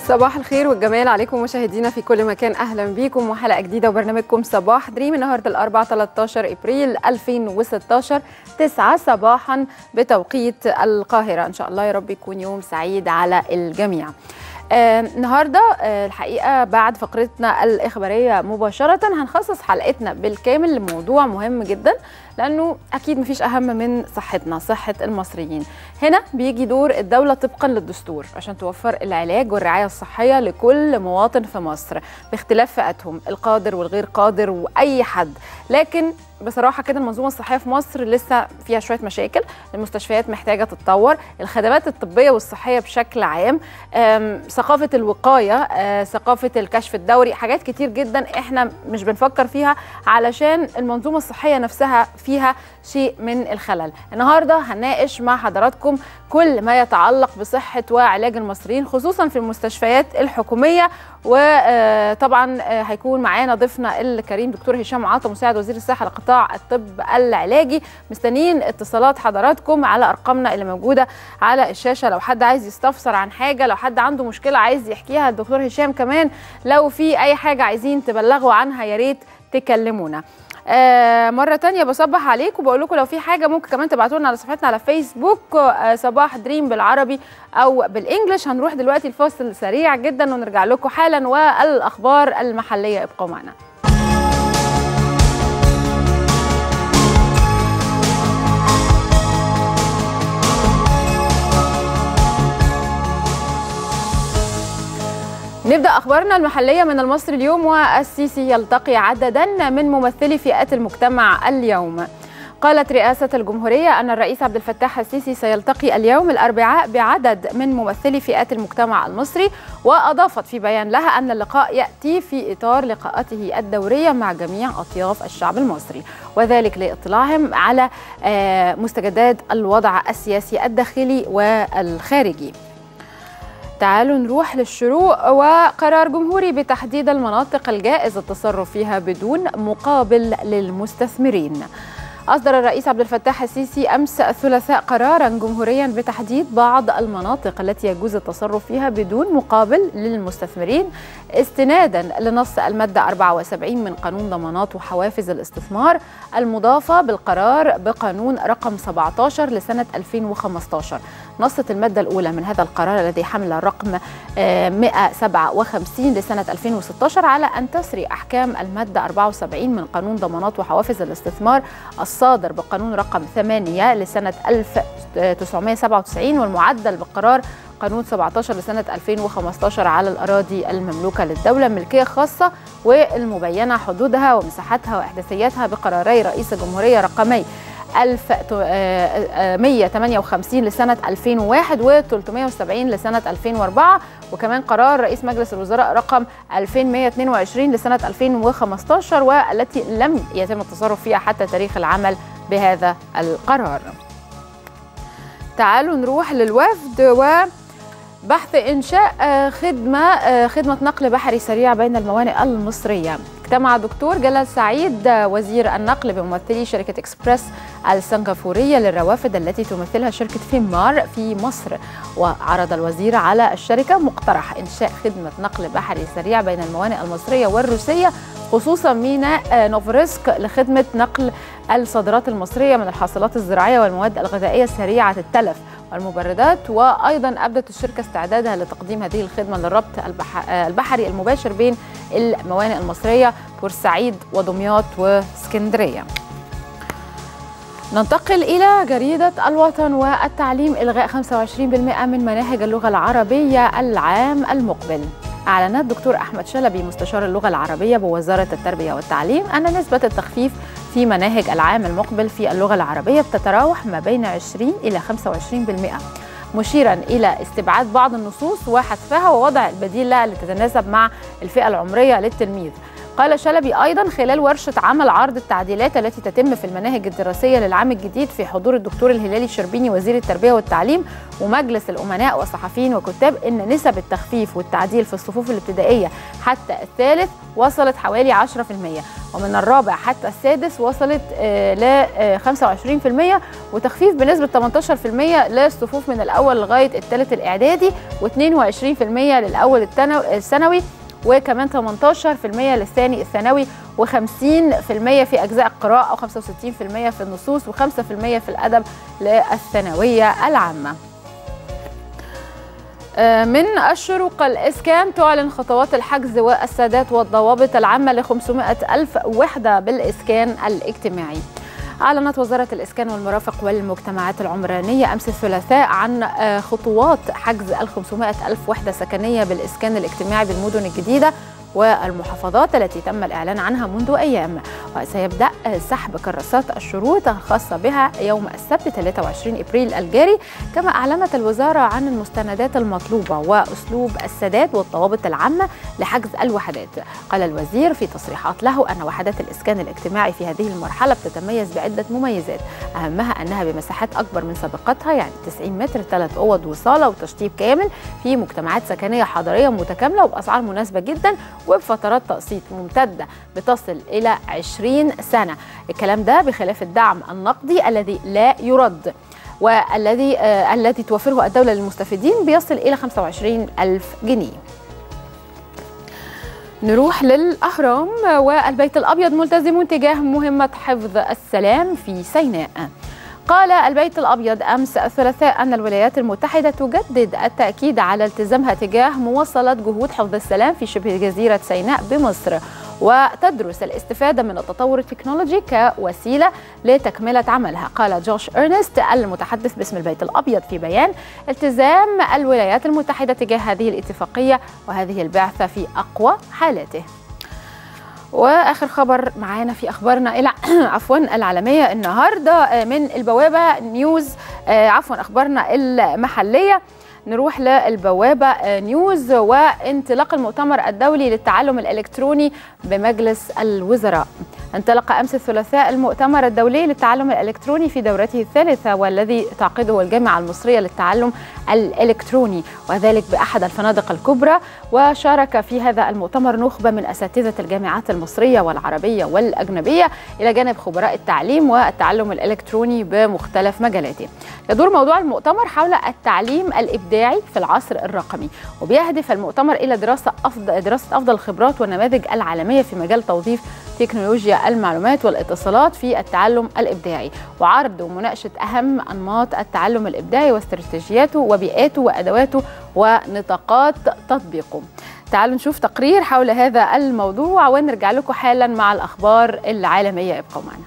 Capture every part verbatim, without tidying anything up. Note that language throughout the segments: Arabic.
صباح الخير والجمال عليكم مشاهدينا في كل مكان. اهلا بيكم وحلقه جديده وبرنامجكم صباح دريم. النهارده الاربعاء ثلاثة عشر ابريل ألفين وستة عشر تسعة صباحا بتوقيت القاهره. ان شاء الله يا رب يكون يوم سعيد على الجميع. آه النهارده آه الحقيقه بعد فقرتنا الاخباريه مباشره هنخصص حلقتنا بالكامل لموضوع مهم جدا، لانه اكيد مفيش اهم من صحتنا، صحه المصريين. هنا بيجي دور الدوله طبقا للدستور عشان توفر العلاج والرعايه الصحيه لكل مواطن في مصر باختلاف فئاتهم، القادر والغير قادر واي حد. لكن بصراحه كده المنظومه الصحيه في مصر لسه فيها شويه مشاكل، المستشفيات محتاجه تتطور، الخدمات الطبيه والصحيه بشكل عام، ثقافه الوقايه، ثقافه الكشف الدوري، حاجات كتير جدا احنا مش بنفكر فيها علشان المنظومه الصحيه نفسها فيها شيء من الخلل. النهارده هنناقش مع حضراتكم كل ما يتعلق بصحه وعلاج المصريين خصوصا في المستشفيات الحكوميه، وطبعا هيكون معانا ضيفنا الكريم دكتور هشام عاطة مساعد وزير الصحه لقطاع الطب العلاجي. مستنيين اتصالات حضراتكم على ارقامنا اللي موجوده على الشاشه، لو حد عايز يستفسر عن حاجه، لو حد عنده مشكله عايز يحكيها الدكتور هشام، كمان لو في اي حاجه عايزين تبلغوا عنها يا ريت تكلمونا. آه مرة تانية بصبح عليكم وبقول لكم لو في حاجة ممكن كمان تبعتوا لنا على صفحتنا على فيسبوك آه صباح دريم بالعربي أو بالإنجلش. هنروح دلوقتي الفاصل سريع جدا ونرجع لكم حالا والأخبار المحلية. ابقوا معنا. نبدأ أخبارنا المحلية من المصري اليوم. والسيسي يلتقي عددا من ممثلي فئات المجتمع اليوم. قالت رئاسة الجمهورية أن الرئيس عبد الفتاح السيسي سيلتقي اليوم الأربعاء بعدد من ممثلي فئات المجتمع المصري، وأضافت في بيان لها أن اللقاء يأتي في إطار لقاءاته الدورية مع جميع أطياف الشعب المصري، وذلك لاطلاعهم على مستجدات الوضع السياسي الداخلي والخارجي. تعالوا نروح للشروق. وقرار جمهوري بتحديد المناطق الجائز التصرف فيها بدون مقابل للمستثمرين. أصدر الرئيس عبد الفتاح السيسي أمس الثلاثاء قراراً جمهورياً بتحديد بعض المناطق التي يجوز التصرف فيها بدون مقابل للمستثمرين، استناداً لنص المادة أربعة وسبعين من قانون ضمانات وحوافز الاستثمار المضافة بالقرار بقانون رقم سبعة عشر لسنة ألفين وخمسة عشر. نصت المادة الأولى من هذا القرار الذي حمل الرقم مئة وسبعة وخمسين لسنة ألفين وستة عشر على أن تسري أحكام المادة أربعة وسبعين من قانون ضمانات وحوافز الاستثمار الصادر بقانون رقم ثمانية لسنة ألف وتسعمئة وسبعة وتسعين والمعدل بقرار قانون سبعة عشر لسنة ألفين وخمسة عشر على الأراضي المملوكة للدولة ملكية خاصة والمبينة حدودها ومساحتها وإحداثياتها بقراري رئيس الجمهورية رقمي ألف ومئة وثمانية وخمسين لسنة ألفين وواحد وثلاثمئة وسبعين لسنة ألفين وأربعة، وكمان قرار رئيس مجلس الوزراء رقم ألفين ومئة واثنين وعشرين لسنة ألفين وخمسة عشر، والتي لم يتم التصرف فيها حتى تاريخ العمل بهذا القرار. تعالوا نروح للوفد. وبحث إنشاء خدمة خدمة نقل بحري سريع بين الموانئ المصرية. اجتمع دكتور جلال سعيد وزير النقل بممثلي شركة إكسبرس السنغافورية للروافد التي تمثلها شركة فيمار في مصر، وعرض الوزير على الشركة مقترح إنشاء خدمة نقل بحري سريع بين الموانئ المصرية والروسية خصوصا ميناء نوفورسك لخدمة نقل الصادرات المصرية من الحاصلات الزراعية والمواد الغذائية سريعة التلف والمبردات. وأيضا أبدت الشركة استعدادها لتقديم هذه الخدمة للربط البحري المباشر بين الموانئ المصرية بورسعيد ودمياط واسكندرية. ننتقل إلى جريدة الوطن. والتعليم إلغاء خمسة وعشرين بالمئة من مناهج اللغة العربية العام المقبل. أعلن الدكتور أحمد شلبي مستشار اللغة العربية بوزارة التربية والتعليم أن نسبة التخفيف في مناهج العام المقبل في اللغة العربية بتتراوح ما بين عشرين إلى خمسة وعشرين بالمئة، مشيرا إلى استبعاد بعض النصوص وحذفها ووضع البديل لها لتتناسب مع الفئة العمرية للتلميذ. قال شلبي أيضا خلال ورشة عمل عرض التعديلات التي تتم في المناهج الدراسية للعام الجديد في حضور الدكتور الهلالي الشربيني وزير التربية والتعليم ومجلس الأمناء والصحفيين وكتاب إن نسب التخفيف والتعديل في الصفوف الابتدائية حتى الثالث وصلت حوالي عشرة بالمئة، ومن الرابع حتى السادس وصلت ل خمسة وعشرين بالمئة، وتخفيف بنسبة ثمانية عشر بالمئة للصفوف من الأول لغاية الثالث الإعدادي، واثنين وعشرين بالمئة للأول الثانوي، وكمان ثمانية عشر بالمئة للثاني الثانوي، وخمسين بالمئة في أجزاء القراءة، وخمسة وستين بالمئة في النصوص، وخمسة بالمئة في الأدب للثانوية العامة. من الشروق الإسكان تعلن خطوات الحجز والسداد والضوابط العامة ل خمسمائة ألف وحدة بالإسكان الاجتماعي. أعلنت وزارة الإسكان والمرافق والمجتمعات العمرانية أمس الثلاثاء عن خطوات حجز ال خمسمائة ألف وحدة سكنية بالإسكان الاجتماعي بالمدن الجديدة والمحافظات التي تم الإعلان عنها منذ أيام، وسيبدأ سحب كراسات الشروط الخاصة بها يوم السبت ثلاثة وعشرين أبريل الجاري. كما أعلنت الوزارة عن المستندات المطلوبة وأسلوب السداد والضوابط العامة لحجز الوحدات. قال الوزير في تصريحات له أن وحدات الإسكان الاجتماعي في هذه المرحلة بتتميز بعدة مميزات، أهمها أنها بمساحات أكبر من سابقتها، يعني تسعين متر، ثلاث أوض وصالة وتشطيب كامل، في مجتمعات سكنية حضرية متكاملة وبأسعار مناسبة جدا وبفترات تقسيط ممتدة بتصل إلى عشرين سنة. الكلام ده بخلاف الدعم النقدي الذي لا يرد والذي آه الذي توفره الدولة للمستفيدين بيصل إلى خمسة وعشرين ألف جنيه. نروح للأهرام. والبيت الأبيض ملتزمون تجاه مهمة حفظ السلام في سيناء. قال البيت الأبيض أمس الثلاثاء أن الولايات المتحدة تجدد التأكيد على التزامها تجاه مواصلة جهود حفظ السلام في شبه جزيرة سيناء بمصر، وتدرس الاستفادة من التطور التكنولوجي كوسيلة لتكملة عملها. قال جوش إرنست المتحدث باسم البيت الأبيض في بيان التزام الولايات المتحدة تجاه هذه الاتفاقية وهذه البعثة في أقوى حالاته. واخر خبر معانا في اخبارنا الى عفوا العالميه النهارده من البوابه نيوز، عفوا اخبارنا المحليه. نروح للبوابه نيوز وانطلاق المؤتمر الدولي للتعلم الالكتروني بمجلس الوزراء. انطلق امس الثلاثاء المؤتمر الدولي للتعلم الالكتروني في دورته الثالثه والذي تعقده الجامعه المصريه للتعلم الالكتروني، وذلك باحد الفنادق الكبرى. وشارك في هذا المؤتمر نخبه من اساتذه الجامعات المصريه والعربيه والاجنبيه الى جانب خبراء التعليم والتعلم الالكتروني بمختلف مجالاته. يدور موضوع المؤتمر حول التعليم الابداعي في العصر الرقمي، وبيهدف المؤتمر الى دراسه افضل دراسه افضل الخبرات والنماذج العالميه في مجال توظيف تكنولوجيا المعلومات والاتصالات في التعلم الإبداعي، وعرض ومناقشة أهم أنماط التعلم الإبداعي واستراتيجياته وبيئاته وأدواته ونطاقات تطبيقه. تعالوا نشوف تقرير حول هذا الموضوع ونرجع لكم حالا مع الأخبار العالمية. ابقوا معنا.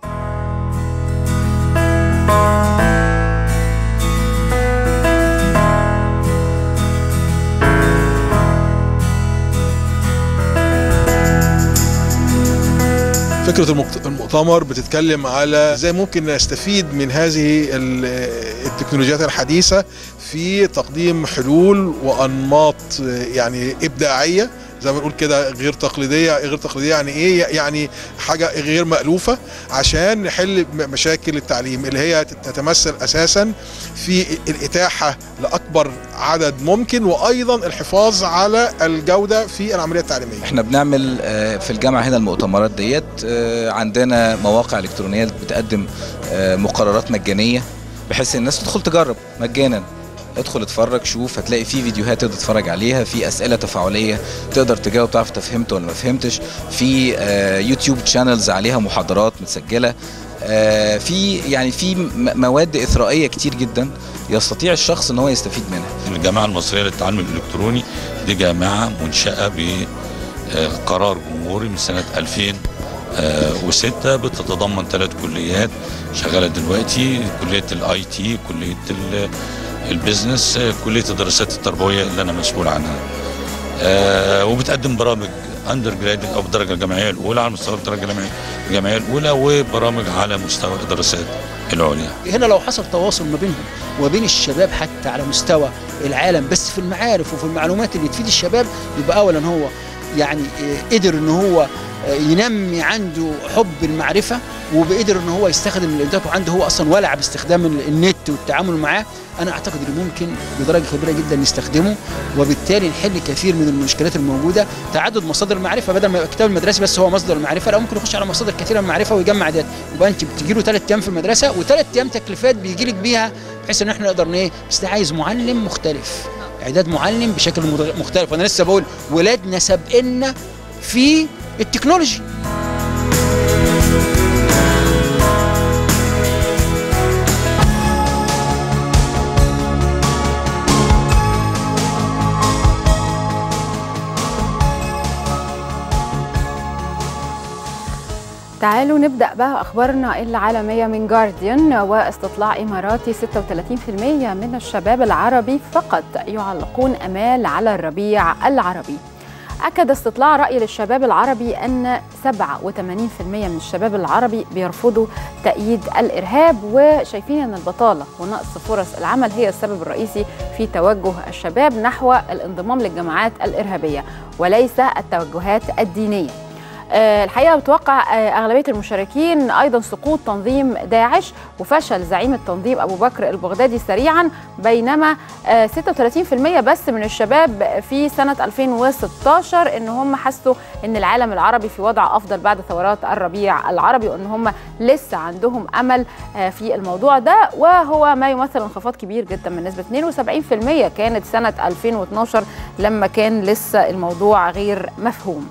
فكرة المؤتمر بتتكلم على ازاي ممكن نستفيد من هذه التكنولوجيات الحديثة في تقديم حلول وأنماط يعني إبداعية زي ما بنقول كده غير تقليدية. غير تقليدية يعني ايه؟ يعني حاجة غير مألوفة عشان نحل مشاكل التعليم اللي هي تتمثل اساسا في الاتاحة لاكبر عدد ممكن، وايضا الحفاظ على الجودة في العملية التعليمية. احنا بنعمل في الجامعة هنا المؤتمرات ديت، عندنا مواقع الكترونية بتقدم مقررات مجانية بحيث الناس تدخل تجرب مجانا. ادخل اتفرج، شوف، هتلاقي في فيديوهات تقدر تتفرج عليها، في اسئله تفاعليه تقدر تجاوب تعرف انت فهمت ولا ما فهمتش، في آه يوتيوب تشانلز عليها محاضرات متسجله، آه في يعني في مواد اثرائيه كتير جدا يستطيع الشخص ان هو يستفيد منها. الجامعه المصريه للتعلم الالكتروني دي جامعه منشاه بقرار جمهوري من سنه ألفين وستة، بتتضمن ثلاث كليات شغاله دلوقتي: كليه الاي تي، كليه البيزنس، كليه الدراسات التربويه اللي انا مسؤول عنها، أه وبتقدم برامج اندر جراد او بالدرجه الجامعيه الاولى على مستوى الدرجه الجامعيه الاولى، وبرامج على مستوى الدراسات العليا. هنا لو حصل تواصل ما بينهم وبين الشباب حتى على مستوى العالم، بس في المعارف وفي المعلومات اللي تفيد الشباب، يبقى اولا هو يعني قدر ان هو ينمي عنده حب المعرفه وبقدر ان هو يستخدم الانترنت وعنده هو اصلا ولع باستخدام النت والتعامل معاه، انا اعتقد انه ممكن بدرجه كبيره جدا نستخدمه وبالتالي نحل كثير من المشكلات الموجوده. تعدد مصادر المعرفه، بدل ما يبقى الكتاب المدرسي بس هو مصدر المعرفه، لا ممكن يخش على مصادر كثيره من المعرفه ويجمع داتا، يبقى انت بتجي له ثلاث ايام في المدرسه وثلاث ايام تكليفات بيجي لك بيها بحيث ان احنا نقدر ايه، بس ده عايز معلم مختلف، اعداد معلم بشكل مختلف. وانا لسه بقول ولادنا سابقنا في التكنولوجي. تعالوا نبدأ بقى أخبارنا العالمية من جارديان. واستطلاع إماراتي ستة وثلاثين بالمئة من الشباب العربي فقط يعلقون آمال على الربيع العربي. أكد استطلاع رأي للشباب العربي أن سبعة وثمانين بالمئة من الشباب العربي بيرفضوا تأييد الإرهاب، وشايفين أن البطالة ونقص فرص العمل هي السبب الرئيسي في توجه الشباب نحو الانضمام للجماعات الإرهابية وليس التوجهات الدينية. الحقيقة بتوقع أغلبية المشاركين أيضا سقوط تنظيم داعش وفشل زعيم التنظيم أبو بكر البغدادي سريعا، بينما ستة وثلاثين بالمئة بس من الشباب في سنة ألفين وستة عشر إن هم حسوا إن العالم العربي في وضع أفضل بعد ثورات الربيع العربي، وإن هم لسه عندهم أمل في الموضوع ده، وهو ما يمثل انخفاض كبير جدا من نسبة اثنين وسبعين بالمئة كانت سنة ألفين واثناشر لما كان لسه الموضوع غير مفهوم.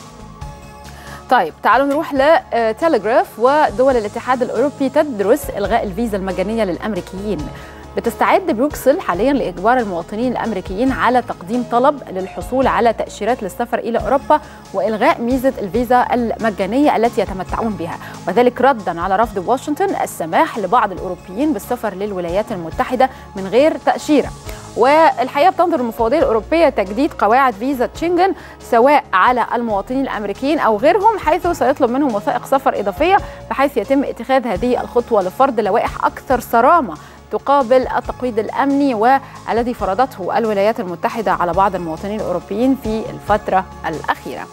طيب تعالوا نروح لتلغراف. ودول الاتحاد الأوروبي تدرس إلغاء الفيزا المجانية للأمريكيين. بتستعد بروكسل حاليا لإجبار المواطنين الأمريكيين على تقديم طلب للحصول على تأشيرات للسفر إلى أوروبا وإلغاء ميزة الفيزا المجانية التي يتمتعون بها، وذلك ردا على رفض واشنطن السماح لبعض الأوروبيين بالسفر للولايات المتحدة من غير تأشيرة. والحقيقه بتنظر المفوضيه الاوروبيه تجديد قواعد فيزا شنغن سواء على المواطنين الامريكيين او غيرهم، حيث سيطلب منهم وثائق سفر اضافيه بحيث يتم اتخاذ هذه الخطوه لفرض لوائح اكثر صرامه تقابل التقويض الامني والذي فرضته الولايات المتحده على بعض المواطنين الاوروبيين في الفتره الاخيره.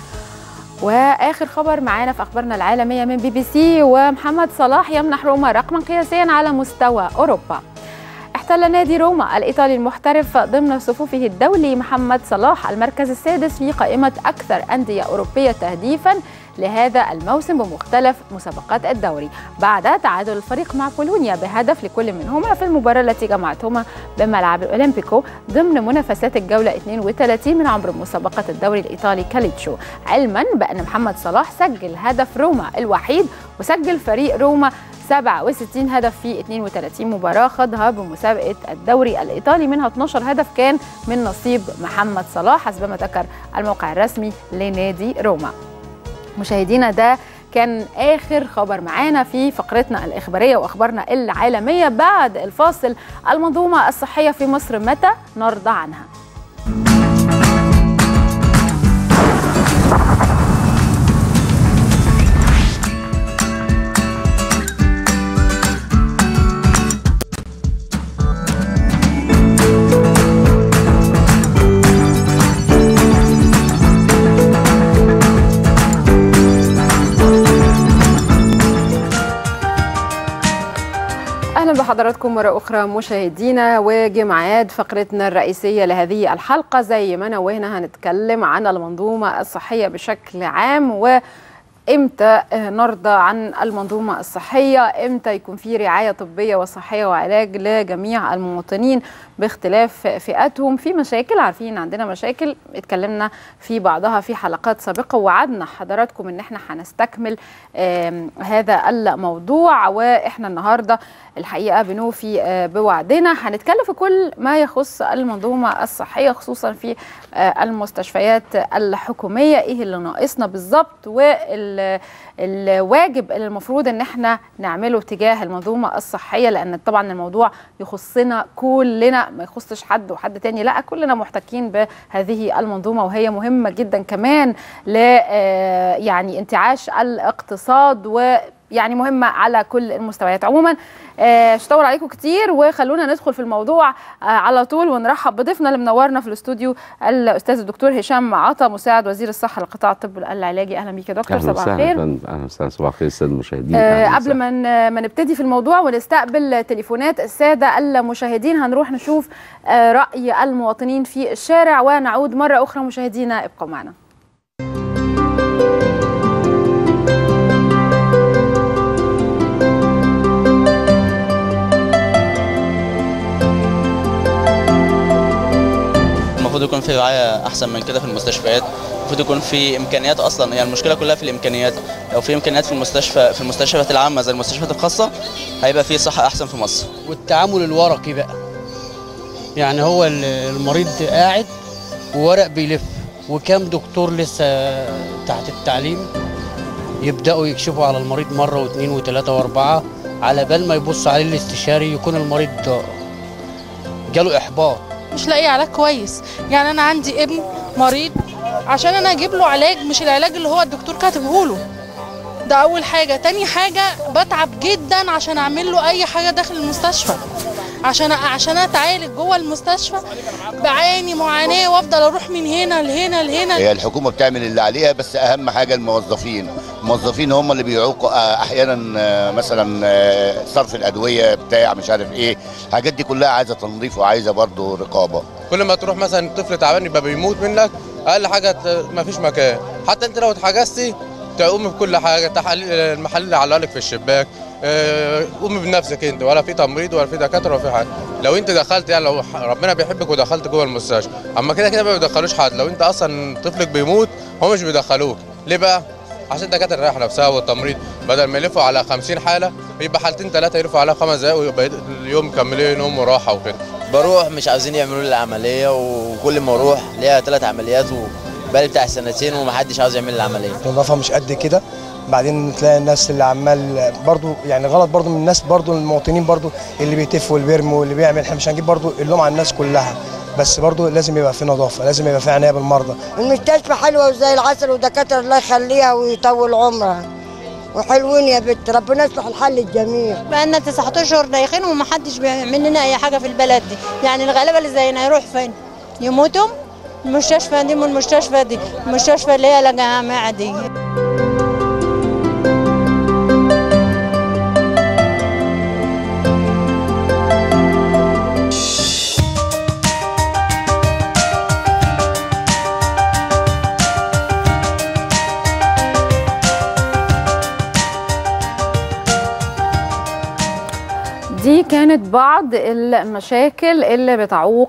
واخر خبر معانا في اخبارنا العالميه من بي بي سي. ومحمد صلاح يمنح روما رقما قياسيا على مستوى اوروبا. احتل نادي روما الإيطالي المحترف ضمن صفوفه الدولي محمد صلاح المركز السادس في قائمة أكثر أندية أوروبية تهديفاً لهذا الموسم بمختلف مسابقات الدوري، بعد تعادل الفريق مع بولونيا بهدف لكل منهما في المباراة التي جمعتهما بملعب الأولمبيكو ضمن منافسات الجولة اثنين وثلاثين من عمر مسابقة الدوري الإيطالي كاليتشو، علما بأن محمد صلاح سجل هدف روما الوحيد، وسجل فريق روما سبعة وستين هدف في اثنين وثلاثين مباراة خاضها بمسابقة الدوري الإيطالي، منها اثناشر هدف كان من نصيب محمد صلاح حسب ذكر الموقع الرسمي لنادي روما. مشاهدينا ده كان آخر خبر معانا في فقرتنا الإخبارية وأخبارنا العالمية. بعد الفاصل المنظومة الصحية في مصر متى نرضى عنها؟ أهلا بحضراتكم مرة أخرى مشاهدينا، وجه ميعاد فقرتنا الرئيسية لهذه الحلقة. زي ما نوهنا هنتكلم عن المنظومة الصحية بشكل عام، و امتى نرضى عن المنظومة الصحية، امتى يكون في رعاية طبية وصحية وعلاج لجميع المواطنين باختلاف فئاتهم. في مشاكل، عارفين عندنا مشاكل اتكلمنا في بعضها في حلقات سابقة، ووعدنا حضراتكم ان احنا هنستكمل هذا الموضوع، واحنا النهاردة الحقيقة بنوفي بوعدنا. هنتكلم في كل ما يخص المنظومة الصحية خصوصا في المستشفيات الحكومية، ايه اللي ناقصنا بالظبط والواجب اللي المفروض ان احنا نعمله تجاه المنظومة الصحية، لان طبعا الموضوع يخصنا كلنا، ما يخصش حد وحد تاني، لا كلنا محتكين بهذه المنظومة، وهي مهمة جدا كمان ل يعني انتعاش الاقتصاد و يعني مهمه على كل المستويات. عموما آه مش هطول عليكم كتير وخلونا ندخل في الموضوع آه على طول ونرحب بضيفنا اللي منورنا في الاستوديو الاستاذ الدكتور هشام عطا مساعد وزير الصحه لقطاع الطب العلاجي. اهلا بيك يا دكتور. صباح الخير. اهلا وسهلا. صباح الخير الساده المشاهدين. آه قبل ما ما نبتدي في الموضوع ونستقبل تليفونات الساده المشاهدين هنروح نشوف آه راي المواطنين في الشارع ونعود مره اخرى. مشاهدينا ابقوا معنا. المفروض يكون في رعاية أحسن من كده في المستشفيات، المفروض يكون في إمكانيات أصلا، يعني المشكلة كلها في الإمكانيات. لو في إمكانيات في المستشفى في المستشفيات العامة زي المستشفيات الخاصة هيبقى في صحة أحسن في مصر. والتعامل الورقي بقى، يعني هو المريض قاعد وورق بيلف، وكام دكتور لسه تحت التعليم يبدأوا يكشفوا على المريض مرة واثنين وثلاثة وأربعة على بال ما يبص عليه الاستشاري يكون المريض جاله إحباط. مش لاقي علاج كويس. يعني انا عندي ابن مريض عشان انا اجيب له علاج مش العلاج اللي هو الدكتور كاتبه له. ده اول حاجه. تاني حاجه بتعب جدا عشان اعمل له اي حاجه داخل المستشفى، عشان عشان اتعالج جوه المستشفى بعاني معاناه وافضل اروح من هنا لهنا لهنا. هي الحكومه بتعمل اللي عليها، بس اهم حاجه الموظفين الموظفين هم اللي بيعوقوا احيانا، مثلا صرف الادويه بتاع مش عارف ايه، الحاجات دي كلها عايزه تنظيف وعايزه برضه رقابه. كل ما تروح مثلا طفل تعبان يبقى بيموت منك، اقل حاجه ما فيش مكان. حتى انت لو اتحجزتي تقوم بكل حاجه، تحاليل المحاليل اللي علقلك في الشباك، قومي بنفسك انت، ولا في تمريض ولا في دكاتره ولا في حاجه. لو انت دخلت، يعني لو ربنا بيحبك ودخلت جوه المستشفى، اما كده كده ما بيدخلوش حد. لو انت اصلا طفلك بيموت هم مش بيدخلوك. ليه بقى؟ عشان الدكاتره رايحه نفسها والتمريض بدل ما يلفوا على خمسين حاله يبقى حالتين ثلاثه يلفوا على خمس دقائق ويبقى اليوم مكملين نوم وراحه وكده. بروح مش عاوزين يعملوا لي العمليه، وكل ما اروح ليها ثلاث عمليات وبقالي بتاع سنتين ومحدش عاوز يعمل لي العمليه. النظافه مش قد كده، بعدين تلاقي الناس اللي عمال برضو يعني غلط برضو من الناس، برضو المواطنين برضو اللي بيتف والبيرم واللي بيعمل. احنا مش هنجيب برضو اللوم على الناس كلها، بس برضو لازم يبقى في نظافه، لازم يبقى في عنايه بالمرضى. المستشفى حلوه وزي العسل ودكاتره الله يخليها ويطول عمرها وحلوين يا بنت، ربنا يصلح الحل الجميع. بقالنا تسعة اشهر دايخين ومحدش بيعمل لنا اي حاجه في البلد دي. يعني الغلابه اللي زينا يروح فين؟ يموتوا؟ المستشفى دي من المستشفى دي، المستشفى اللي هي لجامعه دي. دي كانت بعض المشاكل اللي بتعوق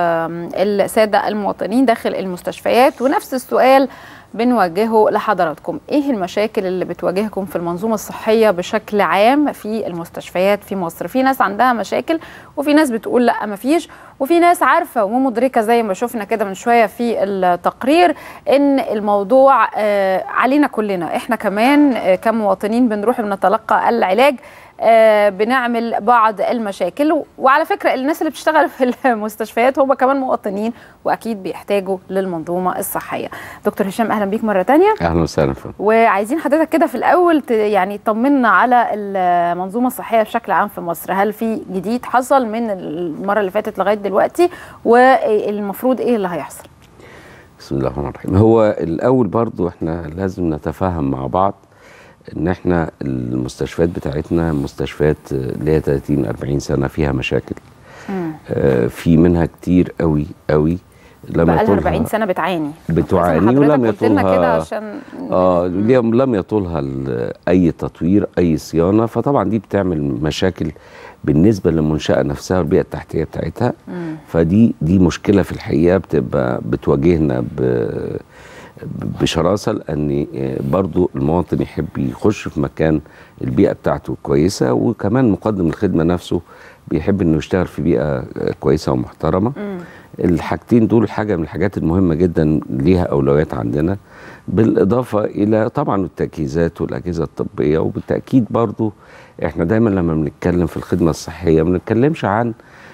السادة المواطنين داخل المستشفيات، ونفس السؤال بنوجهه لحضراتكم. ايه المشاكل اللي بتواجهكم في المنظومة الصحية بشكل عام في المستشفيات في مصر؟ في ناس عندها مشاكل وفي ناس بتقول لا مفيش، وفي ناس عارفة ومدركة زي ما شفنا كده من شوية في التقرير ان الموضوع علينا كلنا. احنا كمان كمواطنين بنروح بنتلقى العلاج، آه بنعمل بعض المشاكل. وعلى فكرة الناس اللي بتشتغل في المستشفيات هم كمان مواطنين وأكيد بيحتاجوا للمنظومة الصحية. دكتور هشام أهلا بيك مرة تانية. أهلا وسهلا. وعايزين حضرتك كده في الأول يعني طمنا على المنظومة الصحية بشكل عام في مصر. هل في جديد حصل من المرة اللي فاتت لغاية دلوقتي، والمفروض إيه اللي هيحصل؟ بسم الله الرحمن الرحيم. هو الأول برضو إحنا لازم نتفاهم مع بعض ان احنا المستشفيات بتاعتنا مستشفيات اللي هي ثلاثين أربعين سنه فيها مشاكل. آه في منها كتير قوي قوي لما يطولها أربعين سنه بتعاني بتعاني ولم يطولها عشان اه لم يطولها اي تطوير اي صيانه، فطبعا دي بتعمل مشاكل بالنسبه للمنشاه نفسها والبيئه التحتيه بتاعتها. مم. فدي دي مشكله في الحقيقه بتبقى بتواجهنا ب بشراسه، لان برضو المواطن يحب يخش في مكان البيئه بتاعته كويسه، وكمان مقدم الخدمه نفسه بيحب انه يشتغل في بيئه كويسه ومحترمه. م. الحاجتين دول حاجه من الحاجات المهمه جدا ليها اولويات عندنا، بالاضافه الى طبعا التجهيزات والاجهزه الطبيه. وبالتاكيد برضو احنا دايما لما بنتكلم في الخدمه الصحيه ما بنتكلمش عن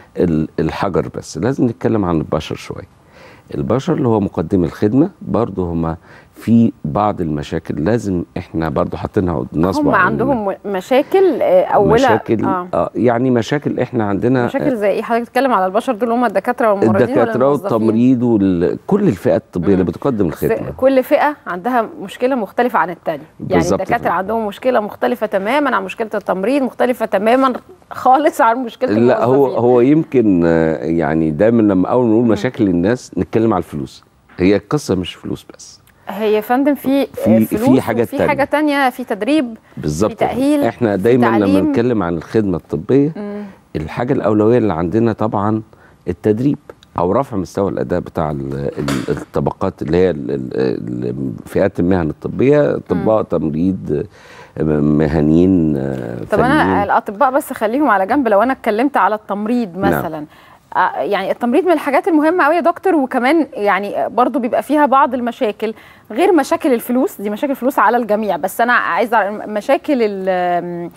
الحجر بس، لازم نتكلم عن البشر شويه. البشر اللي هو مقدمي الخدمة برضه هم في بعض المشاكل لازم احنا برضو حاطينها نصب. هم عندهم مشاكل اولا مشاكل آه. آه يعني مشاكل احنا عندنا مشاكل زي ايه؟ حضرتك بتتكلم على البشر دول هم الدكاتره والممرضين الدكاتره والتمريض وكل الفئات الطبيه اللي بتقدم الخدمه. كل فئه عندها مشكله مختلفه عن الثانيه، يعني الدكاتره عندهم مشكله مختلفه تماما عن مشكله التمريض، مختلفه تماما خالص عن مشكله الموظفين. لا هو هو يمكن يعني دايما لما اول نقول مشاكل الناس نتكلم على الفلوس. هي القصه مش فلوس بس، هي يا فندم في في فلوس في حاجات في حاجه تانية، في تدريب، بالظبط، في تاهيل، احنا دايما لما نتكلم عن الخدمه الطبيه مم. الحاجه الاولويه اللي عندنا طبعا التدريب او رفع مستوى الاداء بتاع الطبقات اللي هي فئات المهن الطبيه، اطباء، تمريض، مهنيين. طب انا الاطباء بس خليهم على جنب. لو انا اتكلمت على التمريض مثلا، نعم. يعني التمريض من الحاجات المهمه قوي يا دكتور، وكمان يعني برضو بيبقى فيها بعض المشاكل غير مشاكل الفلوس، دي مشاكل فلوس على الجميع، بس انا عايزه مشاكل ال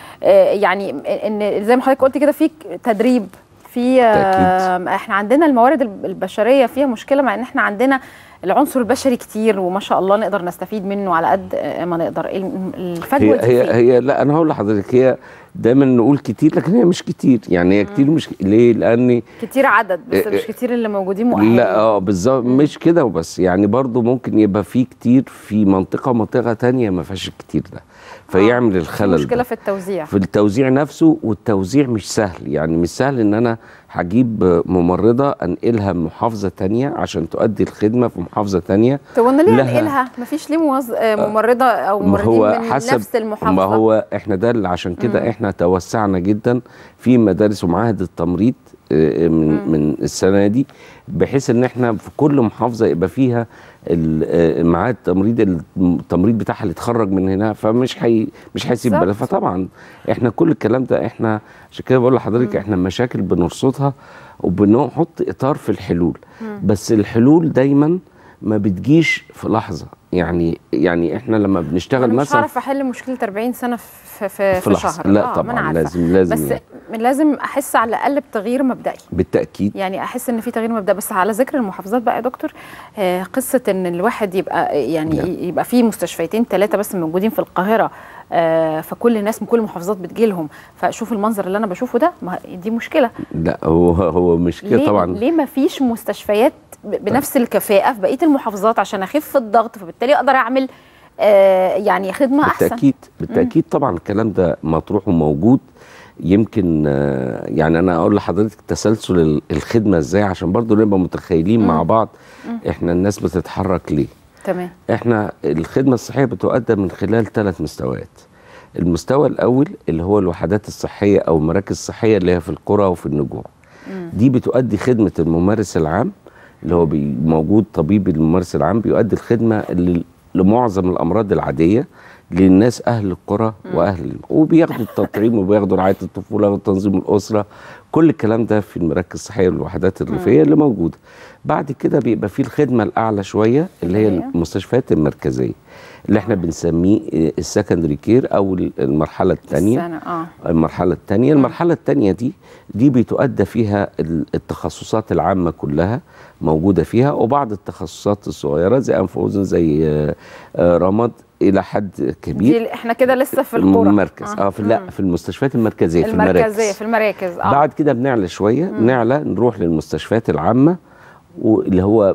يعني ان زي ما حضرتك قلت كده في تدريب، في احنا عندنا الموارد البشريه فيها مشكله، مع ان احنا عندنا العنصر البشري كتير وما شاء الله نقدر نستفيد منه على قد ما نقدر. الفجوه هي هي, هي لا انا هقول لحضرتك، هي دايما نقول كتير لكن هي مش كتير، يعني هي كتير مش ليه؟ لان كتير عدد بس مش كتير اللي موجودين مؤهلين. لا اه بالظبط، مش كده وبس، يعني برضو ممكن يبقى في كتير في منطقه ومنطقه ثانيه ما فيهاش الكتير ده، فيعمل آه. الخلل. مشكله في التوزيع، في التوزيع نفسه، والتوزيع مش سهل، يعني مش سهل ان انا هجيب ممرضه انقلها من محافظه ثانيه عشان تؤدي الخدمه في محافظه ثانيه. طب وانا ليه انقلها؟ مفيش ليه موز... ممرضه او ممرضين من حسب نفس المحافظه؟ ما هو احنا ده اللي عشان كده احنا توسعنا جدا في مدارس ومعاهد التمريض من مم. من السنه دي، بحيث ان احنا في كل محافظه يبقى فيها معاهد التمريض، التمريض بتاعها اللي اتخرج من هنا، فمش حي مش هيسيب بلد. فطبعا احنا كل الكلام ده احنا عشان كده بقول لحضرتك احنا مشاكل بنرصدها وبنحط اطار في الحلول، مم. بس الحلول دايما ما بتجيش في لحظه، يعني يعني احنا لما بنشتغل مثلا مش هعرف احل مشكله أربعين سنه في في, في شهر. لا آه طبعا لازم لازم بس يعني. لازم احس على الاقل بتغيير مبدئي بالتاكيد، يعني احس ان في تغيير مبدئي. بس على ذكر المحافظات بقى يا دكتور، آه قصه ان الواحد يبقى يعني نعم. يبقى في مستشفيتين ثلاثه بس موجودين في القاهره، آه فكل الناس من كل المحافظات بتجيلهم، فشوف المنظر اللي انا بشوفه ده، ما دي مشكله. لا هو هو مش كده طبعا. ليه ما فيش مستشفيات بنفس الكفاءه في بقيه المحافظات عشان اخف الضغط، فبالتالي اقدر اعمل آه يعني خدمه احسن؟ بالتاكيد بالتاكيد مم. طبعا الكلام ده مطروح وموجود. يمكن آه يعني انا اقول لحضرتك تسلسل الخدمه ازاي عشان برضو نبقى متخيلين مم. مع بعض مم. احنا الناس بتتحرك ليه. تمام. احنا الخدمه الصحيه بتؤدى من خلال ثلاث مستويات. المستوى الاول اللي هو الوحدات الصحيه او المراكز الصحيه اللي هي في القرى وفي النجوع، مم. دي بتؤدي خدمه الممارس العام اللي هو موجود طبيب الممارس العام، بيؤدي الخدمه لمعظم الامراض العاديه للناس اهل القرى واهل، وبياخدوا التطعيم وبياخدوا رعايه الطفوله وتنظيم الاسره، كل الكلام ده في المراكز الصحيه والوحدات الريفيه اللي موجوده. بعد كده بيبقى في الخدمه الاعلى شويه اللي هي المستشفيات المركزيه اللي احنا بنسميه السكندري كير او المرحله الثانيه. اه المرحله الثانيه المرحله الثانيه دي دي بتؤدى فيها التخصصات العامه كلها موجوده فيها، وبعض التخصصات الصغيره زي انف واذن زي رمد الى حد كبير. دي احنا كده لسه في القرى المركز اه, آه في لا في المستشفيات المركزيه في المراكز المركزيه في المراكز اه بعد كده بنعلى شويه، مم. نعلى نروح للمستشفيات العامه واللي هو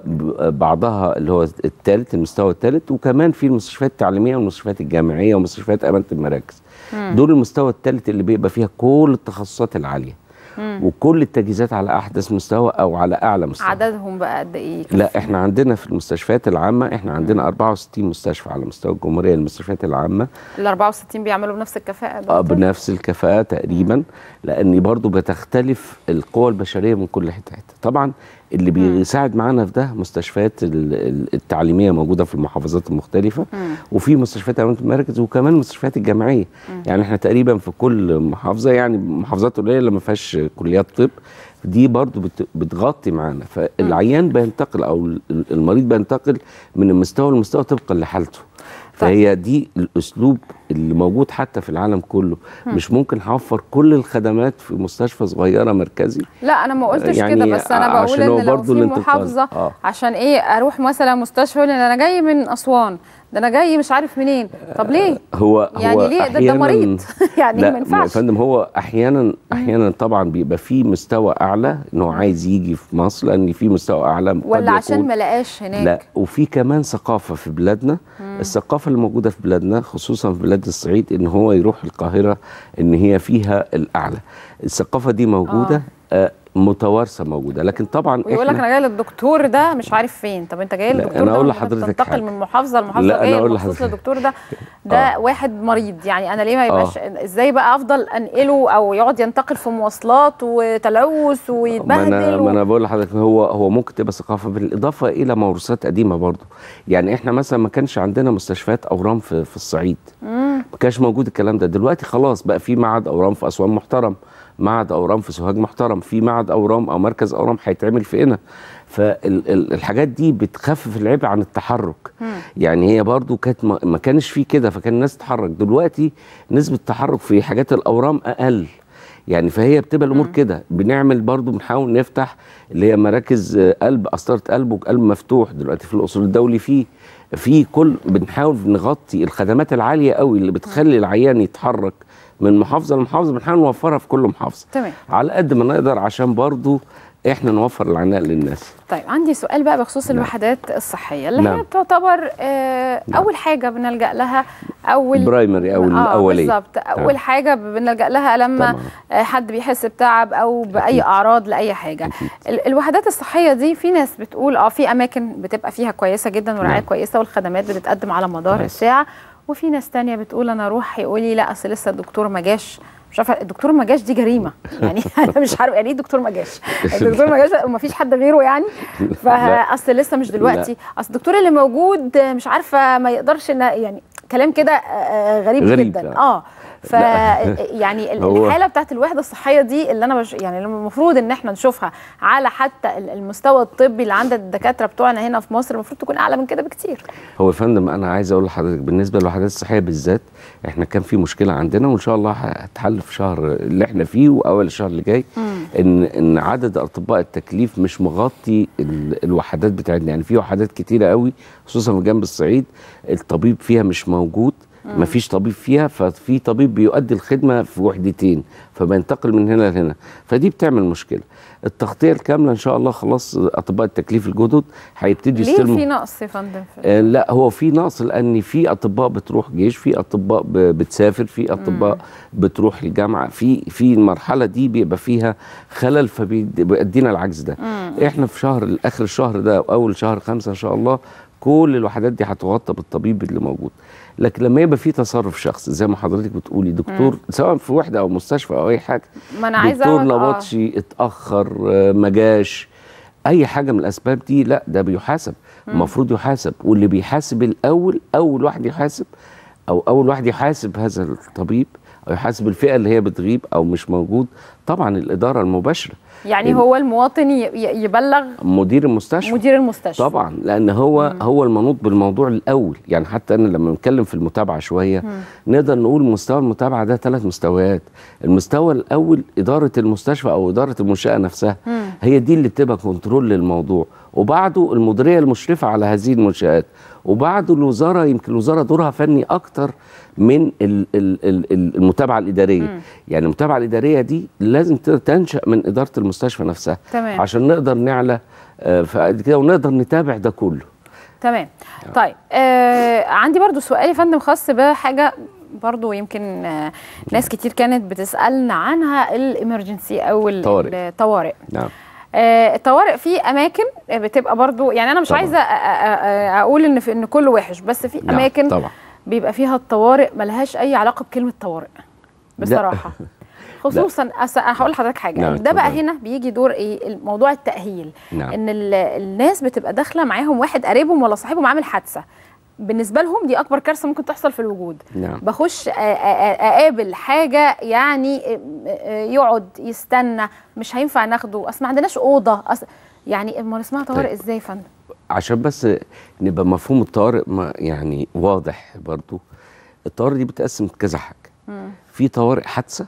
بعضها اللي هو الثالث المستوى الثالث، وكمان في المستشفيات التعليميه والمستشفيات الجامعيه ومستشفيات امانه المراكز. مم. دول المستوى الثالث اللي بيبقى فيها كل التخصصات العاليه. مم. وكل التجهيزات على احدث مستوى او على اعلى مستوى. عددهم بقى قد ايه؟ لا احنا عندنا في المستشفيات العامه احنا عندنا مم. أربعة وستين مستشفى على مستوى الجمهوريه. المستشفيات العامه ال أربعة وستين بيعملوا بنفس الكفاءه؟ اه بنفس الكفاءه تقريبا، لان برضو بتختلف القوى البشريه من كل حته. طبعا اللي بيساعد معانا في ده مستشفيات التعليميه موجوده في المحافظات المختلفه، مم. وفي مستشفيات امانه المراكز، وكمان المستشفيات الجامعيه. مم. يعني احنا تقريبا في كل محافظه، يعني محافظات قليله اللي ما فيهاش كليات طب دي برضو بتغطي معانا، فالعيان بينتقل او المريض بينتقل من المستوى للمستوى طبقا لحالته. فهي دي الاسلوب اللي موجود حتى في العالم كله. هم. مش ممكن هوفر كل الخدمات في مستشفى صغيره مركزي؟ لا انا ما قلتش يعني كده، بس انا بقول ان لو في محافظه آه. عشان ايه اروح مثلا مستشفى يقول انا جاي من اسوان، ده انا جاي مش عارف منين، طب ليه؟ هو يعني هو ليه ده, ده مريض يعني لا ما ينفعش يا فندم. هو احيانا احيانا طبعا بيبقى في مستوى اعلى انه عايز يجي في مصر لان في مستوى اعلى، ولا عشان ما لقاش هناك؟ لا، وفي كمان ثقافه في بلادنا. مم. الثقافه اللي موجوده في بلادنا خصوصا في بلاد الصعيد ان هو يروح القاهره ان هي فيها الاعلى. الثقافه دي موجوده آه. آه متوارثه موجوده، لكن طبعا ويقول لك انا جاي للدكتور ده مش عارف فين. طب انت جاي للدكتور انا اقول ده لحضرتك تنتقل من محافظه لمحافظه، جاي مخصوص للدكتور ده ده آه. واحد مريض، يعني انا ليه ما يبقاش آه. ازاي بقى افضل انقله او يقعد ينتقل في مواصلات وتلوث ويتبهدل؟ ما انا و... ما انا بقول لحضرتك هو هو ممكن تبقى ثقافه بالاضافه الى موروثات قديمه برضه. يعني احنا مثلا ما كانش عندنا مستشفيات اورام في, في الصعيد، مم. ما كانش موجود الكلام ده. دلوقتي خلاص بقى في معهد اورام في اسوان محترم، معهد اورام في سوهاج محترم، في معهد اورام او مركز اورام هيتعمل في قنا. فالحاجات دي بتخفف العبء عن التحرك. مم. يعني هي برضو كانت ما كانش فيه كده، فكان الناس تتحرك. دلوقتي نسبه التحرك في حاجات الاورام اقل، يعني فهي بتبقى الامور كده. بنعمل برضو بنحاول نفتح اللي هي مراكز قلب، قسطره قلب وقلب مفتوح دلوقتي في الاصول الدولي. فيه في كل بنحاول نغطي الخدمات العاليه قوي اللي بتخلي العيان يتحرك من محافظه لمحافظه، بنحاول نوفرها في كل محافظه تمام على قد ما نقدر عشان برضو احنا نوفر العناء للناس. طيب عندي سؤال بقى بخصوص نعم. الوحدات الصحيه اللي نعم. هي تعتبر آه نعم. اول حاجه بنلجا لها، اول برايمري او آه الاوليه بالظبط. اول نعم. حاجه بنلجا لها لما آه حد بيحس بتعب او باي أكيد. اعراض لاي حاجه. ال الوحدات الصحيه دي في ناس بتقول اه في اماكن بتبقى فيها كويسه جدا ورعايه نعم. كويسه والخدمات بتتقدم على مدار نعم. الساعه، وفي ناس تانية بتقول انا اروح يقول لي لا اصل لسه الدكتور ما جاش. مش عارفه الدكتور ما جاش دي جريمه يعني انا مش عارفه يعني ايه الدكتور ما جاش؟ الدكتور ما جاش وما فيش حد غيره يعني؟ فاصل لسه مش دلوقتي، اصل الدكتور اللي موجود مش عارفه ما يقدرش يعني كلام كده غريب, غريب جدا. اه ف يعني الحاله بتاعت الوحده الصحيه دي اللي انا بش يعني المفروض ان احنا نشوفها على حتى المستوى الطبي اللي عند الدكاتره بتوعنا هنا في مصر المفروض تكون اعلى من كده بكتير. هو يا فندم انا عايز اقول لحضرتك بالنسبه للوحدات الصحيه بالذات احنا كان في مشكله عندنا وان شاء الله هتحل في شهر اللي احنا فيه واول الشهر اللي جاي، ان ان عدد اطباء التكليف مش مغطي الوحدات بتاعتنا. يعني في وحدات كتيره قوي خصوصا في جنب الصعيد الطبيب فيها مش موجود، ما فيش طبيب فيها، ففي طبيب بيؤدي الخدمه في وحدتين فبينتقل من هنا لهنا، فدي بتعمل مشكله. التغطيه الكامله ان شاء الله خلاص اطباء التكليف الجدد هيبتدوا يستلموا. ليه في نقص يا فندم؟ آه لا هو في نقص لان في اطباء بتروح جيش، في اطباء بتسافر، في اطباء مم. بتروح الجامعه، في في المرحله دي بيبقى فيها خلل فبيدينا العجز ده. مم. احنا في شهر اخر الشهر ده واول شهر خمسة ان شاء الله كل الوحدات دي هتغطى بالطبيب اللي موجود. لكن لما يبقى في تصرف شخصي زي ما حضرتك بتقولي دكتور مم. سواء في وحده او مستشفى او اي حاجه، ما انا عايزه دكتور نبطشي آه. اتاخر ما جاش اي حاجه من الاسباب دي، لا ده بيحاسب، المفروض يحاسب. واللي بيحاسب الاول اول واحد يحاسب او اول واحد يحاسب هذا الطبيب او يحاسب الفئه اللي هي بتغيب او مش موجود طبعا الاداره المباشره. يعني هو المواطن يبلغ مدير المستشفى مدير المستشفى طبعا لان هو مم. هو المنوط بالموضوع الاول. يعني حتى انا لما نتكلم في المتابعه شويه مم. نقدر نقول مستوى المتابعه ده ثلاث مستويات. المستوى الاول اداره المستشفى او اداره المنشاه نفسها مم. هي دي اللي بتبقى كنترول للموضوع، وبعده المديريه المشرفه على هذه المنشات، وبعده الوزاره. يمكن الوزاره دورها فني اكتر من المتابعه الاداريه. مم. يعني المتابعه الاداريه دي لازم تنشا من اداره المستشفى نفسها تمام. عشان نقدر نعلى فقد كده ونقدر نتابع ده كله. تمام. طيب آه عندي برضو سؤال يا فندم خاص بحاجه برضو يمكن آه ناس كتير كانت بتسالنا عنها، الامرجنسي او الطوارئ. الطوارئ. نعم. آه الطوارئ في اماكن بتبقى برضو، يعني انا مش طبعا. عايزه اقول ان في ان كله وحش، بس في نعم. اماكن طبعا. بيبقى فيها الطوارئ ملهاش اي علاقه بكلمه طوارئ بصراحه. خصوصا هقول لحضرتك حاجه نعم. ده بقى هنا بيجي دور ايه؟ موضوع التاهيل. نعم. ان الناس بتبقى داخله معاهم واحد قريبهم ولا صاحبهم عامل حادثه، بالنسبه لهم دي اكبر كارثه ممكن تحصل في الوجود. نعم. بخش اقابل حاجه يعني يقعد يستنى، مش هينفع ناخده، اصل ما عندناش اوضه، أصل يعني امال اسمها طوارئ ازاي يا فندم؟ عشان بس نبقى مفهوم الطوارئ ما يعني واضح برضو. الطوارئ دي بتقسم كذا حاجه. مم. في طوارئ حادثه،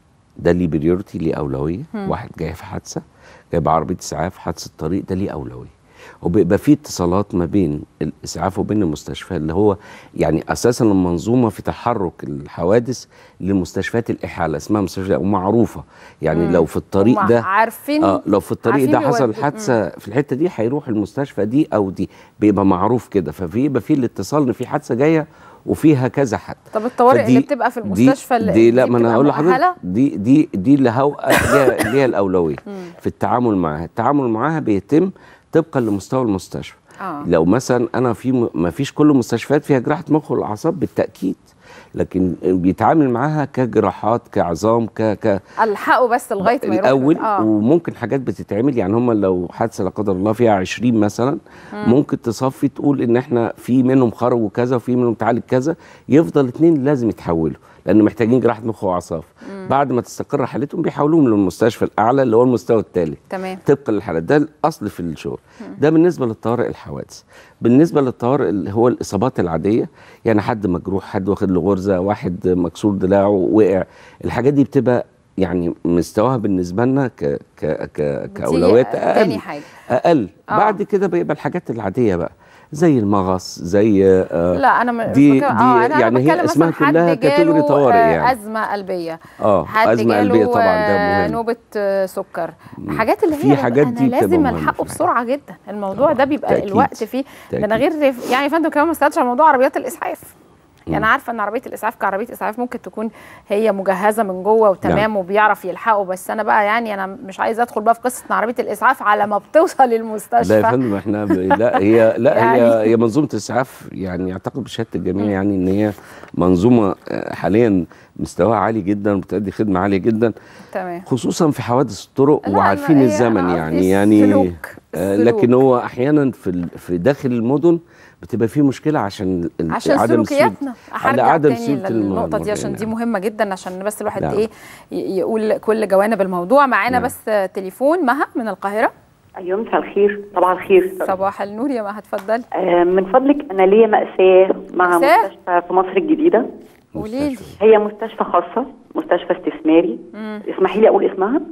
ده ليه بريورتي، ليه اولويه. مم. واحد جاي في حادثه، جاي بعربيه اسعاف، حادثه طريق، ده ليه اولويه. وبيبقى في اتصالات ما بين الاسعاف وبين المستشفى، اللي هو يعني اساسا المنظومه في تحرك الحوادث لمستشفيات الاحاله، اسمها مستشفى ومعروفه. يعني مم. لو في الطريق ده عارفين آه لو في الطريق ده حصل حادثه في الحته دي، هيروح المستشفى دي او دي، بيبقى معروف كده. فبيبقى في الاتصال ان في حادثه جايه وفيها كذا حد. طب الطوارئ اللي بتبقى في المستشفى دي, دي لا، ما انا هقول لحضرتك، دي دي دي اللي هو ليها ليها الاولويه في التعامل معاها. التعامل معاها بيتم طبقا لمستوى المستشفى. آه. لو مثلا انا في ما فيش كل المستشفيات فيها جراحه مخ والاعصاب بالتاكيد، لكن بيتعامل معاها كجراحات، كعظام، ك ك الحقوا بس لغايه ما يروح الاول. آه. وممكن حاجات بتتعمل، يعني هم لو حادثه لا قدر الله فيها عشرين مثلا، مم. ممكن تصفي تقول ان احنا في منهم خرجوا كذا وفي منهم تعالج كذا، يفضل اثنين لازم يتحولوا لان محتاجين جراحه مخ واعصاب. بعد ما تستقر حالتهم بيحولوهم للمستشفى الاعلى اللي هو المستوى الثالث، تمام، طبقا للحالات. ده الاصل في الشغل. ده بالنسبه للطوارئ الحوادث. بالنسبه للطوارئ اللي هو الاصابات العاديه، يعني حد مجروح، حد واخد له غرزه، واحد مكسور دراعه وقع، الحاجات دي بتبقى يعني مستواها بالنسبه لنا ك ك ك كاولويات اقل. حاجة. اقل آه. بعد كده بيبقى الحاجات العاديه بقى زي المغص، زي آه لا انا مش دي, دي آه أنا يعني هي اسمها كلها كاتيجوري طوارئ. يعني ازمه قلبيه، اه ازمه قلبيه طبعا ده مهم، نوبه سكر، حاجات اللي هي في حاجات أنا لازم الحقه بسرعه جدا. الموضوع ده بيبقى تأكيد. الوقت فيه ده انا غير يعني يا فندم كمان ما سالتش على موضوع عربيات الاسعاف. يعني انا عارفه ان عربيه الاسعاف كعربيه اسعاف ممكن تكون هي مجهزه من جوه وتمام نعم. وبيعرف يلحقه، بس انا بقى يعني انا مش عايزه ادخل بقى في قصه ان عربيه الاسعاف على ما بتوصل المستشفى. لا يا فندم احنا ب... لا هي لا يعني هي هي منظومه الاسعاف، يعني اعتقد بشهاده الجميع يعني ان هي منظومه حاليا مستواها عالي جدا وبتأدي خدمه عاليه جدا، تمام، خصوصا في حوادث الطرق وعارفين الزمن يعني يعني السلوك. آه لكن هو احيانا في في داخل المدن بتبقى في مشكله عشان عشان عدم سلوكياتنا. هرجع تاني للنقطه دي عشان دي مهمه جدا، عشان بس الواحد ايه يقول كل جوانب الموضوع. معانا نعم. بس تليفون مها من القاهره. ايوه مساء الخير. صباح الخير. صباح النور يا مها، اتفضلي. آه من فضلك انا ليا مأساة مع مأساة؟ مستشفى في مصر الجديده. قولي لي. هي مستشفى خاصه، مستشفى استثماري. مم. اسمحي لي اقول اسمها؟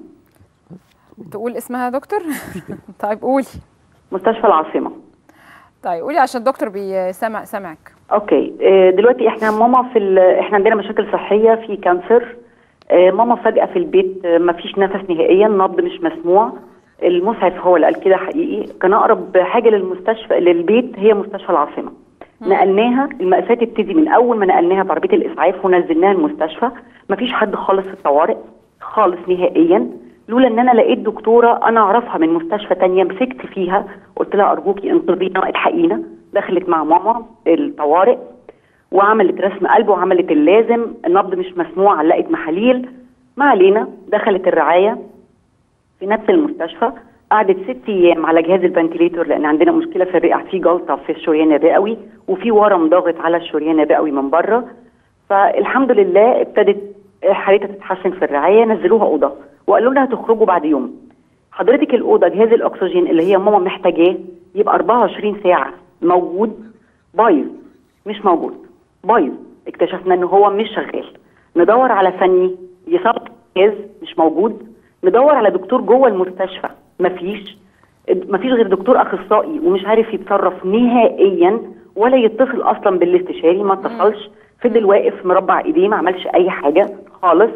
تقول اسمها يا دكتور؟ طيب قولي. مستشفى العاصمه. طيب قولي عشان الدكتور بيسمع سامعك. اوكي دلوقتي احنا ماما في احنا عندنا مشاكل صحيه في كانسر. ماما فجاه في البيت ما فيش نفس نهائيا، نبض مش مسموع. المسعف هو اللي قال كده حقيقي. كان اقرب حاجه للمستشفى للبيت هي مستشفى العاصمه. م. نقلناها، المأساة تبتدي من اول ما نقلناها بعربيه الاسعاف ونزلناها المستشفى. ما فيش حد خالص في الطوارئ خالص نهائيا، لولا ان انا لقيت دكتوره انا اعرفها من مستشفى تانية، مسكت فيها قلت لها ارجوكي انقذينا الحقينا. دخلت مع ماما الطوارئ وعملت رسم قلب وعملت اللازم، النبض مش مسموع، علقت محاليل. ما علينا، دخلت الرعايه في نفس المستشفى، قعدت ست ايام على جهاز الفنتيليتور لان عندنا مشكله في الرئه، في جلطه في الشريان الرئوي وفي ورم ضاغط على الشريان الرئوي من بره. فالحمد لله ابتدت حالتها تتحسن في الرعايه، نزلوها اوضه وقالوا لها تخرجوا بعد يوم. حضرتك الاوضه جهاز الاكسجين اللي هي ماما محتاجاه يبقى أربعة وعشرين ساعه موجود، بايظ مش موجود، بايظ. اكتشفنا ان هو مش شغال. ندور على فني يصلح جهاز مش موجود، ندور على دكتور جوه المستشفى مفيش مفيش غير دكتور اخصائي ومش عارف يتصرف نهائيا ولا يتصل اصلا بالاستشاري، ما اتصلش، فضل واقف مربع ايديه ما عملش اي حاجه خالص.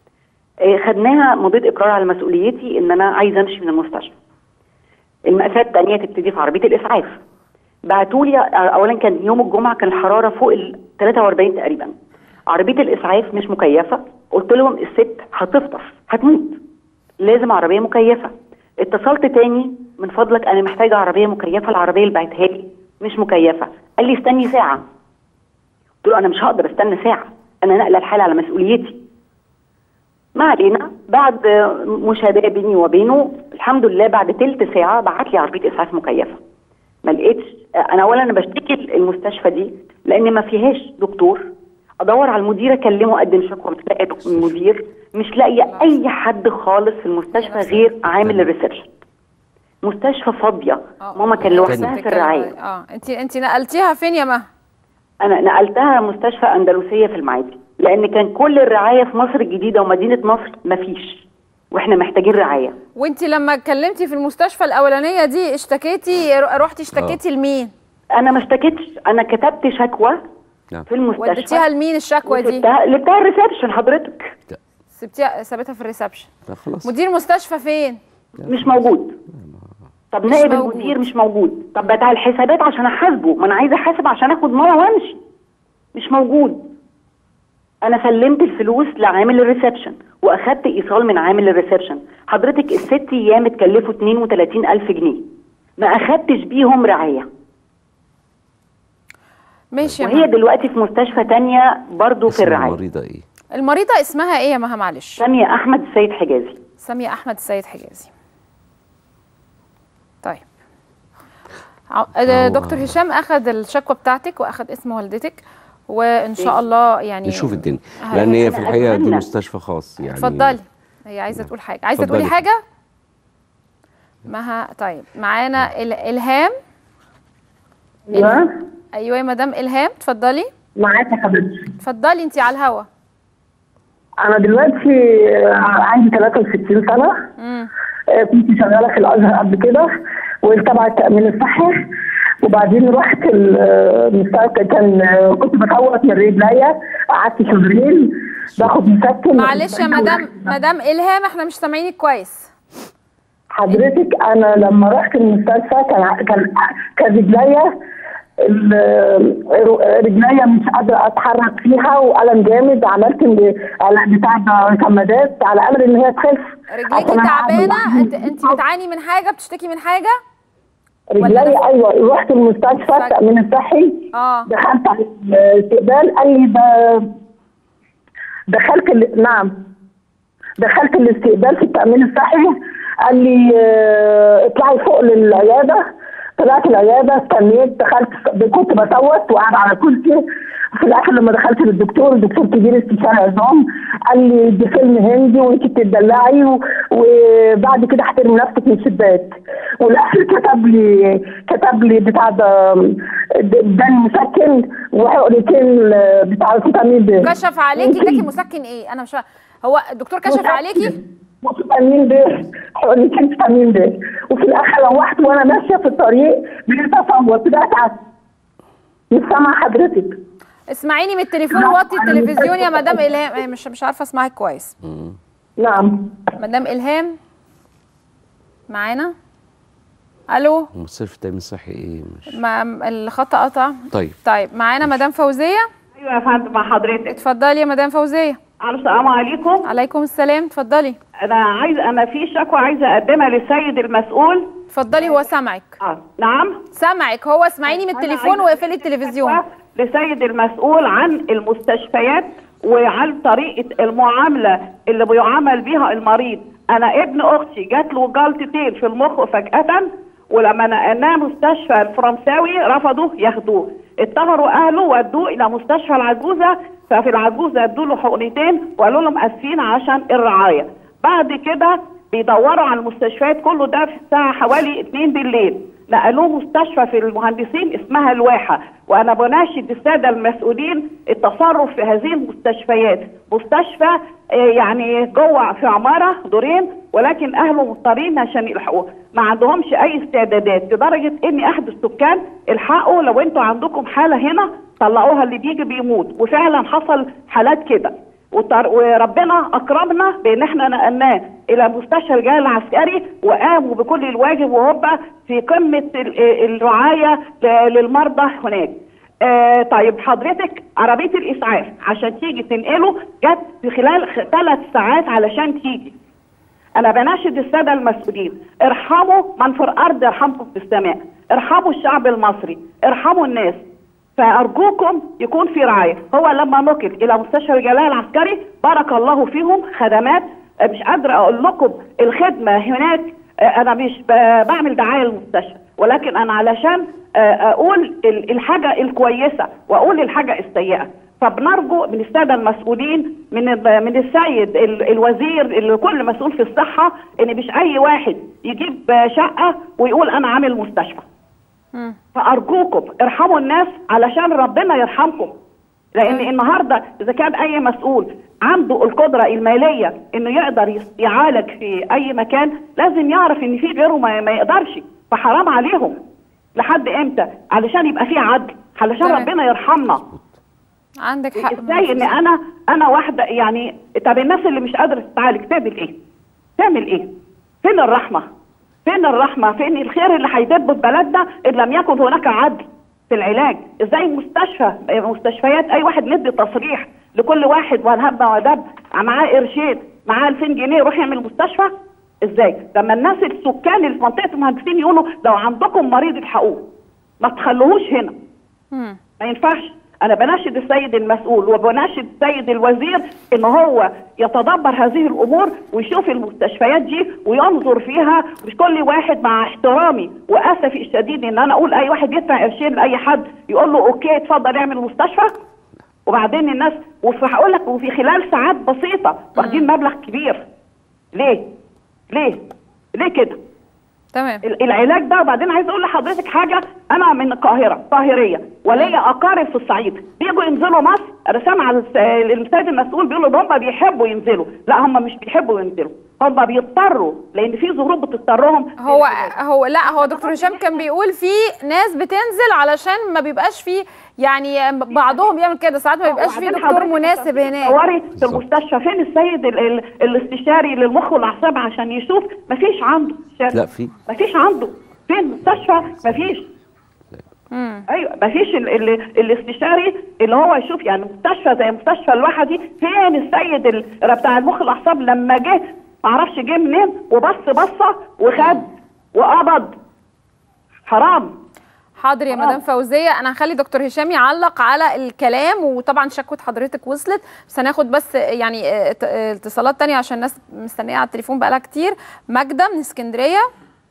خدناها، مضيت اقرار على مسؤوليتي ان انا عايزه امشي من المستشفى. المأساة الثانيه تبتدي في عربيه الاسعاف. بعتوا لي اولا كان يوم الجمعه كان الحراره فوق ال ثلاثة وأربعين تقريبا. عربيه الاسعاف مش مكيفه، قلت لهم الست هتفطس هتموت، لازم عربيه مكيفه. اتصلت تاني من فضلك انا محتاجه عربيه مكيفه، العربيه اللي بعتها لي مش مكيفه. قال لي استني ساعه. قلت له انا مش هقدر استنى ساعه، انا نقله الحاله على مسؤوليتي. ما علينا، بعد مشابهه بيني وبينه الحمد لله بعد تلت ساعه بعت لي عربيه اسعاف مكيفه. ما لقيتش، انا اولا انا بشتكي المستشفى دي لان ما فيهاش دكتور. ادور على المدير اكلمه اقدم شكوى، مش لاقيه المدير، مش لاقيه اي حد خالص في المستشفى غير عامل الريسبشن. مستشفى فاضيه. ماما كان لوحدها في الرعايه. اه انت انت نقلتيها فين يا مها؟ انا نقلتها مستشفى اندلسيه في المعادي، لان كان كل الرعايه في مصر الجديده ومدينه نصر مفيش، واحنا محتاجين رعايه. وانت لما اتكلمتي في المستشفى الاولانيه دي اشتكيتي، رحتي اشتكيتي لمين؟ انا ما اشتكيتش، انا كتبت شكوى نعم. في المستشفى. وديتيها لمين الشكوى دي؟ لبتاع الريسبشن حضرتك. سبتيها سابتها في الريسبشن. خلاص. مدير مستشفى فين؟ مش موجود. طب نائب المدير مش موجود. طب بتاع الحسابات عشان احاسبه، ما انا عايزه احاسب عشان اخد ماما وامشي. مش موجود. انا سلمت الفلوس لعامل الريسبشن واخدت ايصال من عامل الريسبشن. حضرتك الست ايام اتكلفوا اتنين وتلاتين الف جنيه، ما اخدتش بيهم رعايه. ماشي. وهي دلوقتي في مستشفى تانية برضو في الرعايه. المريضه ايه؟ المريضه اسمها ايه يا مها معلش؟ ساميه احمد السيد حجازي. ساميه احمد السيد حجازي. طيب دكتور هشام اخذ الشكوى بتاعتك واخذ اسم والدتك، وان شاء الله يعني نشوف الدنيا، لان هي في الحقيقه دي مستشفى خاص يعني. اتفضلي. هي عايزه تقول حاجه، عايزه تقولي حاجه؟ مها. طيب معانا الهام. ايوه ايوه يا مدام الهام اتفضلي. معاكي حضرتك. اتفضلي انت على الهوا. انا دلوقتي عندي ثلاثة وستين سنه. امم كنت شغاله في الازهر قبل كده وتبع التامين الصحي، وبعدين رحت المستشفى. كان كنت بتعوض من رجليا، قعدت شهرين باخد مسكن. معلش يا مدام مدام الهام احنا مش سامعينك كويس. حضرتك انا لما رحت المستشفى كان كان كان رجليا رجليا مش قادره اتحرك فيها والم جامد. عملت بتاع كمادات على امل ان هي تخف. رجليكي تعبانه؟ انت انت بتعاني من حاجه؟ بتشتكي من حاجه؟ رجلي ايوه. رحت المستشفى التامين الصحي. اه دخلت على الاستقبال قال لي ده دخلت ال... نعم دخلت الاستقبال في التامين الصحي. قال لي اطلعي فوق للعياده. طلعت العياده استنيت، دخلت كنت بصوت وقاعد على كرسي. في الاخر لما دخلت للدكتور، الدكتور كبير استشاري عظام، قال لي دي فيلم هندي وانت بتدلعي وبعد كده احترمي نفسك من الشباك. والاخر كتب لي كتب لي بتاع ده اداني مسكن وحقنتين بتاع الفيتامين د. كشف عليكي اداكي مسكن ايه؟ انا مش هو الدكتور كشف عليكي؟ فيتامين د، حقنتين فيتامين د. وفي الاخر روحت وانا ماشيه في الطريق بقيت اصوت بقيت عارفه. مش سامعه حضرتك. اسمعيني من التليفون، وطي التلفزيون يا مدام الهام. مش مش عارفه اسمعك كويس. نعم مدام الهام معانا؟ الو. مستشفى التامين الصحي ايه؟ مش ما الخط قطع. طيب طيب معانا مدام فوزيه. ايوه يا فندم مع حضرتك. اتفضلي يا مدام فوزيه. السلام عليكم. عليكم السلام. اتفضلي. انا عايز انا في شكوى عايزه اقدمها للسيد المسؤول. اتفضلي هو سامعك. اه نعم سامعك. هو اسمعيني من التليفون واقفلي التلفزيون. لسيد المسؤول عن المستشفيات وعن طريقه المعامله اللي بيعامل بيها المريض. انا ابن اختي جات له جلطتين في المخ فجاه، ولما نقلناه مستشفى الفرنساوي رفضوا ياخدوه. اضطروا اهله ودوه الى مستشفى العجوزه، ففي العجوزه ادوا له حقنتين وقالوا لهم اسفين عشان الرعايه. بعد كده بيدوروا على المستشفيات، كله ده في الساعه حوالي اتنين بالليل. نقلوه مستشفى في المهندسين اسمها الواحه، وانا بناشد الساده المسؤولين التصرف في هذه المستشفيات. مستشفى يعني جوه في عماره دورين، ولكن اهله مضطرين عشان يلحقوه، ما عندهمش اي استعدادات، لدرجه ان احد السكان الحقوا لو انتوا عندكم حاله هنا طلعوها، اللي بيجي بيموت. وفعلا حصل حالات كده، وربنا اكرمنا بان احنا نقلناه الى مستشفى الرجال العسكري وقاموا بكل الواجب، وهو في قمه الرعايه للمرضى هناك. آه طيب حضرتك عربيه الاسعاف عشان تيجي تنقله جت في خلال ثلاث ساعات علشان تيجي. انا بناشد الساده المسؤولين، ارحموا من في الارض يرحمكم في السماء، ارحموا الشعب المصري، ارحموا الناس، فارجوكم يكون في رعايه. هو لما نقل الى مستشفى الجلال العسكري بارك الله فيهم، خدمات مش قادره اقول لكم الخدمه هناك. انا مش بعمل دعايه للمستشفى، ولكن انا علشان اقول الحاجه الكويسه واقول الحاجه السيئه. فبنرجو من الساده المسؤولين من من السيد الوزير اللي كل مسؤول في الصحه ان مش اي واحد يجيب شقه ويقول انا عامل مستشفى. م. فارجوكم ارحموا الناس علشان ربنا يرحمكم. لان م. النهارده اذا كان اي مسؤول عنده القدره الماليه انه يقدر يعالج في اي مكان، لازم يعرف ان في غيره ما, ما يقدرش. فحرام عليهم. لحد امتى؟ علشان يبقى في عدل، علشان م. ربنا يرحمنا. عندك حق. ازاي ان انا انا واحده يعني؟ طب الناس اللي مش قادره تتعالج تعمل ايه؟ تعمل ايه؟ فين الرحمه؟ فين الرحمه؟ فين الخير اللي هيدب في بلدنا ان لم يكن هناك عدل في العلاج؟ ازاي مستشفى مستشفيات اي واحد ندي تصريح لكل واحد وهب ودب معاه قرشين معاه ألفين جنيه يروح يعمل مستشفى؟ ازاي؟ لما الناس السكان اللي في منطقه المهندسين يقولوا لو عندكم مريض الحقوه ما تخلوهوش هنا. مم. ما ينفعش. أنا بناشد السيد المسؤول وبناشد السيد الوزير إن هو يتدبر هذه الأمور ويشوف المستشفيات دي وينظر فيها. مش كل واحد، مع احترامي وأسفي الشديد إن أنا أقول أي واحد يدفع قرشين لأي حد يقول له أوكي اتفضل اعمل مستشفى، وبعدين الناس وهقول لك وفي خلال ساعات بسيطة واخدين مبلغ كبير. ليه؟ ليه؟ ليه كده؟ تمام. العلاج ده. وبعدين عايز اقول لحضرتك حاجه، انا من القاهره قاهريه وليا اقارب في الصعيد بيجوا ينزلوا مصر. انا سامعه السيد المسؤول بيقولوا ان هم بيحبوا ينزلوا. لا، هم مش بيحبوا ينزلوا، هم بيضطروا لان في ظروف بتضطرهم. هو هو لا هو دكتور هشام كان بيقول في ناس بتنزل علشان ما بيبقاش في يعني بعضهم بيعمل كده ساعات ما بيبقاش في دكتور مناسب هناك. وري في المستشفى فين السيد ال ال الاستشاري للمخ والاعصاب عشان يشوف؟ ما فيش عنده. لا في. ما فيش عنده. فين المستشفى؟ ما فيش. امم ايوه ما فيش ال ال الاستشاري اللي هو يشوف. يعني مستشفى زي مستشفى الواحه دي فين السيد بتاع المخ والاعصاب لما جه؟ ما اعرفش جه منين وبص بصه وخد وقبض. حرام. حاضر يا مدام فوزيه، انا هخلي دكتور هشام يعلق على الكلام، وطبعا شكوى حضرتك وصلت، بس هناخد بس يعني اتصالات ثانيه عشان الناس مستنيه على التليفون بقالها كتير. ماجده من اسكندريه.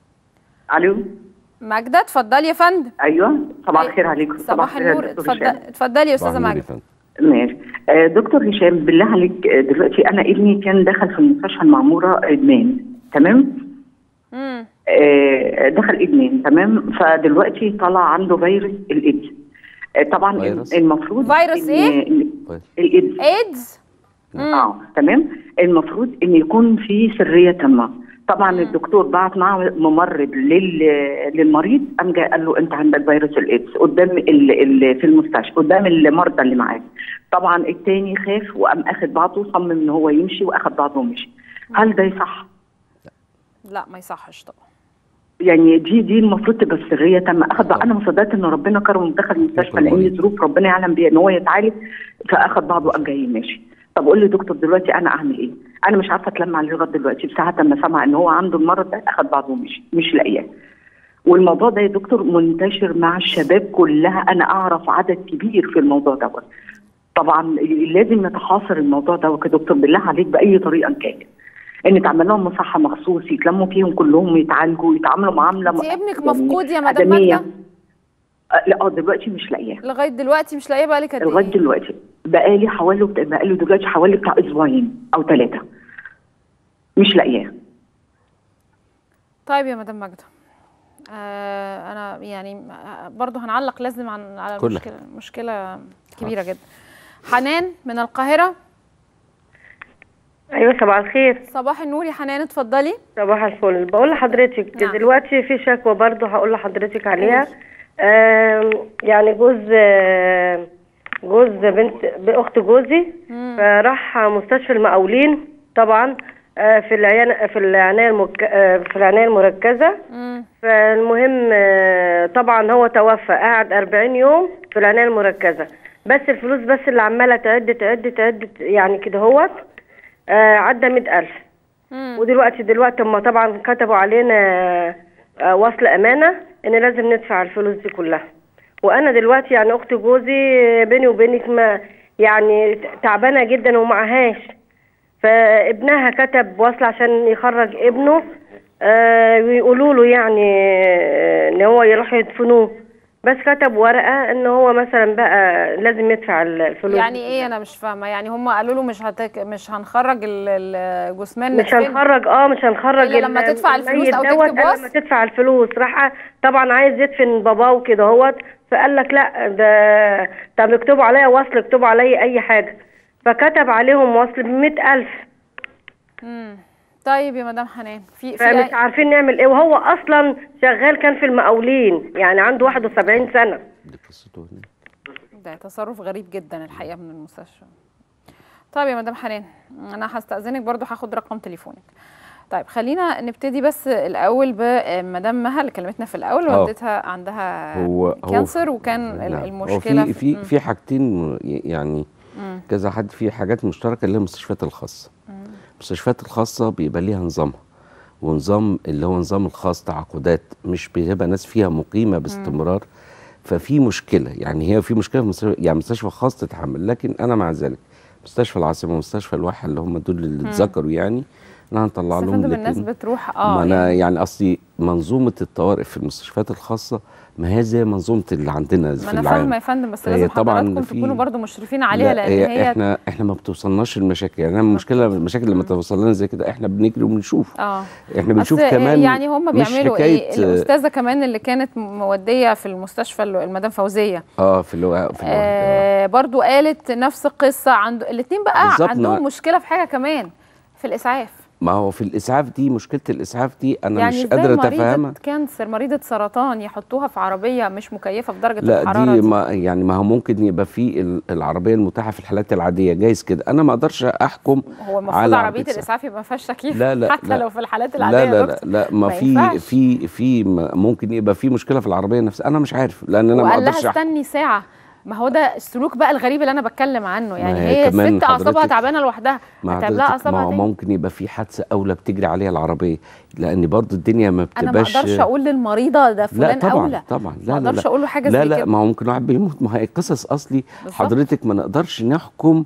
الو ماجده، اتفضلي يا فندم. ايوه صباح الخير عليكم. صباح النور. اتفضلي يا استاذه ماجده. ماشي. آه دكتور هشام بالله عليك، دلوقتي انا ابني كان دخل في المستشفى المعموره ادمان، تمام؟ امم آه دخل ادمان، تمام؟ فدلوقتي طلع عنده فيروس الايدز. آه طبعا فيروس. المفروض فيروس ايه؟ الايدز. ايدز؟ اه تمام. المفروض ان يكون في سريه تامه. طبعا مم. الدكتور بعت معه ممرض لل... للمريض، قام جاي قال له انت عندك فيروس الايدز قدام ال... ال... في المستشفى قدام المرضى اللي معاه. طبعا الثاني خاف وقام اخذ بعضه وصمم ان هو يمشي واخذ بعضه ومشي. هل ده يصح؟ لا ما يصحش طبعا. يعني دي دي المفروض تبقى السريه تم اخذ. انا مصدقت ان ربنا كرمه ودخل المستشفى لان ظروف ربنا يعلم بيها ان هو يتعالج، فاخذ بعضه وقام جاي ماشي. طب قول لي دكتور دلوقتي انا اعمل ايه؟ انا مش عارفه اتلم عليه لغايه دلوقتي، بساعه لما سمع ان هو عنده المرض ده اخذ بعضه ومشي، مش لاقياه. والموضوع ده يا دكتور منتشر مع الشباب كلها، انا اعرف عدد كبير في الموضوع دوت. طبعا لازم نتحاصر الموضوع دوت يا دكتور بالله عليك باي طريقه كانت. ان تعمل لهم مصحه مخصوص يتلموا فيهم كلهم ويتعالجوا ويتعاملوا معامله. انت ابنك مفقود يا مدام ماجده؟ لا اه دلوقتي مش لاقياه. لغايه دلوقتي مش لاقياه بقالك قد ايه؟ لغايه دلوقتي بقالي حوالي بقالي دلوقتي حوالي بتاع اسبوعين او ثلاثه مش لاقياه. طيب يا مدام ماجده، آه انا يعني برضو هنعلق لازم عن على مشكله مشكله كبيره جدا. حنان من القاهره. ايوه صباح الخير. صباح النور يا حنان، اتفضلي. صباح الفل. بقول لحضرتك نعم. دلوقتي في شكوى برضو هقول لحضرتك عليها. آه يعني جوز آه جوز بنت باخت جوزي فراح مستشفى المقاولين طبعا آه في العنايه في العنايه المك... آه في العنايه المركزه. مم. فالمهم آه طبعا هو توفى، قعد أربعين يوم في العنايه المركزه، بس الفلوس بس اللي عماله تعد تعد تعد يعني كده هوت آه عدى مئة ألف. ودلوقتي دلوقتي هم طبعا كتبوا علينا آه وصل امانه ان لازم ندفع الفلوس دي كلها. وانا دلوقتي يعني اخت جوزي بيني وبينك ما يعني تعبانه جدا ومعهاش، فابنها كتب وصل عشان يخرج ابنه آه ويقولوا له يعني آه ان هو يروح يدفنوه، بس كتب ورقه ان هو مثلا بقى لازم يدفع الفلوس. يعني ايه؟ انا مش فاهمه. يعني هم قالوا له مش هتك... مش هنخرج الجثمان، مش هنخرج اه مش هنخرج إلا لما تدفع الفلوس او تكتب وصل. لما تدفع الفلوس راح طبعا عايز يدفن باباه وكده اهوت، فقال لك لا ده طب اكتبوا عليا وصل، اكتبوا عليا اي حاجه، فكتب عليهم وصل ب مئة ألف. امم طيب يا مدام حنان، في في فمش عارفين نعمل ايه، وهو اصلا شغال كان في المقاولين، يعني عنده واحد وسبعين سنه. ده تصرف غريب جدا الحقيقه من المستشفى. طيب يا مدام حنان، انا هستأذنك برضو هاخد رقم تليفونك. طيب خلينا نبتدي بس الاول بمدام مها اللي كلمتنا في الاول، والدتها عندها هو كانسر، وكان نعم. المشكله في في في حاجتين يعني مم. كذا حد في حاجات مشتركه اللي هي المستشفيات الخاصه. مم. المستشفيات الخاصه بيبقى ليها نظامها، ونظام اللي هو نظام الخاص تعاقدات، مش بيبقى ناس فيها مقيمه باستمرار. مم. ففي مشكله، يعني هي في مشكله في مستشفى، يعني مستشفى خاص تتحمل، لكن انا مع ذلك مستشفى العاصمه ومستشفى الواحه اللي هم دول اللي اتذكروا يعني انا هنطلع لهم. الناس بتروح اه ما انا يعني, يعني اصلي منظومه الطوارئ في المستشفيات الخاصه ما هي زي منظومه اللي عندنا في العالم. ما انا فاهمه يا فندم، بس لازم حضراتكم تكونوا برضو مشرفين عليها، لان هي, هي احنا احنا ما بتوصلناش المشاكل. يعني المشكله المشاكل لما توصل لنا زي كده احنا بنجري وبنشوف. اه احنا بنشوف كمان يعني هم بيعملوا ايه. الاستاذه كمان اللي كانت موديه في المستشفى المدام فوزيه اه في الو... في آه برضو قالت نفس القصه. عنده الاثنين بقى عندهم مشكله في حاجه كمان، في الاسعاف. ما هو في الاسعاف دي مشكله الاسعاف دي انا يعني مش قادره اتفهمها. مريضه كانسر، مريضه سرطان، يحطوها في عربيه مش مكيفه في درجه لا الحراره دي, دي؟ ما يعني ما هو ممكن يبقى في العربيه المتاحه في الحالات العاديه، جايز كده. انا ما اقدرش احكم. هو المفروض عربيه الاسعاف يبقى ما فيهاش تكييف؟ لا لا حتى لا لو في الحالات العاديه. لا لا لا, لا ما, ما في في في ممكن يبقى في مشكله في العربيه نفسها. انا مش عارف، لان انا ما اقدرش. وقال لها استني ساعه. ما هو ده السلوك بقى الغريب اللي انا بتكلم عنه. يعني هي الست اعصابها تعبانه لوحدها، هتعب لها اعصابها. ما هو ممكن يبقى في حادثه اولى بتجري عليها العربيه، لان برضو الدنيا ما بتبقاش. انا ما اقدرش اقول للمريضه ده فلان لا طبعا اولى. طبعا لا ما اقدرش اقول له حاجه لا زي لا كده. ما هو ممكن واحد بيموت. ما هي قصص اصلي حضرتك ما نقدرش نحكم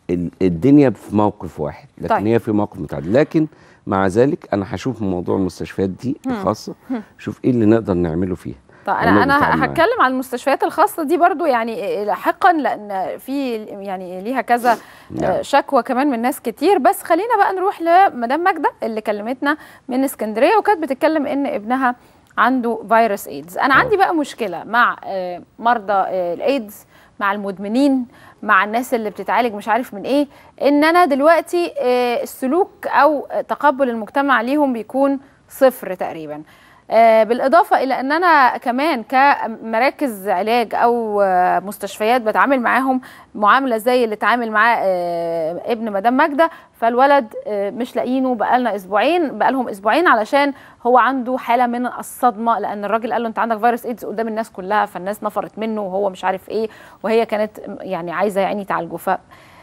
الدنيا في موقف واحد، لكن طيب. هي في موقف متعدد. لكن مع ذلك انا هشوف موضوع المستشفيات دي الخاصه، شوف ايه اللي نقدر نعمله فيها. طيب انا انا هتكلم عن المستشفيات الخاصه دي برضو يعني لاحقا، لان في يعني ليها كذا نعم. شكوى كمان من ناس كتير. بس خلينا بقى نروح لمدام ماجده اللي كلمتنا من اسكندريه، وكانت بتتكلم ان ابنها عنده فيروس ايدز. انا أوه. عندي بقى مشكله مع مرضى الايدز، مع المدمنين، مع الناس اللي بتتعالج مش عارف من ايه، ان انا دلوقتي السلوك او تقبل المجتمع ليهم بيكون صفر تقريبا. آه بالإضافة إلى أن أنا كمان كمراكز علاج أو آه مستشفيات بتعامل معاهم معاملة زي اللي اتعامل معاه آه ابن مدام ماجدة. فالولد آه مش لاقينه بقالنا أسبوعين، بقالهم أسبوعين، علشان هو عنده حالة من الصدمة، لأن الراجل قال له أنت عندك فيروس إيدز قدام الناس كلها، فالناس نفرت منه وهو مش عارف إيه، وهي كانت يعني عايزة يعني تعالجه. ف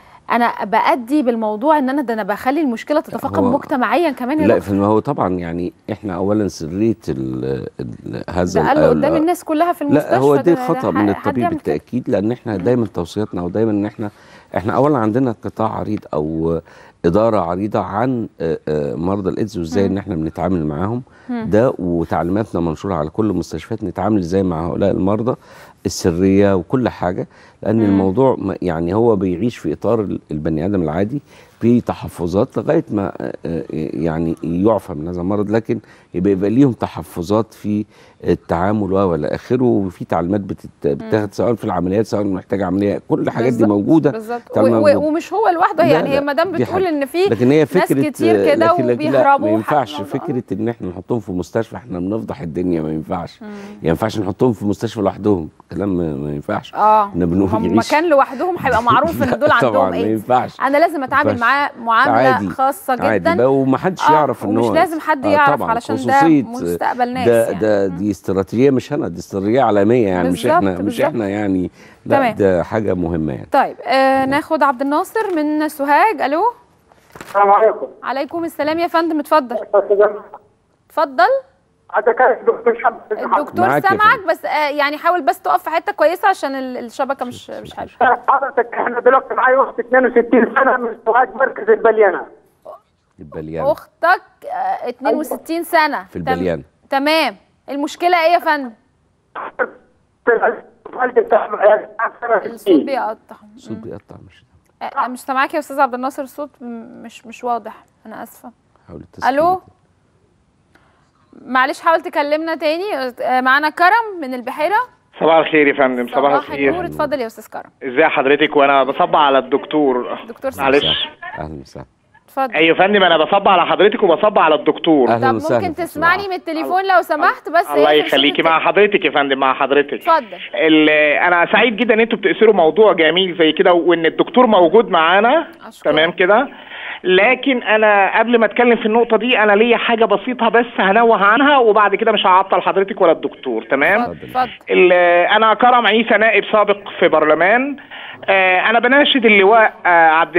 انا بأدي بالموضوع ان انا ده انا بخلي المشكله تتفاقم مجتمعيا كمان. لا في هو طبعا يعني احنا اولا سريه ال ال هذا ده قال له قدام الناس كلها في المستشفى. لا هو دي خطأ من الطبيب بالتاكيد، لان احنا دايما توصياتنا او دايما ان احنا احنا اولا عندنا قطاع عريض او اداره عريضه عن مرضى الايدز وازاي ان احنا بنتعامل معاهم. ده وتعليماتنا منشوره على كل المستشفيات نتعامل ازاي مع هؤلاء المرضى، السريه وكل حاجه، لان مم. الموضوع يعني هو بيعيش في اطار البني ادم العادي في تحفظات لغايه ما يعني يعفى من هذا المرض، لكن يبقى, يبقى ليهم تحفظات في التعامل والى اخره، وفي تعليمات بتتاخد سواء في العمليات سواء محتاج عمليه، كل الحاجات دي موجوده. بالظبط. ومش هو لوحده، يعني هي مدام بتقول ان في ناس كتير كده وبيهربوا. ما ينفعش فكره ان احنا نحطهم في مستشفى احنا بنفضح الدنيا، ما ينفعش. ما ينفعش نحطهم في مستشفى لوحدهم، كلام ما ينفعش. اه هم مكان لوحدهم هيبقى معروف ان دول عندهم طبعا ايه. ما ينفعش. انا لازم اتعامل معاه معامله عادي. خاصه جدا عادي ومحدش آه يعرف ان هو مش لازم حد آه يعرف علشان ده مستقبل ناس. ده يعني. ده دي استراتيجيه مش انا، دي استراتيجيه عالميه يعني، مش احنا بالزبط. مش احنا يعني لا تمام. ده حاجه مهمه يعني. طيب آه ناخد عبد الناصر من سوهاج. الو السلام عليكم. عليكم السلام يا فندم، اتفضل. اتفضل. الدكتور سامعك، بس آه يعني حاول بس تقف في حته كويسه عشان الشبكه مش مش حلوه. حضرتك احنا دلوقتي معايا اخت اثنين وستين سنه من سوهاج مركز البليانه. البليانه اختك آه اثنين وستين سنه في البليانه. تمام. المشكله ايه يا فندم؟ والدي بتاع الصوت بيقطع. الصوت بيقطع مش أه مش سامعاك يا استاذ عبد الناصر، الصوت مش مش واضح، انا اسفه. حاول تسمع. الو معلش حاول تكلمنا تاني. معانا كرم من البحيره. صباح الخير يا فندم. صباح الخير. النور، اتفضل يا استاذ كرم. ازي حضرتك؟ وانا بصبع على الدكتور. دكتور معلش. اهلا وسهلا. اتفضل. ايوه يا فندم، انا بصبع على حضرتك وبصبع على الدكتور. طب ممكن تسمعني من التليفون لو سمحت بس. الله يخليكي. مع حضرتك يا فندم، مع حضرتك. اتفضل. انا سعيد جدا ان انتوا بتأثروا موضوع جميل زي كده، وان الدكتور موجود معانا. تمام كده. لكن انا قبل ما اتكلم في النقطه دي، انا ليا حاجه بسيطه بس هنوه عنها، وبعد كده مش هعطل حضرتك ولا الدكتور. تمام. اتفضل. انا كرم عيسى، نائب سابق في برلمان. انا بناشد اللواء عبد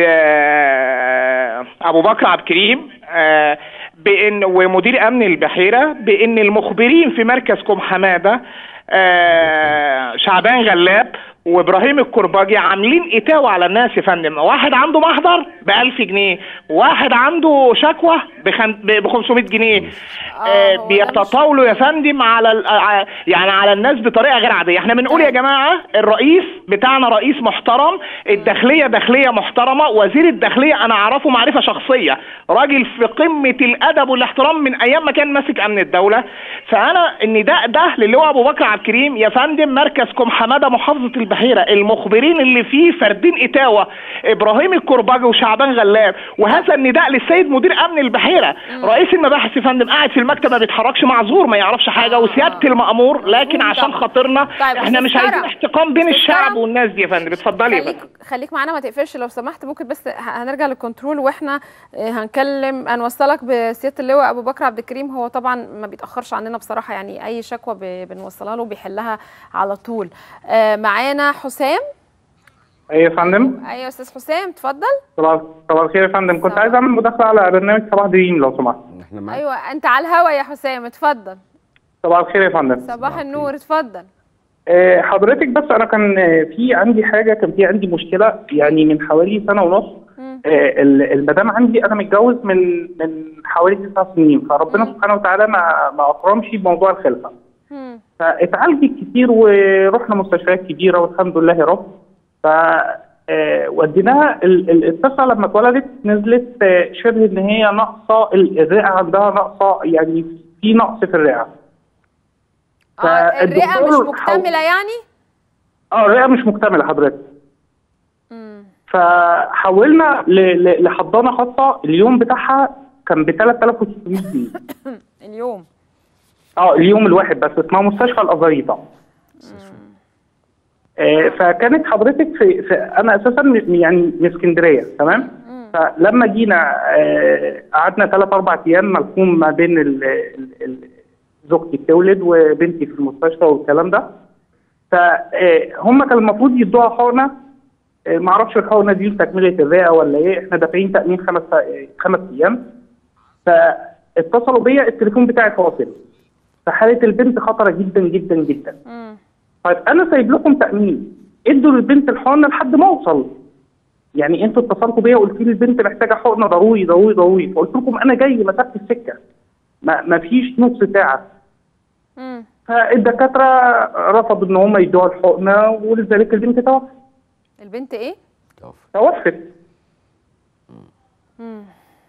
ابو بكر عبد الكريم بان ومدير امن البحيره بان المخبرين في مركز كوم حماده شعبان غلاب وابراهيم الكرباجي عاملين اتاوه على الناس يا فندم. واحد عنده محضر ب ألف جنيه، واحد عنده شكوى ب خمسمائة جنيه. آه بيتطاولوا يا فندم على يعني على الناس بطريقه غير عاديه. احنا بنقول يا جماعه الرئيس بتاعنا رئيس محترم، الداخليه داخليه محترمه، وزير الداخليه انا اعرفه معرفه شخصيه، راجل في قمه الادب والاحترام من ايام ما كان ماسك امن الدوله. فانا النداء ده للواء ابو بكر عبد الكريم يا فندم، مركز كوم حماده محافظه البحيره، المخبرين اللي فيه فردين اتاوه ابراهيم الكرباجي وشعبان غلاب. وهذا النداء للسيد مدير امن البحيره. رئيس المباحث يا فندم قاعد في المكتب ما بيتحركش، معذور ما يعرفش حاجه، وسياده المأمور، لكن عشان خاطرنا احنا مش عايزين احتقان بين الشعب والناس دي يا فندم. اتفضلي يا فندم. خليك معانا ما تقفلش لو سمحت. ممكن بس هنرجع للكنترول واحنا هنكلم هنوصلك بسياده اللواء ابو بكر عبد الكريم. هو طبعا ما بيتاخرش عننا بصراحه، يعني اي شكوى بنوصلها له بيحلها على طول. معانا حسام. ايوه يا فندم. ايوه يا استاذ حسام اتفضل. صباح صباح الخير يا فندم. كنت عايز اعمل مداخله على برنامج صباح دريم لو سمحت. احنا معاك. ايوه انت على الهوا يا حسام اتفضل. صباح الخير يا فندم. صباح النور اتفضل. أه حضرتك بس انا كان في عندي حاجه، كان في عندي مشكله يعني من حوالي سنه ونص. أه المدام عندي انا متجوز من من حوالي تسع سنين، فربنا مم. سبحانه وتعالى ما ما اكرمش بموضوع الخلفه. مم. فاتعالجت كتير ورحنا مستشفيات كبيره والحمد لله يا رب. ف آه وديناها الطفله لما اتولدت نزلت آه شبه ان هي ناقصه، الرئه عندها ناقصه، يعني في نقص في الرئه. اه الرئه مش مكتمله يعني؟ اه الرئه مش مكتمله حضرتك. امم فحولنا لحضانه خاصه، اليوم بتاعها كان ب ثلاثة آلاف وستمائة جنيه. اليوم؟ اه اليوم الواحد بس، اسمها مستشفى الازاريطه. آه فكانت حضرتك في, في انا اساسا يعني من اسكندريه تمام. فلما جينا آه قعدنا ثلاث اربع ايام ملحوم ما بين زوجتي بتولد وبنتي في المستشفى والكلام ده. فهم كان المفروض يدوها حقنه، آه ما اعرفش الحقنه دي لتكمله الرئه ولا ايه، احنا دافعين تامين خمس خمس ايام. فاتصلوا بيا التليفون بتاعي فاصل، فحاله البنت خطره جدا جدا جدا. مم. طيب انا سايب لكم تامين، ادوا للبنت الحقنه لحد ما اوصل. يعني انتوا اتصلتوا بيا وقلت لي البنت محتاجه حقنه ضروري ضروري ضروري، فقلت لكم انا جاي مسافه السكه ما, ما فيش نص ساعه. امم فالدكاتره رفضوا ان هم يدوها الحقنه، ولذلك البنت توفت. البنت ايه؟ توفت. امم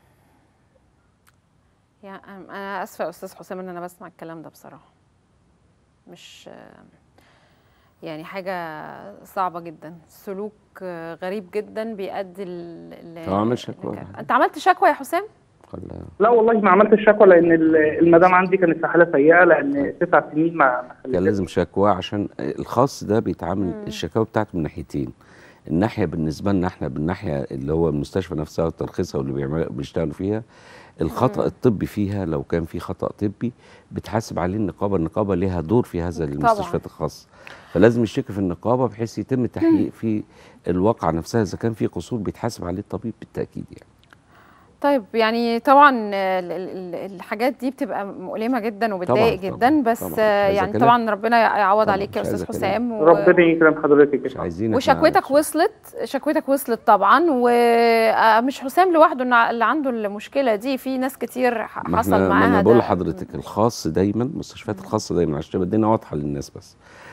يعني انا اسفه يا استاذ حسام ان انا بسمع الكلام ده بصراحه. مش يعني حاجه صعبه جدا، سلوك غريب جدا بيؤدي ل عمل شكوى. انت عملت شكوى يا حسام؟ لا والله ما عملتش شكوى، لان المدام عندي كانت في حاله سيئه، لان تسع سنين ما كان لازم شكوى عشان الخاص ده بيتعامل. مم. الشكاوى بتاعته من ناحيتين. الناحيه بالنسبه لنا احنا بالناحيه اللي هو المستشفى نفسها وترخيصها واللي بيعملوا بيشتغلوا فيها، الخطأ الطبي فيها لو كان في خطأ طبي بتحاسب عليه النقابة. النقابة ليها دور في هذا المستشفيات الخاصة، فلازم يشتكي في النقابة بحيث يتم تحقيق في الواقع نفسها. إذا كان في قصور بيتحاسب عليه الطبيب بالتأكيد يعني. طيب يعني طبعا الحاجات دي بتبقى مؤلمه جدا وبتضايق جدا، بس طبعاً يعني طبعا ربنا يعوض عليك يا استاذ حسام. و... ربنا يكرم حضرتك. مش عايزين وشكوتك وصلت، شكوتك وصلت طبعا، ومش حسام لوحده اللي عنده المشكله دي، في ناس كتير حصل معاها. انا بقول لحضرتك الخاص دايما، المستشفيات الخاصه دايما عشان تبقى الدنيا واضحه للناس، بس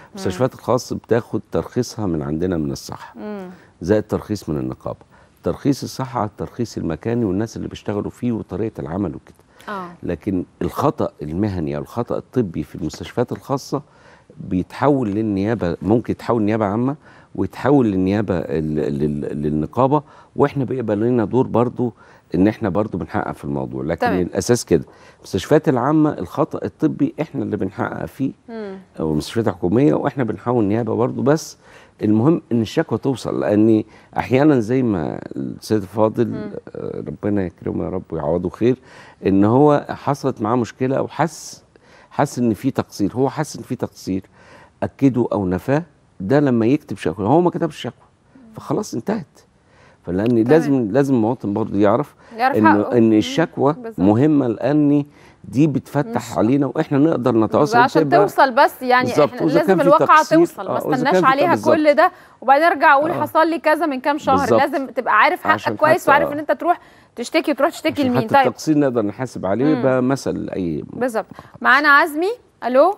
المستشفيات الخاصه بتاخد ترخيصها من عندنا من الصحه زي الترخيص من النقابه. ترخيص الصحه على الترخيص المكاني والناس اللي بيشتغلوا فيه وطريقه العمل وكده. اه لكن الخطا المهني او الخطا الطبي في المستشفيات الخاصه بيتحول للنيابه، ممكن يتحول نيابه عامه ويتحول للنيابه للنقابه، واحنا بيبقى لنا دور برضو ان احنا برضو بنحقق في الموضوع. لكن طبعا. الاساس كده المستشفيات العامه الخطا الطبي احنا اللي بنحقق فيه او المستشفيات الحكوميه، واحنا بنحاول نيابه برضو. بس المهم ان الشكوى توصل، لان احيانا زي ما السيد الفاضل مم. ربنا يكرمه يا رب ويعوضه خير، ان هو حصلت معاه مشكله او حس حس ان في تقصير، هو حس ان في تقصير اكده او نفاه، ده لما يكتب شكوى هو ما كتبش شكوى فخلاص انتهت. فلان لازم لازم المواطن برضه يعرف, يعرف انه ان الشكوى بالزبط. مهمه، لان دي بتفتح علينا واحنا نقدر نتواصل عشان توصل. بس يعني احنا لازم الواقعه توصل، ما استناش عليها كل ده وبعدين ارجع اقول آه. حصل لي كذا من كام شهر. بالزبط. لازم تبقى عارف حقك كويس وعارف ان انت تروح تشتكي وتروح تشتكي لمين. طيب حتى التقصير نقدر نحاسب عليه يبقى مثل اي. بالظبط. معانا عزمي. الو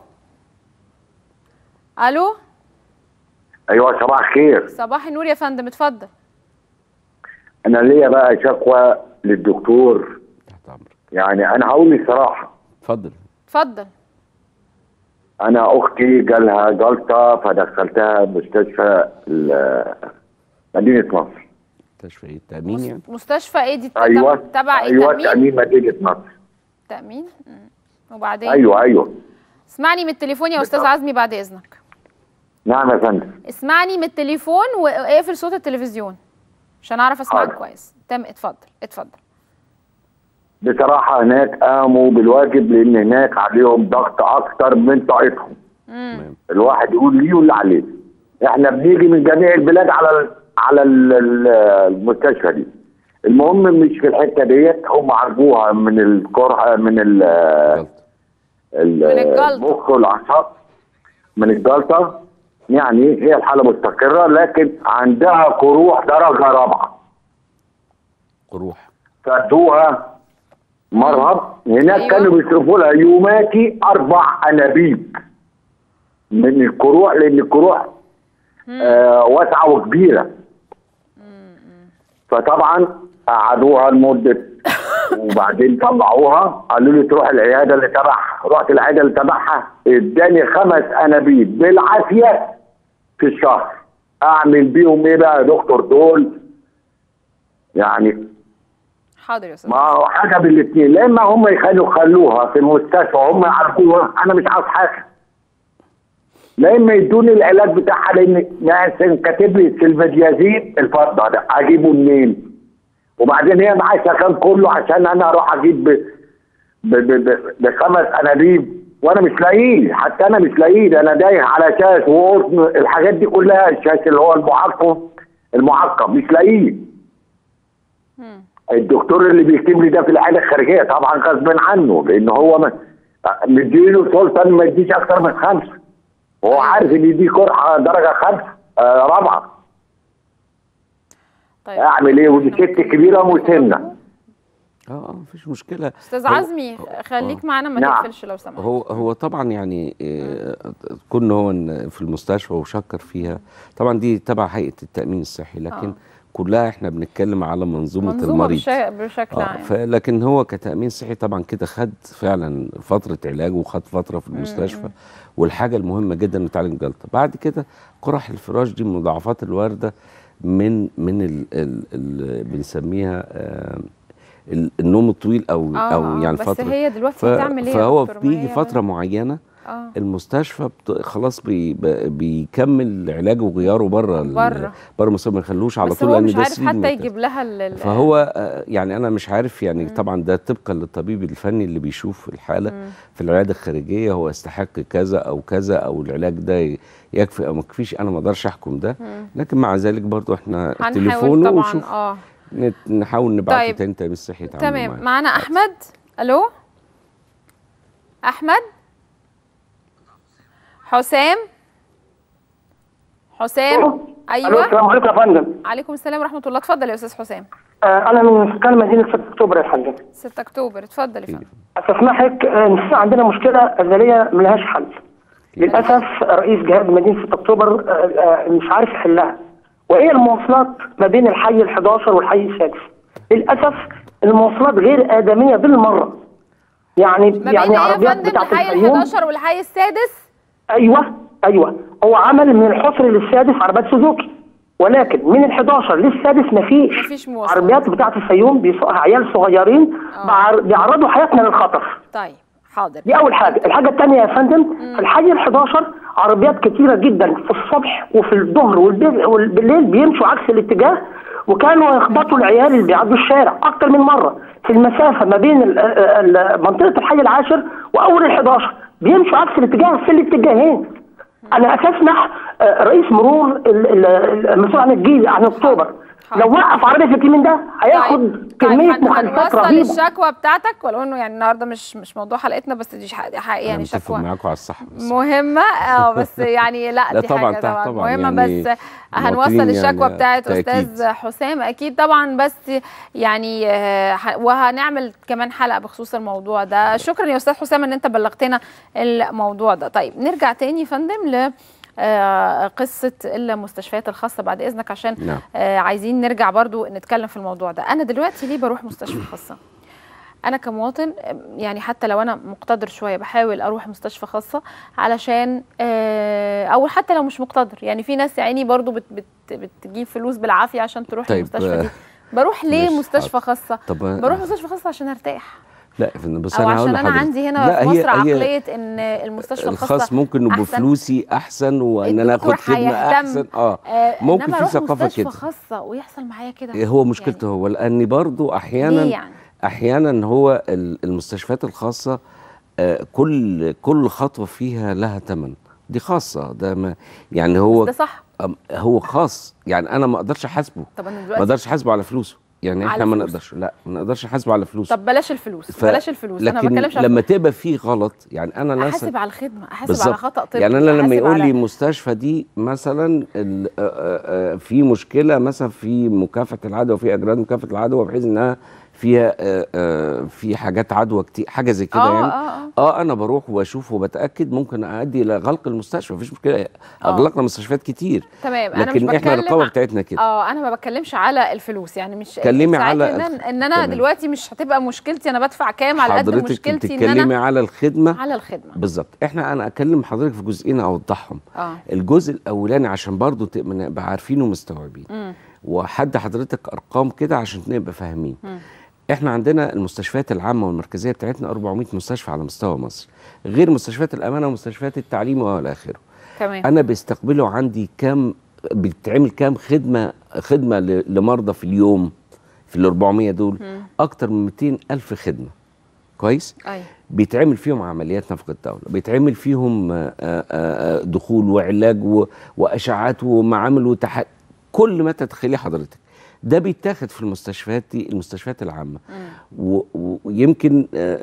الو ايوه صباح الخير. صباح النور يا فندم، اتفضل. انا ليا بقى شكوى للدكتور. يعني انا هقول لك صراحه. اتفضل اتفضل. انا اختي جالها جلطه فدخلتها مستشفى مدينه نصر. مستشفى ايه؟ التامين يعني؟ مستشفى ايه دي؟ ايوه تبع ايه؟ ايوه تامين مدينه نصر. تامين؟ وبعدين؟ ايوه ايوه. اسمعني من التليفون يا استاذ عزمي بعد اذنك. نعم يا فندم. اسمعني من التليفون واقفل صوت التلفزيون عشان اعرف اسمعك كويس. تمام اتفضل اتفضل. بصراحه هناك قاموا بالواجب لان هناك عليهم ضغط اكتر من طاقتهم. امم الواحد يقول ليه واللي عليه. احنا بنيجي من جميع البلاد على على المستشفى دي. المهم مش في الحته ديت، هم عالجوها من الكره من ال المخ والاعصاب من الجلطه. يعني هي الحاله مستقره لكن عندها قروح درجه رابعه. قروح. فادوها مرهم هناك. أيوة. كانوا بيصرفوا لها يوماتي اربع انابيب من القروح لان القروح آه واسعه وكبيره. فطبعا قعدوها لمده وبعدين طلعوها قالوا لي تروح العياده اللي تبعها. رحت العياده اللي تبعها اداني خمس انابيب بالعافيه في الشهر. اعمل بيهم ايه بقى يا دكتور دول؟ يعني حاضر يا استاذ. ما هو حاجه بالاثنين، لا اما هم يخلوا خلوها في المستشفى هم يعرفوها، انا مش عاوز حاجه. لا اما يدوني العلاج بتاعها لان مثلا كاتب لي سلفاديازين الفضه ده اجيبه منين؟ وبعدين هي معايا شغال كله عشان انا اروح اجيب ب ب ب بخمس انابيب وانا مش لاقيه. حتى انا مش لاقيه، ده انا دايح على شاش وقطن الحاجات دي كلها. الشاش اللي هو المعقم المعقم مش لاقيه. الدكتور اللي بيكتب لي ده في العياده الخارجيه طبعا غصب عنه لان هو مديله سلطه ما يديش اكتر من خمسه. وهو عارف ان دي قرحه درجه خمسه آه رابعه. طيب اعمل ايه ودي ست كبيره مسنه. اه مفيش مشكله. استاذ عزمي خليك معانا ما نعم. تقفلش لو سمحت. هو هو طبعا يعني إيه كنا هو في المستشفى وشكر فيها. طبعا دي تبع هيئه التامين الصحي لكن آه. كلها احنا بنتكلم على منظومه, منظومة المريض بشكل عام. آه لكن هو كتامين صحي طبعا كده خد فعلا فتره علاج وخد فتره في المستشفى. مم. والحاجه المهمه جدا انه تعالج جلطه. بعد كده قرح الفراش دي من المضاعفات الوارده من من ال ال ال بنسميها آه النوم الطويل او آه او يعني بس فتره. هي دلوقتي بتعمل ايه؟ فهو بيجي فتره معينه آه. المستشفى خلاص بي بيكمل علاجه وغياره بره بره بره المستشفى ما يخلوش على طول لان ده مش عارف حتى يجيب لها. فهو يعني انا مش عارف يعني مم. طبعا ده طبقا للطبيب الفني اللي بيشوف الحاله مم. في العياده الخارجيه هو يستحق كذا او كذا او العلاج ده يكفي او ما يكفيش. انا ما اقدرش احكم ده مم. لكن مع ذلك برضو احنا تليفونه ونشوف اه نحاول نبعته طيب. تاني تامين صحي. تمام. معانا احمد. الو احمد. حسام حسام ايوه. السلام عليكم يا فندم. عليكم السلام ورحمه الله. اتفضل يا استاذ حسام. آه انا من سكان مدينه ستة اكتوبر يا فندم. ستة اكتوبر اتفضل يا فندم. استسمحك آه عندنا مشكله ازليه ملهاش حل. للاسف رئيس جهاز مدينه ستة اكتوبر مش عارف يحلها. وايه المواصلات ما بين الحي الحداشر والحي السادس؟ للاسف المواصلات غير ادميه بالمره. يعني ما يعني بين عربيات بتاعه الحي الحداشر والحي السادس. ايوه ايوه هو عمل من الحصر للسادس عربيات سوزوكي، ولكن من الحداشر للسادس مفيش. مفيش مواصلات. عربيات بتاعه الفيوم بيسوقها عيال صغيرين بيعرضوا حياتنا للخطر. طيب حاضر. دي اول حاجه. الحاجه الثانيه يا فندم، في الحي الحداشر عربيات كتيره جدا في الصبح وفي الظهر وبالليل بيمشوا عكس الاتجاه، وكانوا يخبطوا العيال اللي بيعدوا الشارع اكتر من مره في المسافه ما بين منطقه الحي العاشر واول الحداشر، بيمشوا عكس الاتجاه في الاتجاهين. انا اساسنا رئيس مرور المسؤول عن الجيزه عن اكتوبر، لو وقف عربيه في اليمين ده هياخد طيب. كميه طيب مخالفات رهيبه. رهيبه. الشكوى بتاعتك، ولو انه يعني النهارده مش مش موضوع حلقتنا، بس دي حقيقه يعني شكوى معاكم على الصح مهمه. اه بس يعني لا, لا دي طبعا حاجه طبعا, طبعا مهمه يعني بس هنوصل يعني الشكوى بتاعت تأكيد. استاذ حسام اكيد طبعا، بس يعني وهنعمل كمان حلقه بخصوص الموضوع ده. شكرا يا استاذ حسام ان انت بلغتنا الموضوع ده. طيب نرجع تاني يا فندم ل آه قصة المستشفيات الخاصة بعد إذنك، عشان نعم. آه عايزين نرجع برضو نتكلم في الموضوع ده. أنا دلوقتي ليه بروح مستشفى خاصة؟ أنا كمواطن يعني حتى لو أنا مقتدر شوية بحاول أروح مستشفى خاصة علشان آه أو حتى لو مش مقتدر، يعني في ناس يعني برضو بت بت بتجيب فلوس بالعافية عشان تروح طيب المستشفى دي. بروح ليه مستشفى خاصة؟ طب بروح مستشفى خاصة عشان أرتاح. لا بس أو انا عشان انا عندي هنا في مصر عقليه ان المستشفى الخاص الخاص ممكن انه بفلوسي احسن وان انا اخد خدمه احسن. اه ممكن في ثقافه كده خاصه ويحصل معايا كده. هو مشكلته يعني. هو لاني برضو احيانا يعني؟ احيانا هو المستشفيات الخاصه آه كل كل خطوه فيها لها ثمن. دي خاصه ده ما يعني هو ده صح. هو خاص يعني انا ما اقدرش احاسبه، ما اقدرش احاسبه على فلوسه. يعني احنا ما نقدرش لا ما نقدرش نحاسبه على فلوس. طب بلاش الفلوس ف... بلاش الفلوس انا ما بتكلمش على لما تبقى فيه غلط يعني انا احاسب على الخدمه، احاسب بالزبط. على خطا طبي. يعني انا لما يقول لي المستشفى دي مثلا في مشكله مثلا في مكافحه العدوى، في اجراءات مكافحه العدوى بحيث انها فيها في حاجات عدوى كتير حاجه زي كده يعني آه, آه, اه انا بروح واشوف وبتاكد، ممكن اؤدي الى غلق المستشفى، مفيش مشكله. اغلقنا مستشفيات كتير تمام. انا لكن مش احنا الرقابه بتاعتنا كده. اه انا ما بتكلمش على الفلوس، يعني مش كلمي على إن, ان انا تمام. دلوقتي مش هتبقى مشكلتي انا بدفع كام على قد مشكلتي ان انا بتتكلمي على الخدمه على الخدمه بالظبط. احنا انا اكلم حضرتك في جزئين اوضحهم. آه. الجزء الاولاني عشان برضو نبقى عارفين ومستوعبين، وحد حضرتك ارقام كده عشان نبقى فاهمين. م. احنا عندنا المستشفيات العامه والمركزيه بتاعتنا أربعمائة مستشفى على مستوى مصر، غير مستشفيات الامانه ومستشفيات التعليم والى اخره. تمام. انا بيستقبلوا عندي كام، بتعمل كام خدمه خدمه لمرضى في اليوم في ال أربعمائة دول؟ م. اكتر من مئتين ألف خدمه. كويس؟ أي. بيتعمل فيهم عمليات نفق الدوله، بيتعمل فيهم دخول وعلاج واشعاعات ومعامل وتح... كل ما تتخيليه حضرتك ده بيتاخد في المستشفيات دي، المستشفيات العامه. ويمكن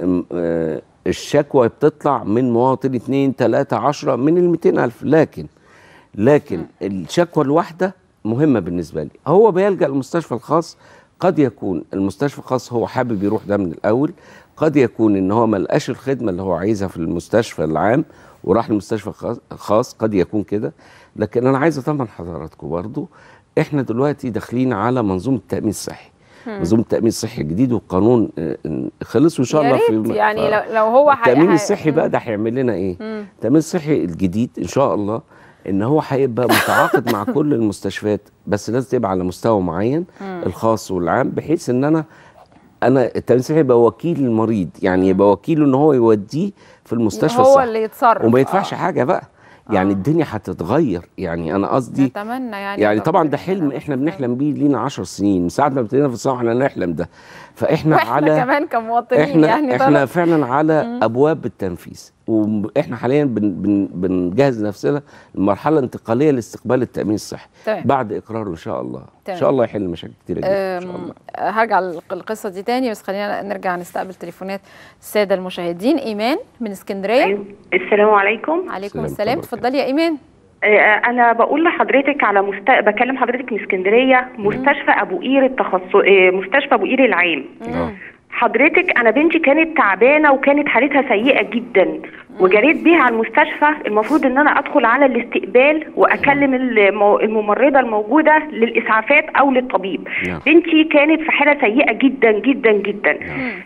الشكوى بتطلع من مواطن اثنين ثلاثة عشرة من ال مئتين ألف، لكن لكن م. الشكوى الواحده مهمه بالنسبه لي. هو بيلجأ المستشفى الخاص، قد يكون المستشفى الخاص هو حابب يروح ده من الاول، قد يكون ان هو ما لقاش الخدمه اللي هو عايزها في المستشفى العام وراح للمستشفى الخاص، قد يكون كده. لكن انا عايز اطمن حضراتكم برضو احنا دلوقتي داخلين على منظومه التامين الصحي. منظومه التامين الصحي الجديد والقانون خلص وان شاء الله في يعني لو, لو هو التامين الصحي بقى ده هيعمل لنا ايه؟ التامين الصحي الجديد ان شاء الله ان هو هيبقى متعاقد مع كل المستشفيات، بس لازم تبقى على مستوى معين الخاص والعام، بحيث ان انا انا التامين الصحي يبقى وكيل المريض، يعني يبقى وكيله ان هو يوديه في المستشفى هو الصحي اللي يتصرف وما يدفعش آه. حاجه بقى. يعني آه. الدنيا هتتغير، يعني انا قصدي نتمنى يعني يعني طبعا ده حلم احنا بنحلم بيه لينا عشر سنين من ساعه ما ابتدينا في الصحه احنا نحلم ده. فاحنا واحنا على كمان كمواطنين احنا يعني احنا طبعا. فعلا على مم. ابواب التنفيذ، واحنا حاليا بن بن بنجهز نفسنا للمرحله الانتقاليه لاستقبال التامين الصحي بعد اقراره ان شاء الله. تمام. ان شاء الله يحل مشاكل كتيره جدا ان شاء الله. هرجع للقصه دي تاني، بس خلينا نرجع نستقبل تليفونات الساده المشاهدين. ايمان من اسكندريه. أيوه. السلام عليكم. عليكم السلام، اتفضلي يا ايمان. انا بقول لحضرتك على مست... بكلم حضرتك من اسكندريه، مستشفى ابو قير التخصص، مستشفى ابو قير العام. حضرتك انا بنتي كانت تعبانه وكانت حالتها سيئه جدا، وجريت بيها على المستشفى. المفروض ان انا ادخل على الاستقبال واكلم المو- الممرضه الموجوده للاسعافات او للطبيب. نعم. بنتي كانت في حاله سيئه جدا جدا جدا.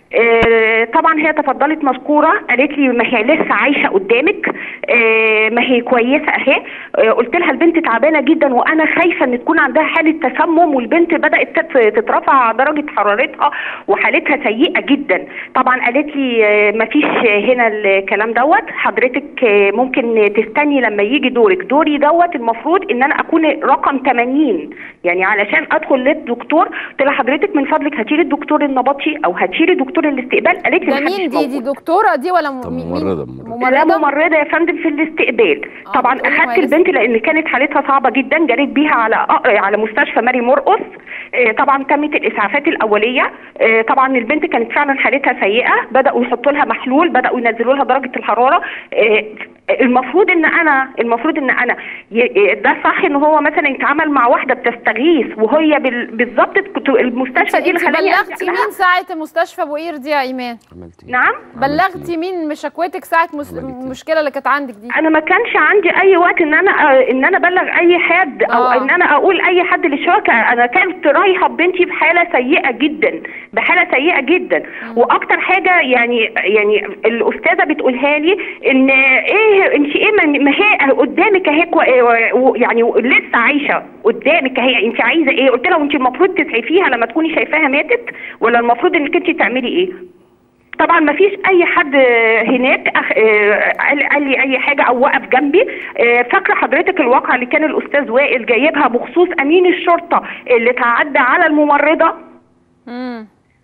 آه طبعا هي تفضلت مذكوره، قالت لي ما هي لسه عايشه قدامك، آه ما هي كويسه اهي. آه قلت لها البنت تعبانه جدا وانا خايفه ان تكون عندها حاله تسمم، والبنت بدات تت- تترفع درجه حرارتها وحالتها سيئه جدا. طبعا قالت لي آه ما فيش هنا الكلام دوت، حضرتك آه ممكن تستني لما يجي دورك. دوري دوت المفروض ان انا اكون رقم ثمانين، يعني علشان ادخل للدكتور. قلت لها حضرتك من فضلك هاتي لي الدكتور النبطشي او هاتي لي دكتور الاستقبال. قالت لي ده مين دي؟ دي دكتوره دي ولا م- مين؟ ممرضه ممرضة؟ لا ممرضه يا فندم في الاستقبال. طبعا بتقولي اخدت كويس. البنت لان كانت حالتها صعبه جدا، جريت بيها على على مستشفى ماري مرقص. آه، طبعا تمت الاسعافات الاوليه. آه، طبعا البنت كانت فعلا حالتها سيئه، بداوا يحطوا لها محلول، بداوا ينزلوا لها درجه الحراره. آه، المفروض ان انا المفروض ان انا ي- ده صح ان هو مثلا يتعامل مع واحده بتستغيث وهي بال- بالظبط كنت- المستشفى دي اللي انت خلاني بلغتي ألجأ لها. مين ساعه المستشفى ابو قير دي يا ايمان؟ نعم بلغتي مين بشكوتك ساعه مس... المشكله اللي كانت عندك دي؟ انا ما كانش عندي اي وقت ان انا ان انا ابلغ اي حد او آه. ان انا اقول اي حد للشركه. انا كنت رايحه ببنتي بحاله سيئه جدا، بحاله سيئه جدا. واكتر حاجه يعني يعني الاستاذه بتقولها لي ان ايه انت ايه ما ما هي قدامك اهي كو- يعني لسه عايشه قدامك اهي، انت عايزه ايه؟ قلت لها وانت المفروض تسعفيها لما تكوني شايفاها ماتت ولا المفروض انك انت تعملي ايه؟ طبعا ما فيش اي حد هناك أخ... آه، قال قال لي اي حاجه او وقف جنبي. آه، فاكره حضرتك الواقعه اللي كان الاستاذ وائل جايبها بخصوص امين الشرطه اللي تعدى على الممرضه؟ امم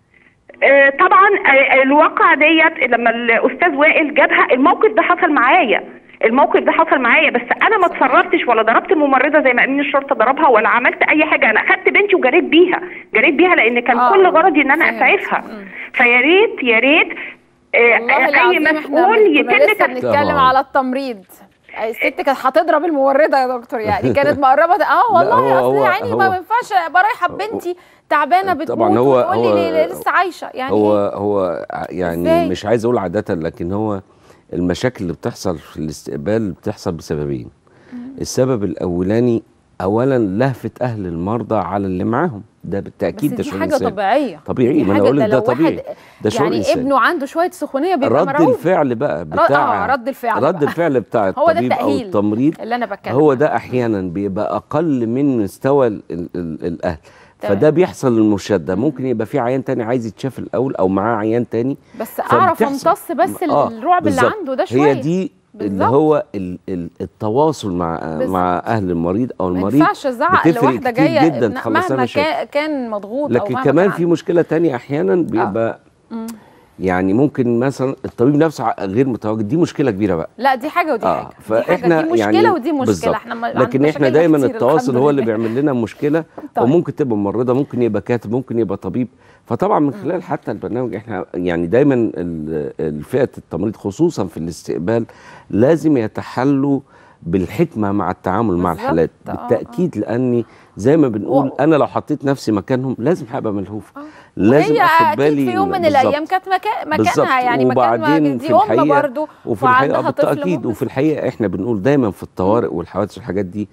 آه، طبعا آه، الواقعه ديت لما الاستاذ وائل جابها، الموقف ده حصل معايا. الموقف ده حصل معايا بس انا ما اتصرفتش ولا ضربت الممرضه زي ما امين الشرطه ضربها ولا عملت اي حاجه. انا اخدت بنتي وجريت بيها، جريت بيها لان كان آه. كل غرضي ان انا اسعفها. فيا ريت يا ريت آه، والله اي العظيم احنا مسؤول كنا يتم لسه تحت- بنتكلم على التمريض. الست كانت هتضرب الممرضه يا دكتور، يعني كانت مقربه اه والله هو- اصل هو- يا عيني هو- ما ينفعش ابقى رايحه ببنتي تعبانه بتموت طبعا هو وتقول هو لي ليه لسه عايشه يعني هو إيه؟ هو يعني إزاي؟ مش عايز اقول عاده، لكن هو المشاكل اللي بتحصل في الاستقبال بتحصل بسببين. السبب الاولاني اولا لهفه اهل المرضى على اللي معاهم، ده بالتاكيد بس ده دي شعور حاجه إنساني. طبيعيه طبيعي، دي ما انا حاجة اقول لك ده لو واحد طبيعي، ده شعور يعني إنساني. ابنه عنده شويه سخونيه بيبقى رد مرعوب. الفعل بقى رد- بتاع اه رد الفعل رد بقى. الفعل بتاع هو ده الطبيب او التأهيل التمريض اللي انا بتكلم هو عنه. ده احيانا بيبقى اقل من مستوى ال ال ال الاهل. تمام. فده بيحصل المشاده، ممكن يبقى في عيان تاني عايز يتشاف الاول او معاه عيان تاني بس اعرف فبتحصل. امتص بس آه، الرعب اللي بالظبط. عنده ده شويه. هي دي اللي بالظبط. هو ال ال التواصل مع بالظبط. مع اهل المريض او ما المريض ينفعش ازعق بتفرق لواحده كتير جايه جدا ابن- تخلص مهما لنا شيء. كان كان مضغوط او لكن مهما كمان كان في مشكله تانية احيانا بيبقى مم. يعني ممكن مثلا الطبيب نفسه ع- غير متواجد، دي مشكله كبيره بقى. لا دي حاجه ودي اه حاجه دي, حاجة. فاحنا دي مشكله يعني ودي مشكله بالظبط. احنا ما لكن احنا مشاكلنا دايما كتير التواصل الحمد هو اللي لله. بيعمل لنا مشكله. طيب. وممكن تبقى ممرضه، ممكن يبقى كاتب، ممكن يبقى طبيب. فطبعا من خلال حتى البرنامج احنا يعني دايما ال- الفئه التمريض خصوصا في الاستقبال لازم يتحلوا بالحكمه مع التعامل مع بالظبط. الحالات آه، بالتاكيد، لاني زي ما بنقول انا لو حطيت نفسي مكانهم لازم هبقى ملهوف. لازم وهي اخد اكيد بالي في يوم من بالظبط. الايام كانت مكان بالظبط. مكانها يعني مكان وبعدين دي في ام الحقيقه برضه وفي الحقيقه وعندها طفل بالتاكيد ممكن. وفي الحقيقه احنا بنقول دايما في الطوارئ والحوادث والحاجات دي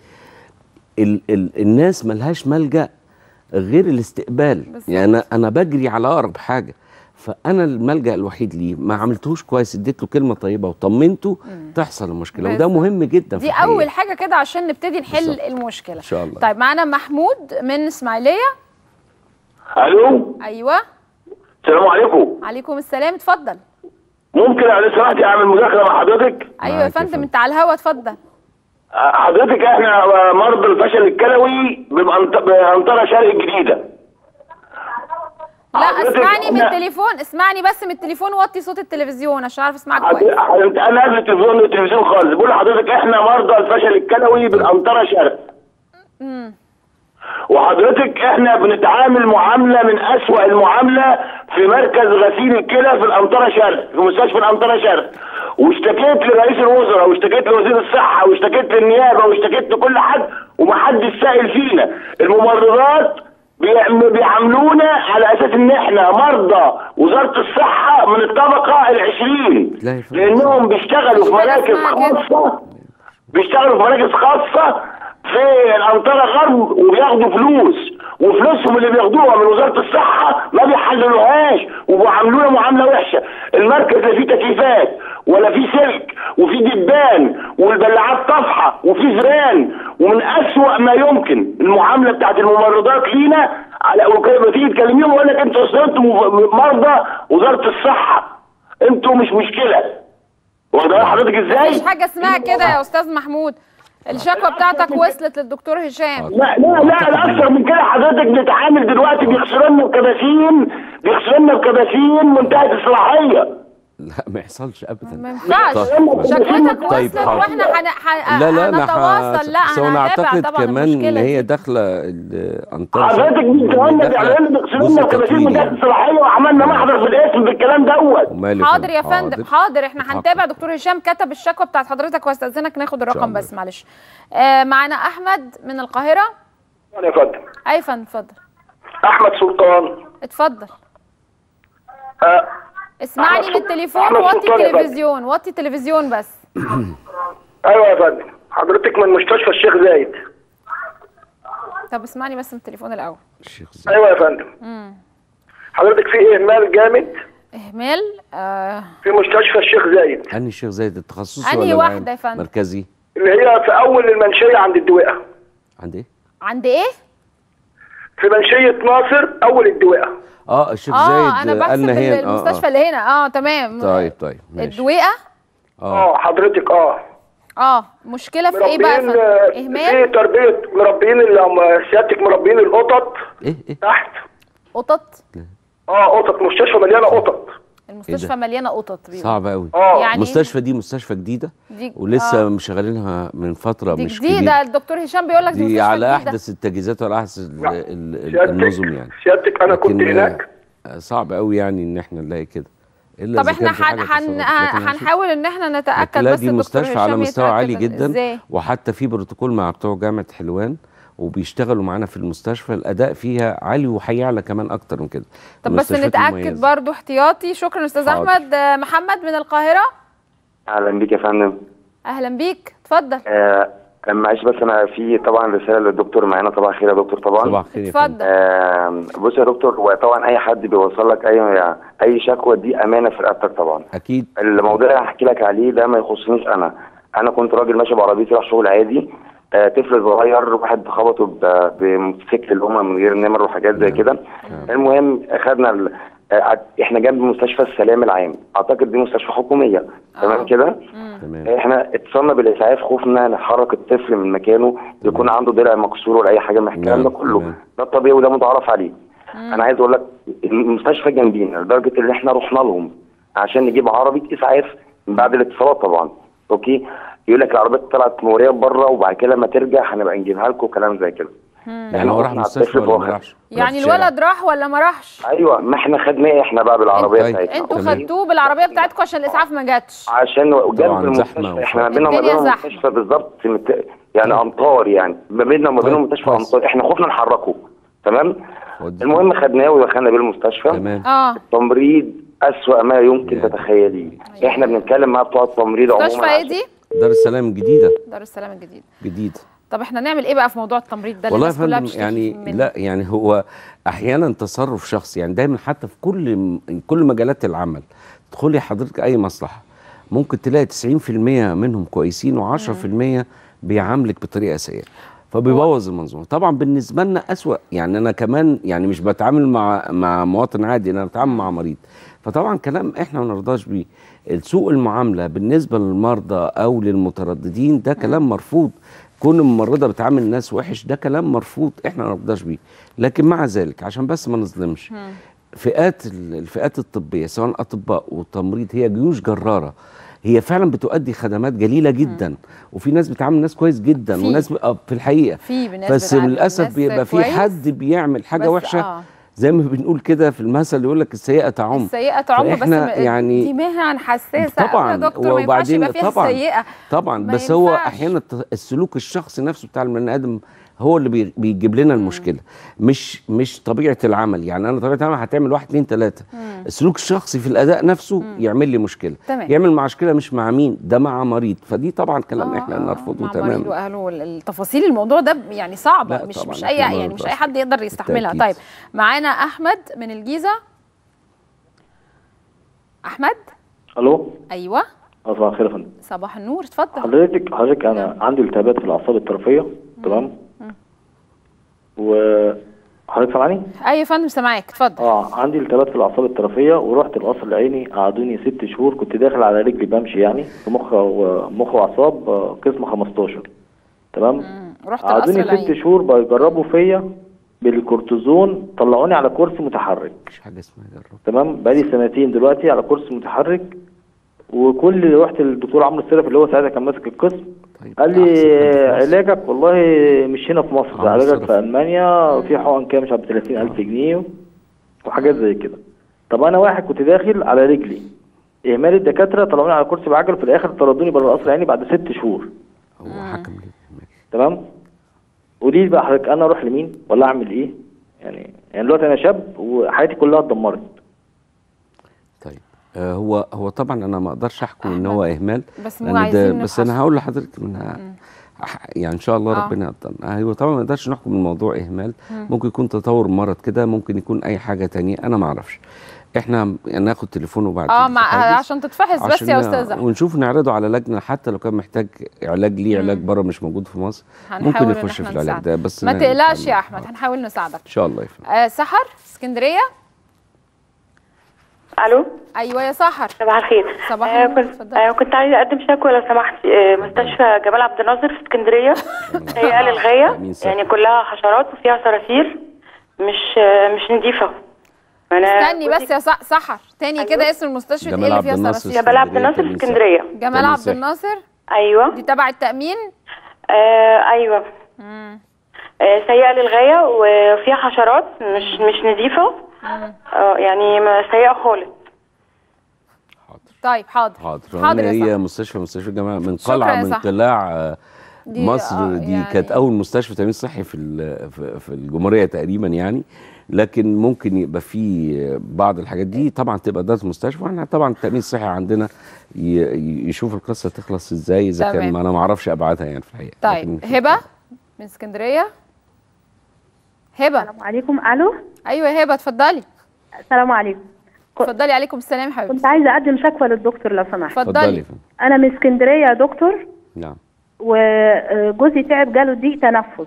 ال ال الناس ملهاش ملجأ غير الاستقبال. بالظبط. يعني انا انا بجري على اقرب حاجه، فانا الملجأ الوحيد ليه ما عملتهوش كويس، اديت له كلمه طيبه وطمنته تحصل المشكله، وده بالظبط. مهم جدا في دي الحقيقة. اول حاجه كده عشان نبتدي نحل بالظبط. المشكله ان شاء الله. طيب معانا محمود من اسماعيليه. الو ايوه السلام عليكم. عليكم السلام اتفضل. ممكن لو سمحتي اعمل مداخله مع حضرتك؟ ايوه يا فندم انت على الهوا اتفضل. حضرتك احنا مرضى الفشل الكلوي بمنط- بأنطرة شرق الجديدة. لا حضرتك اسمعني من أنا- التليفون، اسمعني بس من التليفون وطي صوت التلفزيون عشان اعرف اسمعك كويس. حضرتك انا قبل التلفزيون التلفزيون خالص بقول لحضرتك احنا مرضى الفشل الكلوي بالأنطرة شرق. امم وحضرتك احنا بنتعامل معامله من اسوأ المعامله في مركز غسيل الكلى في الأنطرة شرق، في مستشفى الأنطرة شرق. واشتكيت لرئيس الوزراء واشتكيت لوزير الصحه واشتكيت للنيابه واشتكيت لكل حد ومحدش سائل فينا. الممرضات بيعاملونا على اساس ان احنا مرضى وزاره الصحه من الطبقه العشرين، لانهم بيشتغلوا في مراكز خاصه بيشتغلوا في مراكز خاصه في الانطره غرب وبياخدوا فلوس، وفلوسهم اللي بياخدوها من وزاره الصحه ما بيحللوهاش وبيعاملونا معامله وحشه. المركز لا فيه تكييفات ولا فيه سلك وفي دبان والبلاعات طافحه وفي فيران، ومن اسوأ ما يمكن المعامله بتاعت الممرضات لينا. على وكده تيجي تكلميهم يقول لك انتوا انتوا مرضى وزاره الصحه، انتوا مش مشكله. واخده حضرتك ازاي؟ مفيش حاجه اسمها كده يا استاذ محمود. الشكوى بتاعتك وصلت للدكتور هشام. لا لا لا اكثر من كده حضرتك. بنتعامل دلوقتي بيغسلوا لنا بكباسين بيغسلوا لنا بكباسين منتهيه الصلاحيه. لا ما يحصلش ابدا. ما ينفعش. شكوتك وصلت واحنا هن... لا لا انا هنتواصل. لا انا هنتابع اعتقد طبعا كمان ان هي دي. داخله الانطره. حضرتك بيغسلوا لنا بيغسلوا لنا بكباسين منتهيه الصلاحيه وعملنا محضر في الاسم بالكلام دوت. حاضر يا فندم حاضر. احنا هنتابع. دكتور هشام كتب الشكوى بتاعت حضرتك واستاذنك ناخد الرقم بس معلش. آه معانا احمد من القاهره. انا يا فندم. اي فندم اتفضل. احمد سلطان. اتفضل. أه اسمعني من التليفون ووطي التلفزيون. وطي التلفزيون بس. ايوه يا فندم. حضرتك من مستشفى الشيخ زايد. طب اسمعني بس من التليفون الاول. الشيخ زايد. ايوه يا فندم. امم حضرتك في اهمال جامد. اهمال آه في مستشفى الشيخ زايد. انهي الشيخ زايد التخصصي ولا واحده يا فندم؟ مركزي. اللي هي في اول المنشيه عند الدويقه. عند ايه؟ عند ايه؟ في منشيه ناصر اول الدويقه. اه الشيخ آه زايد. انا بحسب هي المستشفى آه اللي هنا. اه تمام. طيب طيب ماشي. الدويقه. اه حضرتك اه اه مشكله في ايه بقى؟ اهمال في تربيه مربيين سيادتك مربيين القطط. ايه ايه تحت قطط. اه قطط. مستشفى مليانه قطط. المستشفى مليانه قطط. صعبه قوي. اه يعني المستشفى دي مستشفى جديده دي ولسه آه. مشغلينها من فتره دي مش جديده. كبيره. الدكتور هشام بيقول لك دي, دي على جديدة. احدث التجهيزات وعلى احدث النظم يعني. سيادتك انا كنت هناك. صعب قوي يعني ان احنا نلاقي كده. طب احنا هنحاول ان احنا نتاكد بس. دي مستشفى على مستوى عالي جدا. إزاي؟ وحتى في بروتوكول مع بتوع جامعه حلوان وبيشتغلوا معانا في المستشفى. الاداء فيها عالي وهيعلى كمان اكتر من كده. طب بس نتاكد مميزة. برضو احتياطي. شكرا استاذ احمد. محمد من القاهره. اهلا بيك يا فندم. اهلا بيك اتفضل. آه معلش بس انا في طبعا رساله للدكتور معانا. صباح الخير يا دكتور. طبعا صباح الخير. اتفضل. آه بص يا دكتور، وطبعا اي حد بيوصل لك اي اي شكوى دي امانه في رقبتك طبعا. اكيد. الموضوع اللي هحكي لك عليه ده ما يخصنيش انا. انا كنت راجل ماشي بعربيتي رايح شغل عادي. آه طفل صغير واحد خبطه بموتوسيكل اللي هم من غير نمر وحاجات زي كده. المهم خدنا آه احنا جنب مستشفى السلام العام. اعتقد دي مستشفى حكوميه. تمام كده. احنا اتصلنا بالاسعاف، خوفنا نحرك الطفل من مكانه يكون عنده ضلع مكسور ولا اي حاجه من الكلام ده كله. ده الطبيعي وده متعارف عليه. مم. انا عايز اقول لك المستشفى جنبينا لدرجه ان احنا رحنا لهم عشان نجيب عربيه اسعاف من بعد الاتصالات طبعا. اوكي. يقول لك العربيه طلعت موريه بره وبعد كده لما ترجع هنبقى نجيبها لكم وكلام زي كده. يعني هو راح المستشفى ولا ما راحش؟ يعني الولد راح ولا ما راحش؟ ايوه ما احنا خدناه احنا بقى بالعربيه بتاعتنا. انتوا خدتوه بالعربيه بتاعتكم عشان الاسعاف ما جاتش. عشان جنب المستشفى. احنا ما بيننا وما بينهم المستشفى بالظبط يعني امطار. يعني ما بيننا وما بينهم المستشفى امطار. احنا خوفنا نحركه. تمام. المهم خدناه ودخلنا بيه المستشفى. تمام. اه التمريض اسوأ ما يمكن تتخيليه. احنا بنتكلم مع بتوع التمريض عموما. مستشفى ايه دي؟ دار السلام الجديده. دار السلام الجديده. جديده. طب احنا نعمل ايه بقى في موضوع التمريض ده؟ والله يا فندم يعني منه. لا يعني هو احيانا تصرف شخصي. يعني دايما حتى في كل كل مجالات العمل تدخلي حضرتك اي مصلحه ممكن تلاقي تسعين في المية منهم كويسين وعشرة في المية بيعاملك بطريقه سيئه فبيبوظ المنظومه. طبعا بالنسبه لنا اسوأ. يعني انا كمان يعني مش بتعامل مع مع مواطن عادي، انا بتعامل مع مريض. فطبعا كلام احنا ما نرضاش بيه. سوء المعامله بالنسبه للمرضى او للمترددين ده كلام مرفوض. كون الممرضه بتعامل الناس وحش ده كلام مرفوض، احنا ما نرضاش بيه. لكن مع ذلك عشان بس ما نظلمش فئات الفئات الطبيه سواء اطباء وتمريض هي جيوش جراره. هي فعلا بتؤدي خدمات جليله جدا مم. وفي ناس بتعامل الناس كويس جدا في. وناس في الحقيقه في بس للاسف بيبقى في حد بيعمل حاجه وحشه آه. زي ما بنقول كده في المثل يقول لك السيئه تعم. السيئه تعم، بس يعني دي مهن حساسه طبعا يا دكتور، ما ينفعش يبقى فيها طبعا السيئه طبعا، بس هو احيانا السلوك الشخصي نفسه بتاع البني ادم هو اللي بيجيب لنا المشكله، مش مش طبيعه العمل. يعني انا طبيعه العمل هتعمل واحد اتنين تلاته، السلوك الشخصي في الاداء نفسه مم. يعمل لي مشكله. تمام. يعمل مشكله مش مع مين، ده مع مريض، فدي طبعا كلام آه احنا نرفضه تماما. مع مريض واهله، التفاصيل الموضوع ده يعني صعبه، مش مش اي يعني مش اي حد يقدر يستحملها. طيب معانا احمد من الجيزه. احمد. الو. ايوه. صباح الخير يا فندم. صباح النور، اتفضل. حضرتك حضرتك انا نعم. عندي التهابات في الاعصاب الطرفيه، تمام؟ وحضرتك سامعني؟ ايوه يا فندم سامعاك، اتفضل. اه عندي التهابات في الاعصاب الطرفيه، ورحت القصر العيني قعدوني ست شهور، كنت داخل على رجلي بمشي يعني في مخ ومخ واعصاب قسم خمستاشر، تمام؟ رحت القصر قعدوني العيني ست شهور بيجربوا فيا بالكورتيزون، طلعوني على كرسي متحرك. مش حاجه اسمها جرب. تمام؟ بقالي سنتين دلوقتي على كرسي متحرك، وكل اللي رحت للدكتور عمرو السرف اللي هو ساعتها كان ماسك القسم، طيب قال لي علاجك والله مش هنا في مصر، علاجك في المانيا، في حقن كام مش عارف ب ثلاثين ألف جنيه وحاجات زي كده. طب انا واحد كنت داخل على رجلي، اهمال الدكاتره طلعوني على كرسي بعجل، في الاخر طردوني بره القصر العيني بعد ست شهور. هو حكم ليه؟ تمام؟ قولي لي بقى حضرتك انا اروح لمين ولا اعمل ايه؟ يعني يعني دلوقتي انا شاب وحياتي كلها اتدمرت. طيب آه هو هو طبعا انا ما اقدرش احكم ان هو اهمال، بس مو عايزين بس انا هقول لحضرتك منها يعني ان شاء الله آه. ربنا يقدرنا. هو طبعا ما نقدرش نحكم الموضوع اهمال، مم. ممكن يكون تطور مرض كده، ممكن يكون اي حاجه تانية انا ما اعرفش. احنا ناخد تليفونه بعد اه مع عشان تتفحص بس يا استاذه، ونشوف نعرضه على لجنه، حتى لو كان محتاج علاج ليه علاج بره مش موجود في مصر ممكن يخش في العلاج ده. بس ما تقلقش يا احمد، هنحاول نساعدك ان شاء الله. آه سحر اسكندريه. الو. ايوه يا سحر. صباح الخير. صباح آه كنت آه كنت عايزه اقدم شكوى لو سمحتي. آه مستشفى جمال عبد الناصر في اسكندريه سيئه للغايه، يعني كلها حشرات وفيها صراصير، مش آه مش نظيفه. استني بس يا سحر تاني أيوة. كده اسم المستشفى ايه اللي فيها صراصير؟ جمال عبد الناصر في اسكندريه. جمال عبد الناصر. ايوه. دي تبع التامين؟ آه ايوه. امم آه سيئه للغايه وفيها حشرات مش مش نظيفه. اه يعني سيئه خالص. حاضر. طيب حاضر حاضر. حاضر هي مستشفى مستشفى جماعه من قلعه من قلاع دي مصر آه دي يعني كانت اول مستشفى تامين صحي في في الجمهوريه تقريبا يعني، لكن ممكن يبقى في بعض الحاجات دي طبعا تبقى ده مستشفى. احنا طبعا التامين الصحي عندنا يشوف القصه تخلص ازاي، اذا كان ما انا ما اعرفش ابعادها يعني في الحقيقه. طيب هبه من اسكندريه. هبه. السلام عليكم. الو. ايوه يا هبه اتفضلي. السلام عليكم. اتفضلي. عليكم السلام يا حبيبتي. كنت عايزه اقدم شكوى للدكتور لو سمحت. اتفضلي. انا من اسكندريه يا دكتور. نعم. وجوزي تعب جاله ضيق تنفس،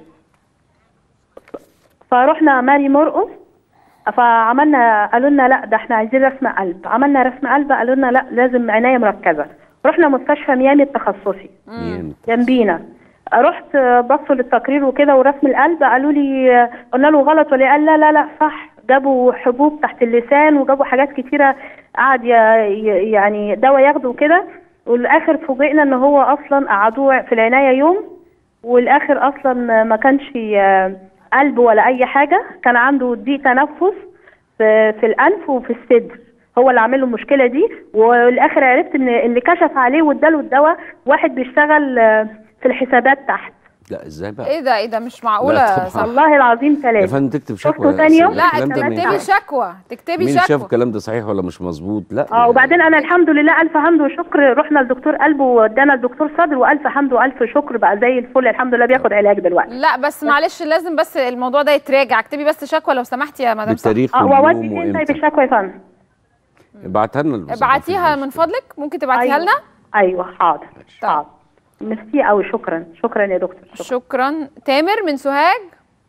فروحنا ماري مرقص، فعملنا قالوا لنا لا ده احنا عايزين رسم قلب، عملنا رسم قلب قالوا لنا لا لازم عنايه مركزه. رحنا مستشفى ميامي التخصصي جنبينا، رحت بصوا للتقرير وكده ورسم القلب، قالوا لي قلنا له غلط ولا قال لا لا لا صح، جابوا حبوب تحت اللسان وجابوا حاجات كتيره، قعد يعني دواء ياخده وكده، والاخر فوجئنا ان هو اصلا قعدوه في العنايه يوم، والاخر اصلا ما كانش قلب ولا اي حاجه، كان عنده ضيق تنفس في, في الانف وفي الصدر، هو اللي عامل له المشكله دي. والاخر عرفت ان اللي كشف عليه واداله الدواء واحد بيشتغل في الحسابات تحت. لا ازاي بقى؟ ايه ده ايه ده مش معقوله. والله العظيم ثلاثه. يا فندم تكتب شكوى. ثاني يوم. لا تكتبي شكوى، تكتبي مين شكوى. مين شاف الكلام ده صحيح ولا مش مظبوط؟ لا اه وبعدين انا الحمد لله الف حمد وشكر، رحنا لدكتور قلب وادانا الدكتور صدر، والف حمد والف شكر بقى زي الفل الحمد لله بياخد علاج دلوقتي. لا بس معلش لازم بس الموضوع ده يتراجع، اكتبي بس شكوى لو سمحتي يا مدام. بالتاريخ اه واودي فين طيب الشكوى يا فندم؟ ابعتها لنا. ابعتيها من فضلك، ممكن تبعتيها أيوة. لنا؟ ايوه حاضر. حاضر. ميرسي قوي. شكرا شكرا يا دكتور. شكرا, شكرا. تامر من سوهاج.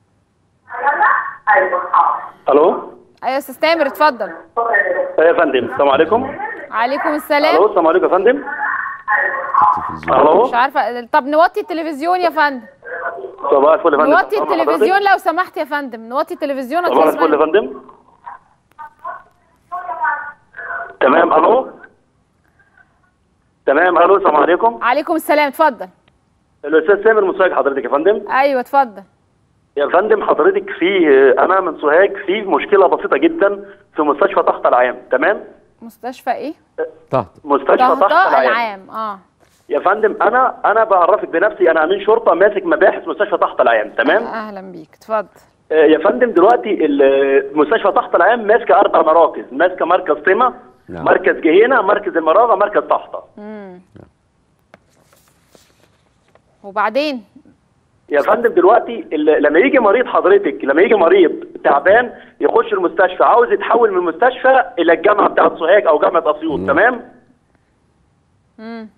ايوه حاضر. الو. ايوه يا استاذ تامر اتفضل. ايوه يا فندم السلام عليكم. عليكم السلام. الو السلام عليكم يا فندم. الو مش عارفه، طب نوطي التلفزيون يا فندم. صباح الفل يا فندم. نوطي التلفزيون لو سمحت يا فندم، نوطي التلفزيون. صباح الفل يا فندم. تمام. الو تمام. الو السلام عليكم. عليكم السلام اتفضل. الاستاذ سامر مساعد حضرتك يا فندم. ايوه اتفضل. يا فندم حضرتك في انا من سوهاج، في مشكله بسيطه جدا في مستشفى طهطا العام. تمام. مستشفى ايه؟ طهطا. مستشفى طهطا العام. العام اه يا فندم انا انا بعرفك بنفسي، انا امين شرطه ماسك مباحث مستشفى طهطا العام. تمام. اهلا بيك، اتفضل. يا فندم دلوقتي مستشفى طهطا العام ماسكه اربع مراكز، ماسكه مركز طمة، نعم. مركز جهينه، مركز المراغه، مركز طهطا. امم وبعدين يا فندم دلوقتي لما يجي مريض حضرتك، لما يجي مريض تعبان يخش المستشفى عاوز يتحول من المستشفى الى الجامعه بتاعت سوهاج او جامعه اسيوط. تمام. امم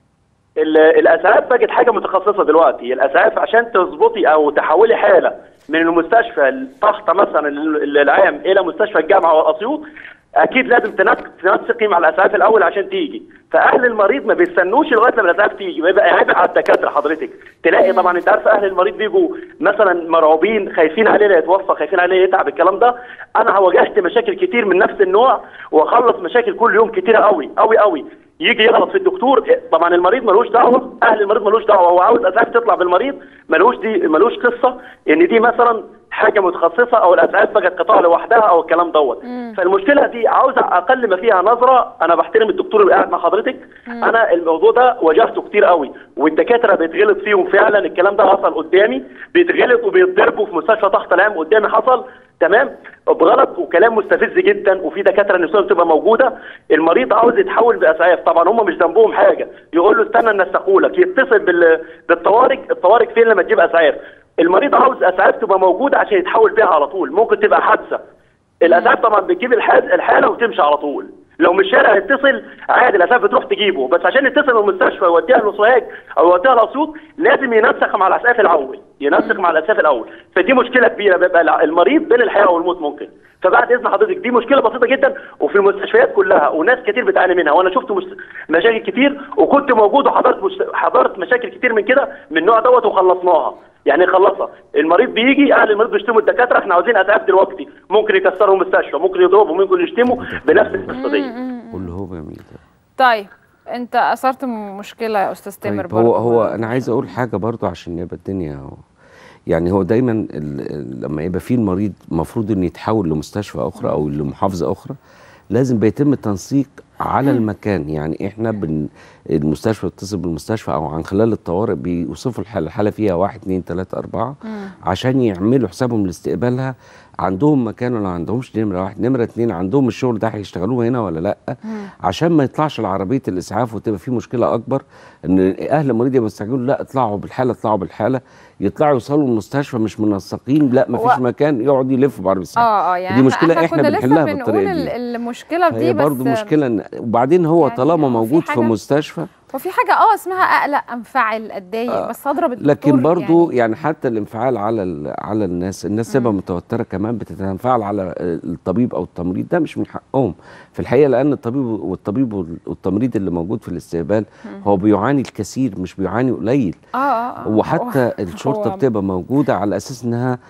الاسعاف بقت حاجه متخصصه دلوقتي. الاسعاف عشان تظبطي او تحولي حاله من المستشفى الطهطا مثلا العام الى مستشفى الجامعه والاسيوط، اكيد لازم تنسقي مع الاسعاف الاول عشان تيجي. فاهل المريض ما بيستنوش لغايه لما الاسعاف تيجي، ويبقى عبء على الدكاتره. حضرتك تلاقي طبعا انت عارفه اهل المريض بيجوا مثلا مرعوبين، خايفين عليه لا يتوفى، خايفين عليه يتعب. الكلام ده انا واجهت مشاكل كتير من نفس النوع، واخلص مشاكل كل يوم كتيره قوي قوي قوي. يجي يغلط في الدكتور، طبعا المريض ملوش دعوه، اهل المريض ملوش دعوه، هو عاوز اسعاف تطلع بالمريض، ملوش دي ملوش قصه ان دي مثلا حاجه متخصصه او الاسعاف بقت قطاع لوحدها او الكلام دوت. فالمشكله دي عاوزه اقل ما فيها نظره. انا بحترم الدكتور اللي قاعد مع حضرتك، مم. انا الموضوع ده واجهته كتير قوي، والدكاتره بيتغلط فيهم فعلا. الكلام ده حصل قدامي، بيتغلط وبيتضربوا في مستشفى طهطا العام قدامي حصل. تمام. بغلط وكلام مستفز جدا، وفي دكاتره نفسهم تبقى موجوده. المريض عاوز يتحول باسعاف، طبعا هم مش ذنبهم حاجه، يقول له استنى ننسقهولك، يتصل بال... بالطوارئ. الطوارئ فين لما تجيب اسعاف؟ المريض عاوز اسعاف تبقى موجوده عشان يتحول بيها على طول، ممكن تبقى حادثه. الاسعاف طبعا بتجيب الحاله وتمشي على طول، لو مش شارع يتصل عادي الاسعاف بتروح تجيبه، بس عشان يتصل من المستشفى ويوديها لسوهاج او يوديها لاسيوط لازم ينسق مع الاسعاف الاول، ينسق مع الاسعاف الاول. فدي مشكله كبيره، بيبقى المريض بين الحياه والموت ممكن. فبعد اذن حضرتك دي مشكله بسيطه جدا وفي المستشفيات كلها، وناس كتير بتعاني منها، وانا شفت مش... مشاكل كتير، وكنت موجود وحضرت مش... حضرت مشاكل كتير من كده من النوع دوت وخلصناها. يعني خلصها. المريض بيجي، اهل المريض بيشتموا الدكاتره، احنا عاوزين اسعاف دلوقتي، ممكن يكسروا المستشفى، ممكن يضربوا، ممكن يشتموا بنفس القصه دي. كله هو بيعمل. طيب انت اثرت مشكله يا استاذ تامر. طيب هو هو انا عايز اقول حاجه برضو عشان يبقى الدنيا هو. يعني هو دايما لما يبقى فيه المريض المفروض انه يتحول لمستشفى اخرى او لمحافظه اخرى، لازم بيتم التنسيق على المكان. يعني احنا بن المستشفى بتتصل بالمستشفى او عن خلال الطوارئ بيوصفوا الحاله، الحاله فيها واحد اتنين تلاته اربعه عشان يعملوا حسابهم لاستقبالها. عندهم مكان ولا ما عندهمش؟ نمره واحد. نمره اتنين عندهم الشغل ده هيشتغلوه هنا ولا لا؟ مم. عشان ما يطلعش لعربيه الاسعاف وتبقى في مشكله اكبر، ان اهل المريض يبقوا مستعجلين لا اطلعوا بالحاله اطلعوا بالحاله، يطلعوا يوصلوا المستشفى مش منسقين، لا ما فيش و... مكان، يقعدوا يلفوا بعربيه الاسعاف. اه اه يعني دي مشكله احنا بنحلها بالطريقه دي. المشكله في دي بس برضه مشكله. وبعدين هو يعني طالما موجود في, في مستشفى وفي حاجه اه اسمها اقلق انفعل اتضايق آه بس اضرب الدكتور. لكن برضو يعني, يعني حتى الانفعال على على الناس الناس تبقى متوتره كمان بتتنفعل على الطبيب او التمريض، ده مش من حقهم في الحقيقه، لان الطبيب والطبيب والتمريض اللي موجود في الاستقبال مم. هو بيعاني الكثير مش بيعاني قليل. اه اه وحتى الشرطه بتبقى موجوده على اساس انها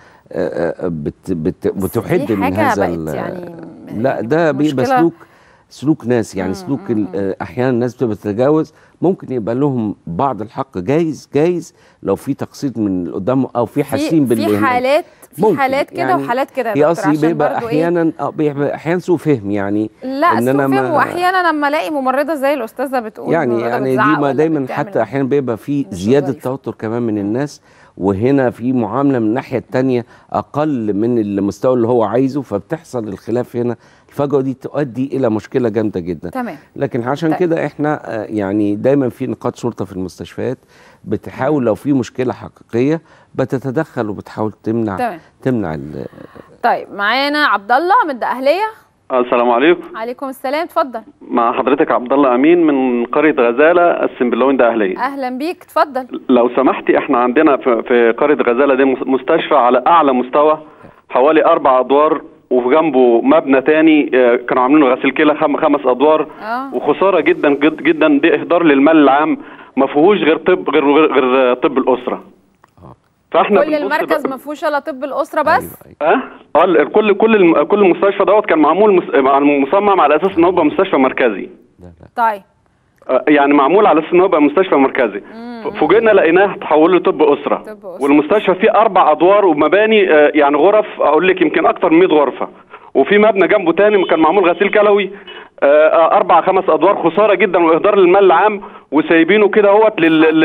بت بت بتحد من هذا يعني لا ده بيبقى سلوك سلوك ناس يعني. سلوك احيانا الناس بتبقى تتجاوز، ممكن يبقى لهم بعض الحق جايز جايز لو في تقصير من اللي قدامه او في حاسين بال في حالات في حالات كده يعني وحالات كده. هي اصلي بيبقى احيانا اه بيبقى احيانا سوء فهم يعني. لا إن سوء فهم، واحيانا لما الاقي ممرضه زي الاستاذه بتقول يعني يعني دي ما دايما حتى احيانا بيبقى في زياده توتر كمان من الناس، وهنا في معامله من الناحيه الثانيه اقل من المستوى اللي هو عايزه، فبتحصل الخلاف هنا. الفجوه دي تؤدي الى مشكله جامده جدا. تمام. لكن عشان كده احنا يعني دايما في نقاط شرطه في المستشفيات بتحاول لو في مشكله حقيقيه بتتدخل وبتحاول تمنع تمام. تمنع ال طيب معانا عبد الله من الدقهليه. السلام عليكم. عليكم السلام، اتفضل. مع حضرتك عبد الله امين من قريه غزاله السنبلاوين دقهليه. اهلا بيك، اتفضل. لو سمحتي احنا عندنا في, في قريه غزاله دي مستشفى على اعلى مستوى حوالي اربع ادوار، وفي جنبه مبنى تاني كانوا عاملينه غسيل كلى خمس ادوار آه. وخساره جدا جدا جدا، دي اهدار للمال العام، ما فيهوش غير طب غير غير طب الاسره. فاحنا كل المركز ما فيهوش الا طب الاسره بس. اه اه كل كل كل المستشفى دوت كان معمول مصمم على اساس ان هو مستشفى مركزي. طيب يعني معمول على اساس ان هو يبقى مستشفى مركزي. فوجئنا لقيناه تحول له طب اسره. طب أسرة. والمستشفى فيه اربع ادوار ومباني يعني غرف، اقول لك يمكن اكتر من مية غرفه، وفي مبنى جنبه تاني كان معمول غسيل كلوي اربع خمس ادوار. خساره جدا واهدار للمال العام، وسايبينه كده اهوت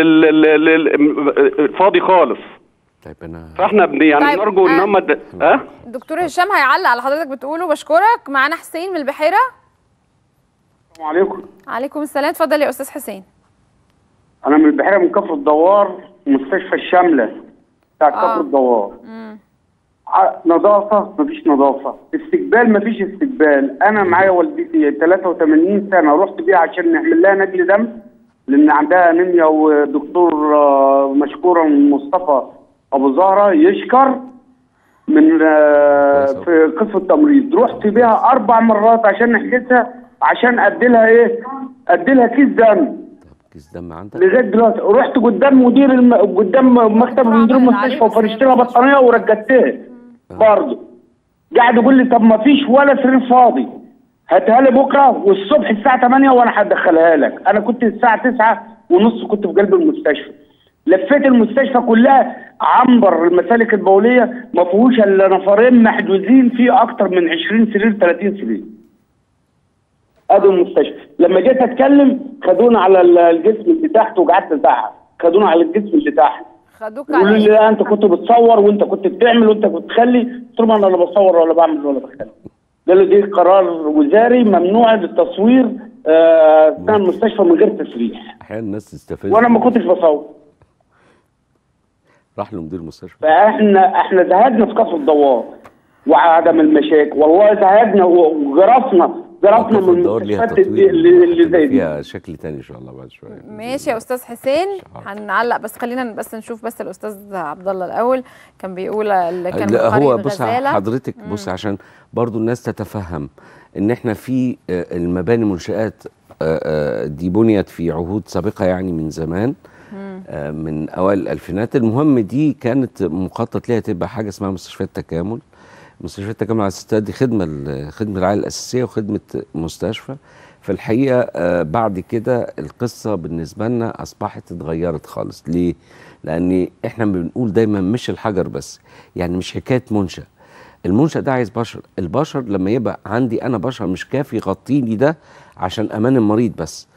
لل فاضي خالص. طيب انا فاحنا يعني طيب نرجو ان هم ها أه؟ دكتور هشام هيعلق على حضرتك بتقوله. بشكرك. معانا حسين من البحيره. السلام عليكم. عليكم السلام. اتفضل يا استاذ حسين. انا من البحيره من كفر الدوار، مستشفى الشامله بتاع كفر آه. الدوار. امم نظافه مفيش نظافه، استقبال مفيش استقبال. انا معايا والدتي ثلاثة وثمانين سنه، رحت بيها عشان نعمل لها نقل دم لان عندها انيميا، ودكتور مشكورا مصطفى ابو زهره يشكر من في قسم التمريض. رحت بيها اربع مرات عشان نحجزها، عشان ادي لها ايه؟ ادي لها كيس دم. كيس دم عندك؟ لغايه دلوقتي. رحت قدام مدير الم... قدام مكتب مدير المستشفى وفرشت لها بطانيه ورجعتها برضه. قاعد يقول لي طب ما فيش ولا سرير فاضي، هاتها لي بكره والصبح الساعه ثمانية وانا هدخلها لك. انا كنت الساعه تسعة ونص كنت في قلب المستشفى. لفيت المستشفى كلها، عنبر المسالك البوليه ما فيهوش الا نفرين محجوزين فيه اكتر من عشرين سرير ثلاثين سرير. ادي المستشفى. لما جيت اتكلم خدونا على الجسم اللي تحت وقعدت ازعق، خدونا على الجسم اللي تحت. خدوك على قالوا لي انت كنت بتصور وانت كنت بتعمل وانت كنت تخلي. قلت لهم انا لا بصور ولا بعمل ولا بخلي. قالوا دي قرار وزاري ممنوع التصوير اثناء المستشفى من غير تسريح. احيانا الناس تستفز وانا ما كنتش بصور. راح لمدير المستشفى. فاحنا احنا زهدنا في كفر الدوار وعدم المشاكل، والله زهدنا وجرفنا جرفنا من المستشفيات اللي زي دي. فيها شكل تاني ان شاء الله بعد شويه. ماشي يا استاذ حسين، هنعلق بس خلينا بس نشوف بس الاستاذ عبد الله الاول كان بيقول اللي كان لا هو بص حضرتك بص عشان برضو الناس تتفهم ان احنا في المباني منشآت دي بنيت في عهود سابقه يعني من زمان من اوائل الالفينات. المهم دي كانت مخطط ليها تبقى حاجه اسمها مستشفيات تكامل. مستشفيات التكامل على اساس دي خدمه خدمه الرعايه الاساسيه وخدمه مستشفى. في الحقيقه بعد كده القصه بالنسبه لنا اصبحت اتغيرت خالص. ليه؟ لان احنا بنقول دايما مش الحجر بس، يعني مش حكايه منشأ. المنشأ ده عايز بشر، البشر لما يبقى عندي انا بشر مش كافي يغطيني ده عشان امان المريض بس.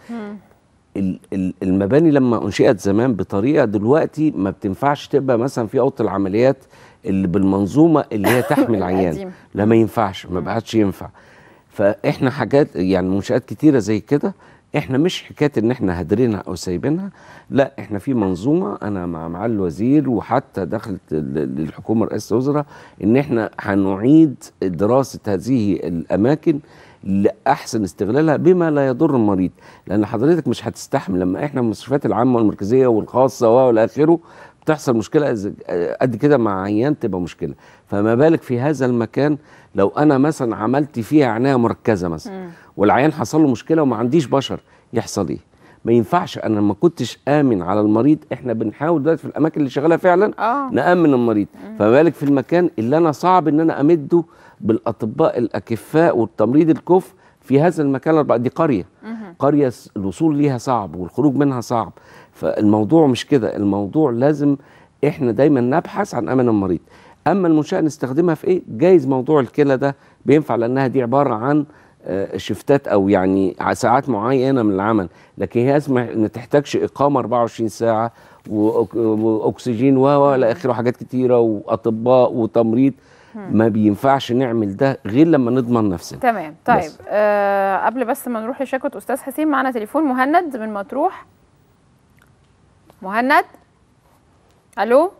المباني لما انشئت زمان بطريقه دلوقتي ما بتنفعش تبقى مثلا في اوضه العمليات اللي بالمنظومه اللي هي تحمل عيان، لا ما ينفعش، ما بقتش ينفع. فاحنا حاجات يعني منشآت كتيره زي كده احنا مش حكايه ان احنا هدرينها او سايبينها، لا احنا في منظومه. انا مع معالي الوزير وحتى دخلت الحكومه رئاسه الوزراء ان احنا هنعيد دراسه هذه الاماكن لاحسن استغلالها بما لا يضر المريض. لان حضرتك مش هتستحمل لما احنا المستشفيات العامه والمركزيه والخاصه والى اخره بتحصل مشكله قد كده مع عيان تبقى مشكله، فما بالك في هذا المكان لو انا مثلا عملت فيها عنايه مركزه مثلا والعيان حصل له مشكله وما عنديش بشر، يحصل ايه؟ ما ينفعش. انا ما كنتش امن على المريض. احنا بنحاول دلوقتي في الاماكن اللي شغاله فعلا آه. نامن المريض، فما بالك في المكان اللي انا صعب ان انا امده بالاطباء الاكفاء والتمريض الكفء في هذا المكان. دي قريه قريه الوصول ليها صعب والخروج منها صعب. فالموضوع مش كده، الموضوع لازم احنا دايما نبحث عن امان المريض. اما المنشاه نستخدمها في ايه؟ جايز موضوع الكلى ده بينفع لانها دي عباره عن شفتات او يعني ساعات معينه من العمل، لكن هي ما تحتاجش اقامه أربعة وعشرين ساعه واكسجين و الى اخره حاجات كتيره واطباء وتمريض. ما بينفعش نعمل ده غير لما نضمن نفسنا. تمام. طيب آه قبل بس ما نروح لشكوى استاذ حسين معنا تليفون مهند من مطروح. مهند الو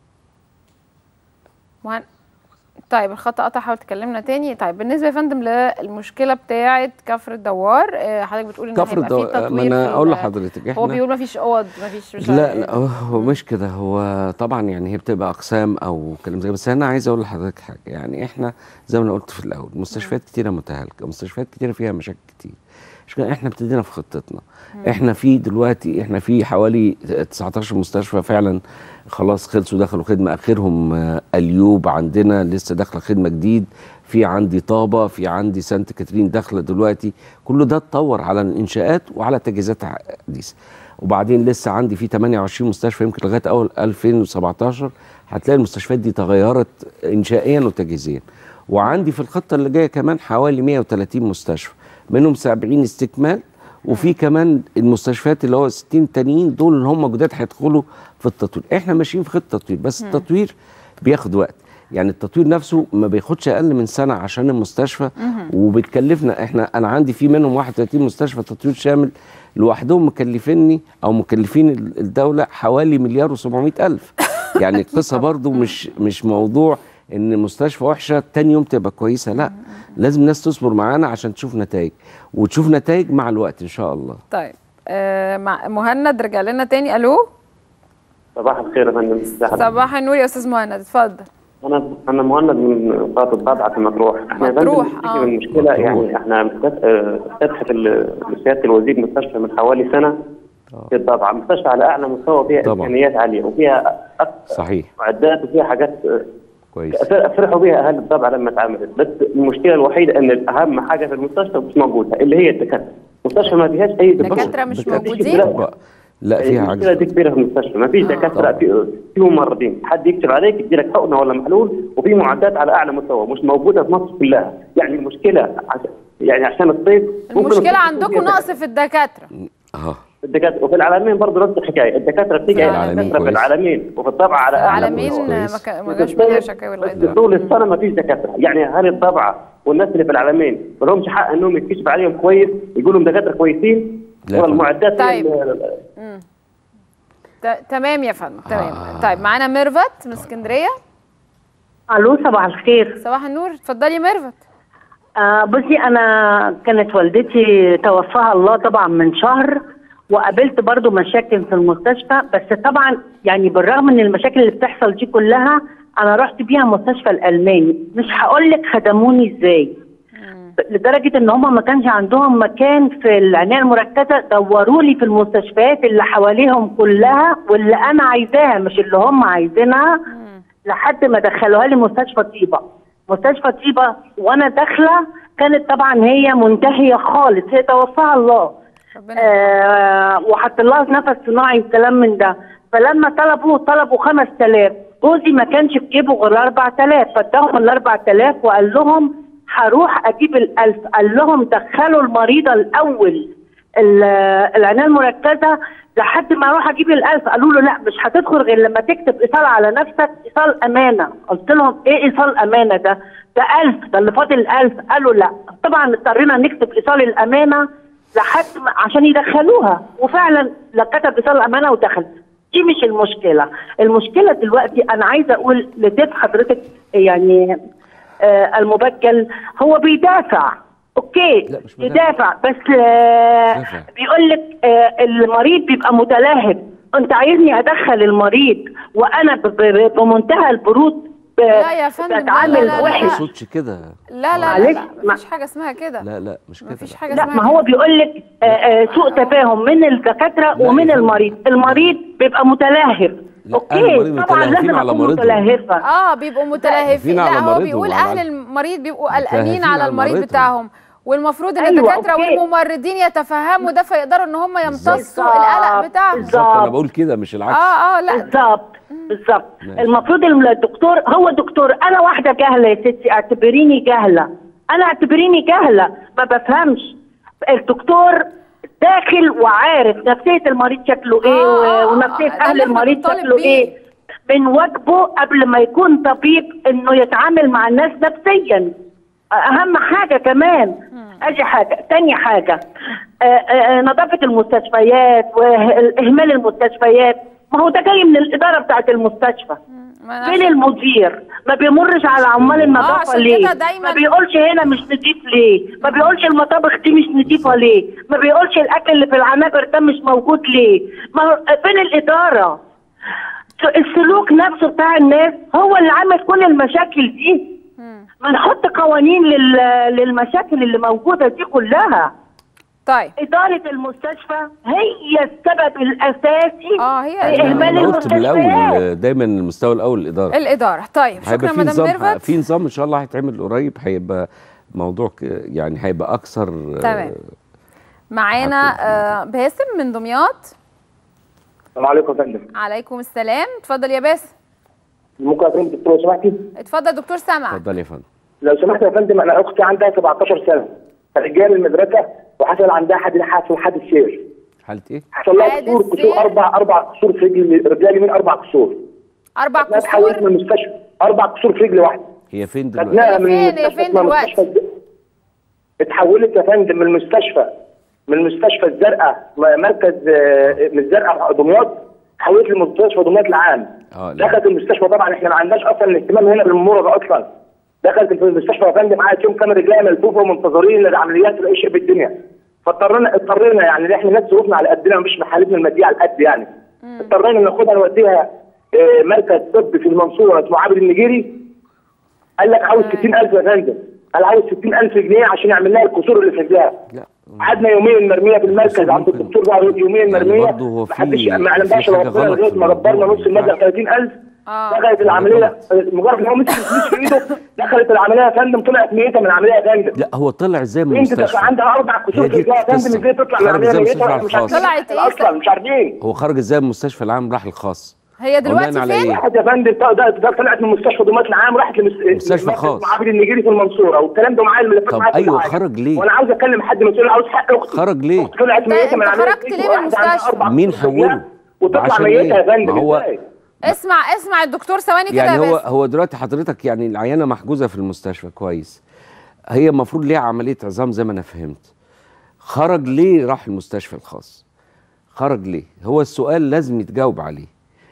مهند. طيب الخط قطع، حاول تكلمنا تاني. طيب بالنسبه يا فندم للمشكله بتاعه كفر الدوار، حضرتك بتقول ان هيبقى في تطوير. ما انا اقول لحضرتك احنا هو بيقول ما فيش اوض ما فيش مش لا لا هو مش كده. هو طبعا يعني هي بتبقى اقسام او كلام زي، بس انا عايز اقول لحضرتك حاجه. يعني احنا زي ما انا قلت في الاول مستشفيات كتيره متهالكه، مستشفيات كتيره فيها مشاكل كتير. عشان كده احنا ابتدينا في خطتنا. احنا في دلوقتي احنا في حوالي تسعتاشر مستشفى فعلا خلاص خلصوا دخلوا خدمه، اخرهم اليوب عندنا لسه داخله خدمه جديد، في عندي طابه، في عندي سانت كاترين داخله دلوقتي. كل ده اتطور على الانشاءات وعلى تجهيزات حديثه. وبعدين لسه عندي في تمنية وعشرين مستشفى يمكن لغايه اول ألفين وسبعتاشر هتلاقي المستشفيات دي تغيرت انشائيا وتجهيزيا. وعندي في الخطه اللي جايه كمان حوالي مية وتلاتين مستشفى، منهم سبعين استكمال، وفي كمان المستشفيات اللي هو ستين تانيين دول اللي هم جداد هيدخلوا في التطوير. احنا ماشيين في خطه تطوير، بس م. التطوير بياخد وقت. يعني التطوير نفسه ما بياخدش اقل من سنه عشان المستشفى، وبتكلفنا احنا انا عندي في منهم واحد وتلاتين مستشفى تطوير شامل لوحدهم مكلفيني او مكلفين الدوله حوالي مليار وسبعمية الف. يعني القصه برضو مش مش موضوع ان مستشفى وحشه تاني يوم تبقى كويسه، لا، لازم الناس تصبر معانا عشان تشوف نتائج، وتشوف نتائج مع الوقت ان شاء الله. طيب آه مع مهند رجع لنا تاني. الو، صباح الخير يا فندم. صباح النور يا استاذ مهند، اتفضل. انا انا مهند من قاعه الضبعه في مطروح. احنا مطروح اه من المشكله يعني احنا فتحت سياده الوزير مستشفى من حوالي سنه في الضبعه، مستشفى على اعلى مستوى، فيها امكانيات عاليه وفيها صحيح معدات وفيها حاجات كويس فرحوا بيها اهل الضبعه لما اتعملت. بس المشكله الوحيده ان اهم حاجه في المستشفى مش موجوده اللي هي الدكاتره. المستشفى ما فيهاش اي دكاتره مش موجودين. لا فيها عجز. المشكله دي كبيره في المستشفى، ما فيش دكاتره، في فيهم ممرضين، حد يكتب عليك يدي لك حقنه ولا محلول، وفي معدات على اعلى مستوى مش موجوده في مصر كلها. يعني المشكله يعني عشان الصيف المشكله عندكم نقص في الدكاتره. اه الدكاتره وفي العالمين برضه نفس الحكايه، الدكاتره بتيجي الدكاتره في العالمين وفي الضبعه على اعلى مستوى. العالمين ما جاش فيها شكاوي لغايه دلوقتي. طول السنه ما فيش دكاتره. يعني هل الضبعه والناس اللي في العالمين ما لهمش حق انهم يكتشف عليهم كويس يقولوا دكاتره كويسين؟ ولا المعدات طيب تمام يا فندم تمام. آه. طيب معانا ميرفت من اسكندريه. الو، صباح الخير. صباح النور، اتفضلي ميرفت. آه بصي، انا كانت والدتي توفاها الله طبعا من شهر، وقابلت برضو مشاكل في المستشفى، بس طبعا يعني بالرغم من المشاكل اللي بتحصل دي كلها انا رحت بيها مستشفى الالماني. مش هقول لك خدموني ازاي، لدرجه ان هم ما كانش عندهم مكان في العنايه المركزه، دوروا لي في المستشفيات اللي حواليهم كلها واللي انا عايزاها مش اللي هم عايزينها، لحد ما دخلوها لي مستشفى طيبه. مستشفى طيبه وانا داخله كانت طبعا هي منتهيه خالص، هي توفاها الله. آه وحط لها نفس صناعي وكلام من ده. فلما طلبوا طلبوا خمس تلاف، جوزي ما كانش في جيبه غير أربع تلاف، فاداهم ال أربع تلاف وقال لهم هروح اجيب الألف. قال لهم دخلوا المريضه الاول العنايه المركزه لحد ما اروح اجيب الألف. قالوا له لا، مش هتدخل غير لما تكتب ايصال على نفسك، ايصال امانه. قلت لهم ايه ايصال امانه ده؟ ده ألف، ده اللي فاضل ألف. قالوا لا. طبعا اضطرينا نكتب ايصال الامانه لحد ما عشان يدخلوها، وفعلا لا كتب ايصال امانه ودخلت. دي مش المشكله، المشكله دلوقتي انا عايزه اقول لضيف حضرتك يعني آه المبجل هو بيدافع، اوكي يدافع، بس آه بيقول لك آه المريض بيبقى متلهب. انت عايزني ادخل المريض وانا بمنتهى البرود لا يا فندم، بتعامل لا لا وحش. ما اقصدش كده. لا لا لا, لا مفيش حاجه اسمها كده. لا لا مش كده. مفيش حاجه لا اسمها ما هو بيقول لك آه آه سوء تفاهم من الدكاتره ومن المريض. المريض بيبقى متلهب، اوكي طبعا لازم اكون متلهفه. اه بيبقوا متلهفين. لا هو بيقول اهل المريض بيبقوا قلقانين على المريض بتاعهم، والمفروض ان الدكاتره أيوة والممرضين يتفهموا ده فيقدروا ان هم يمتصوا القلق بتاعهم. بالظبط، انا بقول كده مش العكس. اه اه لا بالظبط بالظبط. المفروض الدكتور هو دكتور. انا واحده جاهله يا ستي، اعتبريني جاهله، انا اعتبريني جاهله ما بفهمش. الدكتور داخل وعارف نفسيه المريض شكله ايه آه ونفسيه آه اهل المريض شكله ايه. من واجبه قبل ما يكون طبيب انه يتعامل مع الناس نفسيا. اهم حاجه كمان اجي حاجه تاني حاجه آآ آآ نظافه المستشفيات واهمال المستشفيات. ما هو ده جاي من الاداره بتاعه المستشفى. فين المدير؟ ما بيمرش على عمال النظافه ليه؟ ما بيقولش هنا مش نضيف ليه؟ ما بيقولش المطابخ دي مش نضيفه ليه؟ ما بيقولش الاكل اللي في العنابر ده مش موجود ليه؟ ما هو فين الاداره؟ السلوك نفسه بتاع الناس هو اللي عامل كل المشاكل دي. ما نحط قوانين للمشاكل اللي موجوده دي كلها. طيب اداره المستشفى هي السبب الاساسي اه هي في اهمال المستشفيات المستشفيات. الاول دايما المستوى الاول الاداره الاداره. طيب هيبقى شكرا في مدام نظام ميرفت. في نظام ان شاء الله هيتعمل قريب، هيبقى موضوع يعني هيبقى اكثر. تمام. معانا آه باسم من دمياط. السلام عليكم يا فندم. عليكم السلام، اتفضل يا باسم. ممكن اكلم الدكتور لو سمحتي؟ اتفضل دكتور سامع. اتفضل يا فندم. لو سمحت يا فندم، انا اختي عندها سبعتاشر سنه، كانت جايه من المدرسه وحصل عندها حادث حادث حادث سير. حالة ايه؟ حصل لها كسور كسور اربع اربع كسور في رجل رجلها اليمين، اربع كسور. اربع كسور؟ اتحولت من المستشفى، اربع كسور في رجل واحده. هي فين خدناها دلوقتي؟ من هي فين هي فين دلوقتي؟ اتحولت يا فندم من المستشفى من المستشفى الزرقاء مركز من الزرقاء دمياط، اتحولت لمستشفى دمياط العام. اه دخلت المستشفى، طبعا احنا ما عندناش اصلا الاهتمام هنا بالممرضه اصلا. دخلت في المستشفى يا فندم، قعدت يوم كامل رجليها ملفوفه ومنتظرين العمليات ولا شيء بالدنيا. فاضطرينا اضطرينا يعني احنا ناس ظروفنا على قدنا، مش محالتنا الماديه على قد يعني. اضطرينا ناخدها نوديها اه مركز طب في المنصوره اسمه عابد النجيري. قال لك عاوز ستين ألف يا فندم، قال عاوز ستين ألف جنيه عشان يعمل لها الكسور اللي في رجلها. قعدنا يومين مرميه في المركز عند الدكتور بقى، يومين مرميه ما حدش ما علمناش ربنا لغايه ما دبرنا نص المبلغ ثلاثين ألف. دخلت العمليه مجرد ان هو مسك الفلوس في ايده، دخلت العمليه يا فندم، طلعت ميته من العمليه يا فندم. لا هو طلع ازاي من انت المستشفى؟ عندها اربع كسور في رجلها يا فندم، ازاي تطلع من العمليه ميته؟ مش عارفين طلعت ايه اصلا، مش عارفين. هو خرج ازاي من المستشفى العام راح الخاص؟ هي دلوقتي فين؟ راحت يا فندم، ده طلعت من مستشفى دمياط العام، راحت لمستشفى خاص عابد النجيري في المنصوره، والكلام ده معايا الملفات معايا. طب ايوه خرج ليه؟ وانا عاوز اكلم حد مسؤول، عاوز حق اختي. خرج ليه؟ طلعت ميته من العمليه. خرجت ليه من المستشفى؟ مين حوله؟ وتطلع ميته يا فندم هو ازاي؟ اسمع اسمع الدكتور ثواني كده يعني يا هو باسم. هو دلوقتي حضرتك يعني العيانه محجوزه في المستشفى كويس، هي المفروض ليها عمليه عظام زي ما انا فهمت. خرج ليه راح المستشفى الخاص؟ خرج ليه؟ هو السؤال لازم يتجاوب عليه.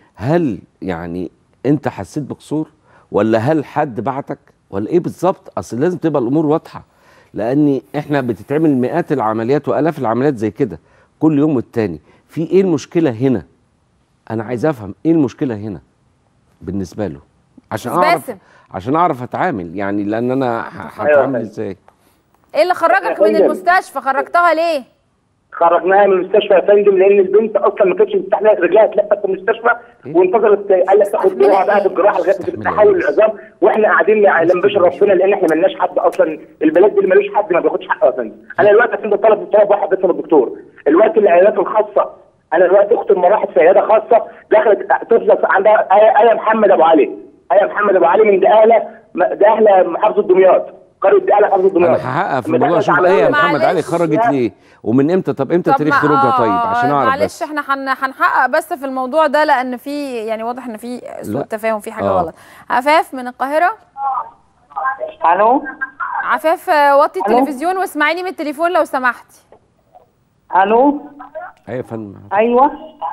هل يعني انت حسيت بقصور، ولا هل حد بعتك، ولا ايه بالظبط؟ اصل لازم تبقى الامور واضحه، لان احنا بتتعمل مئات العمليات والاف العمليات زي كده كل يوم والتاني. في ايه المشكله هنا؟ انا عايز افهم ايه المشكله هنا بالنسبه له، عشان اعرف عشان اعرف اتعامل يعني، لان انا هتعامل ازاي؟ ايه اللي خرجك من المستشفى؟ خرجتها ليه؟ خرجناها من المستشفى يا فندم لان البنت اصلا ما كانتش مستحمله رجلها تلفت في المستشفى. إيه؟ وانتظرت، قال لك تاخد بيها بقى في الجراحه لغايه ما تحول العظام، واحنا قاعدين نعلم بشر ربنا لان احنا مالناش حد اصلا، البلد دي مالوش حد ما بياخدش حقه يا فندم. انا دلوقتي كنت طلب طلب واحد بس من الدكتور، الوقت العيادات الخاصه، انا دلوقتي اختي لما راحت في عياده خاصه دخلت طفله عندها ايه آية محمد ابو علي، ايه محمد ابو علي من دقاله دقاله محافظه دمياط، قريه دقاله محافظه دمياط. انا هحقق في الموضوع، اشوف ايه محمد علي خرجت ليه ومن امتى. طب امتى تاريخ خروجها؟ طيب عشان اعرف. معلش بس احنا هنحقق بس في الموضوع ده، لان في يعني واضح ان في سوء تفاهم، في حاجه آه. غلط. عفاف من القاهره. الو عفاف، وطي التلفزيون واسمعيني من التليفون لو سمحتي. الو ايوه يا فندم. ايوه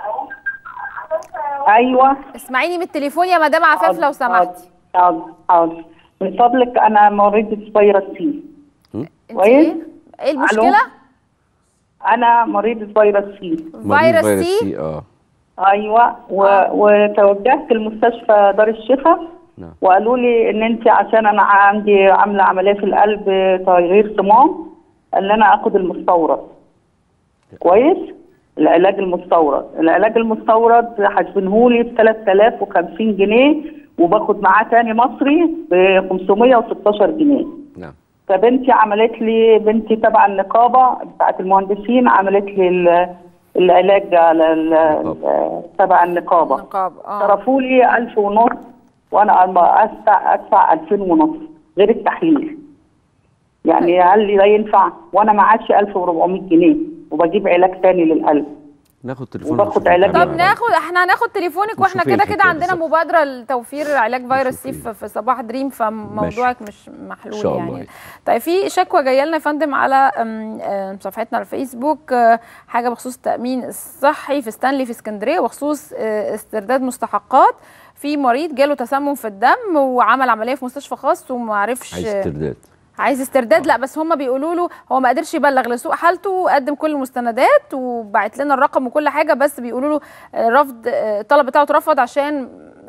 ايوه اسمعيني من التليفون يا مدام عفاف لو سمحتي. حاضر حاضر من فضلك، انا مريضة فيروس سي. كويس؟ ايه المشكله؟ انا مريضة فيروس سي. فيروس سي؟ اه ايوه و... آه. وتوجهت لمستشفى دار الشفاء. نعم. وقالوا لي ان انت عشان انا عندي عامله عمليه في القلب تغيير صمام، ان انا اخد المستورد. كويس؟ العلاج المستورد، العلاج المستورد حاسبينهولي ب ثلاثة آلاف وخمسين جنيه، وباخد معاه تاني مصري ب خمسمية وستاشر جنيه. نعم. فبنتي عملت لي، بنتي تبع النقابه بتاعت المهندسين، عملت لي العلاج على تبع النقابه. النقابه اه صرفوا لي ألف ونص، وانا ادفع ادفع ألفين ونص غير التحليل. يعني هل ده ينفع؟ وانا معاشي ألف وأربعمية جنيه وبجيب علاج تاني للقلب. ناخد تليفون وباخد علاج. طب ناخد احنا هناخد تليفونك، واحنا كده كده عندنا مبادره لتوفير علاج فيروس سي في صباح دريم، فموضوعك مش محلول يعني. طيب في شكوى جايه لنا يا فندم على صفحتنا على الفيسبوك، حاجه بخصوص التامين الصحي في ستانلي في اسكندريه، وخصوص استرداد مستحقات في مريض جاله تسمم في الدم وعمل عمليه في مستشفى خاص وما عرفش. عايز استرداد عايز استرداد. لا بس هم بيقولوا له هو ما قدرش يبلغ لسوء حالته، قدم كل المستندات وبعت لنا الرقم وكل حاجه، بس بيقولوا له رفض، الطلب بتاعه اترفض عشان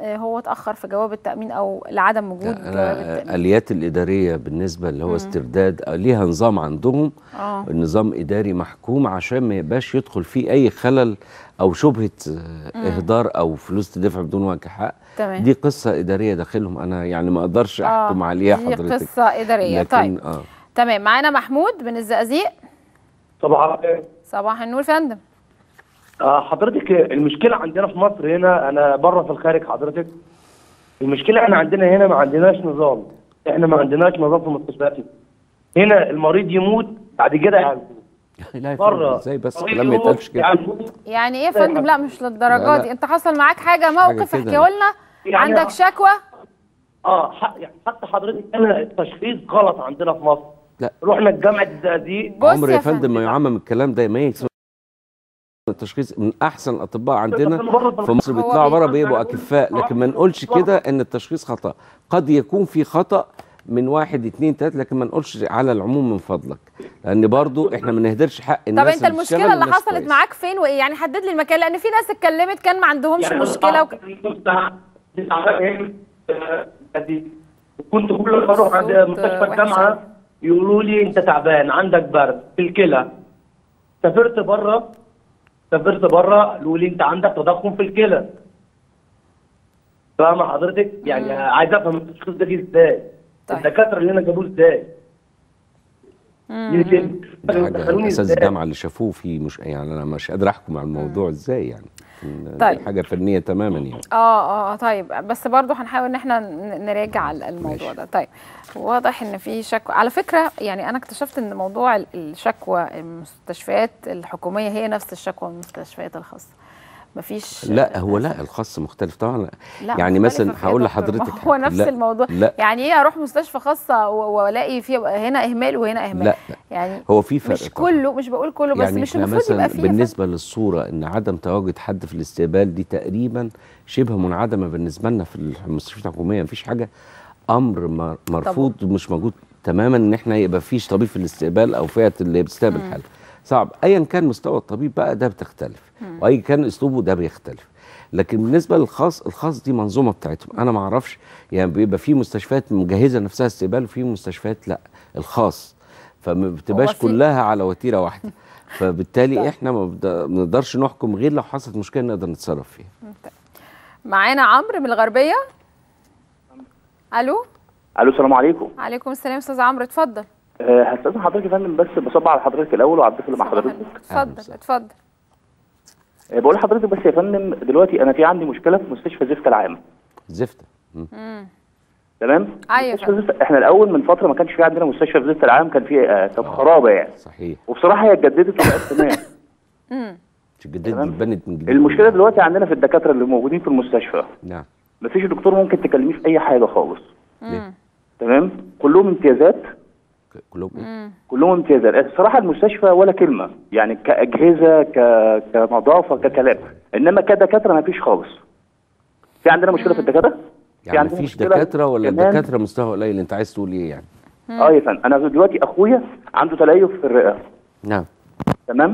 هو اتاخر في جواب التامين او لعدم وجود جواب التامين. الاليات الاداريه بالنسبه اللي هو مم. استرداد ليها نظام عندهم، اه النظام اداري محكوم عشان ما يبقاش يدخل فيه اي خلل او شبهه مم. اهدار او فلوس تدفع بدون وجه حق. تمام. دي قصه اداريه داخلهم، انا يعني ما اقدرش احكم آه. عليها حضرتك. دي قصه اداريه. طيب آه. تمام. معانا محمود من الزقازيق. صباح الخير. صباح النور فندم. آه حضرتك المشكله عندنا في مصر هنا، انا بره في الخارج حضرتك، المشكله احنا عندنا هنا ما عندناش نظام، احنا ما عندناش نظام في المستشفيات. هنا المريض يموت بعد كده يعالجوه. لا بره ازاي بس الكلام ما يتقالش كده. يعني ايه يا فندم؟ لا مش للدرجه دي. انت حصل معاك حاجه موقف احكيه لنا؟ يعني عندك شكوى؟ اه يعني حتى حضرتك انا التشخيص غلط عندنا في مصر. لا رحنا جامعه الزقازيق. عمر يا فندم ما يعمم الكلام ده، ما يكسب التشخيص من احسن الاطباء عندنا في مصر بيطلعوا بره بيبقوا اكفاء، لكن ما نقولش كده ان التشخيص خطا. قد يكون في خطا من واحد اتنين تلاته، لكن ما نقولش على العموم من فضلك، لان برضو احنا ما نهدرش حق الناس. طب انت المشكله اللي حصلت كويس. معاك فين وايه؟ يعني حدد لي المكان، لان في ناس اتكلمت كان ما عندهمش يعني مشكله وك... كنت كل ما اروح عند مستشفى الجامعه يقولوا لي انت تعبان عندك برد في الكلى. سافرت بره سافرت بره قالوا لي انت عندك تضخم في الكلى. فاهمه حضرتك؟ يعني عايز افهم التشخيص ده جه ازاي؟ طيب. الدكاتره اللي هنا جابوه ازاي؟ حاجه اساس الجامعه اللي شافوه في مش يعني انا مش قادر احكم على الموضوع ازاي يعني. طيب. حاجه فنيه تماما يعني. اه اه طيب بس برضو هنحاول ان احنا نراجع الموضوع ماشي. ده. طيب واضح ان في شكوى على فكره، يعني انا اكتشفت ان موضوع الشكوى المستشفيات الحكوميه هي نفس الشكوى المستشفيات الخاصه. مفيش لا هو لا الخاص مختلف طبعا. يعني مثلا هقول لحضرتك هو نفس لا الموضوع. لا. يعني ايه اروح مستشفى خاصه والاقي في هنا اهمال وهنا اهمال؟ لا يعني هو في فرق مش طبعا. كله مش بقول كله بس يعني مش المفروض يبقى فيه بالنسبه للصوره ان عدم تواجد حد في الاستقبال دي تقريبا شبه منعدمه بالنسبه لنا في المستشفيات الحكوميه. مفيش حاجه امر مرفوض طبعا. مش موجود تماما ان احنا يبقى فيش طبيب في الاستقبال او فئه اللي بتستقبل الحاله. صعب ايا كان مستوى الطبيب بقى ده بتختلف، واي كان اسلوبه ده بيختلف. لكن بالنسبه للخاص، الخاص دي منظومه بتاعتهم، انا ما اعرفش يعني بيبقى في مستشفيات مجهزه نفسها استقبال وفي مستشفيات لا الخاص، فما بتبقاش كلها على وتيره واحده. فبالتالي احنا ما بنقدرش نحكم غير لو حصلت مشكله نقدر نتصرف فيها. معانا عمرو من الغربيه. الو الو السلام عليكم. عليكم السلام استاذ عمرو اتفضل. هستاذن حضرتك يا فندم بس بصب على حضرتك الاول وعلى الضيف اللي مع حضرتك. اتفضل اتفضل. بقول لحضرتك بس يا فندم دلوقتي انا في عندي مشكله في مستشفى زفت العام. زفت امم تمام؟ ايوه. احنا الاول من فتره ما كانش في عندنا مستشفى في زفت العام، كان في آه كانت خرابه يعني. صحيح. وبصراحه هي اتجددت وبقت تمام. امم اتجددت اتبنت من جديد. المشكله دلوقتي عندنا في الدكاتره اللي موجودين في المستشفى. نعم. مفيش دكتور ممكن تكلميه في اي حاجه خالص. امم تمام؟ كلهم امتيازات. كلهم ايه؟ كلهم امتيازات. الصراحه المستشفى ولا كلمه، يعني كاجهزه ك... كنظافه ككلام، انما كدكاتره ما فيش خالص. في عندنا مشكله في الدكاتره؟ يعني ما فيش دكاتره ولا الدكاتره مستوى قليل؟ انت عايز تقول ايه يعني؟ اه يا فندم انا دلوقتي اخويا عنده تليف في الرئه. نعم. تمام؟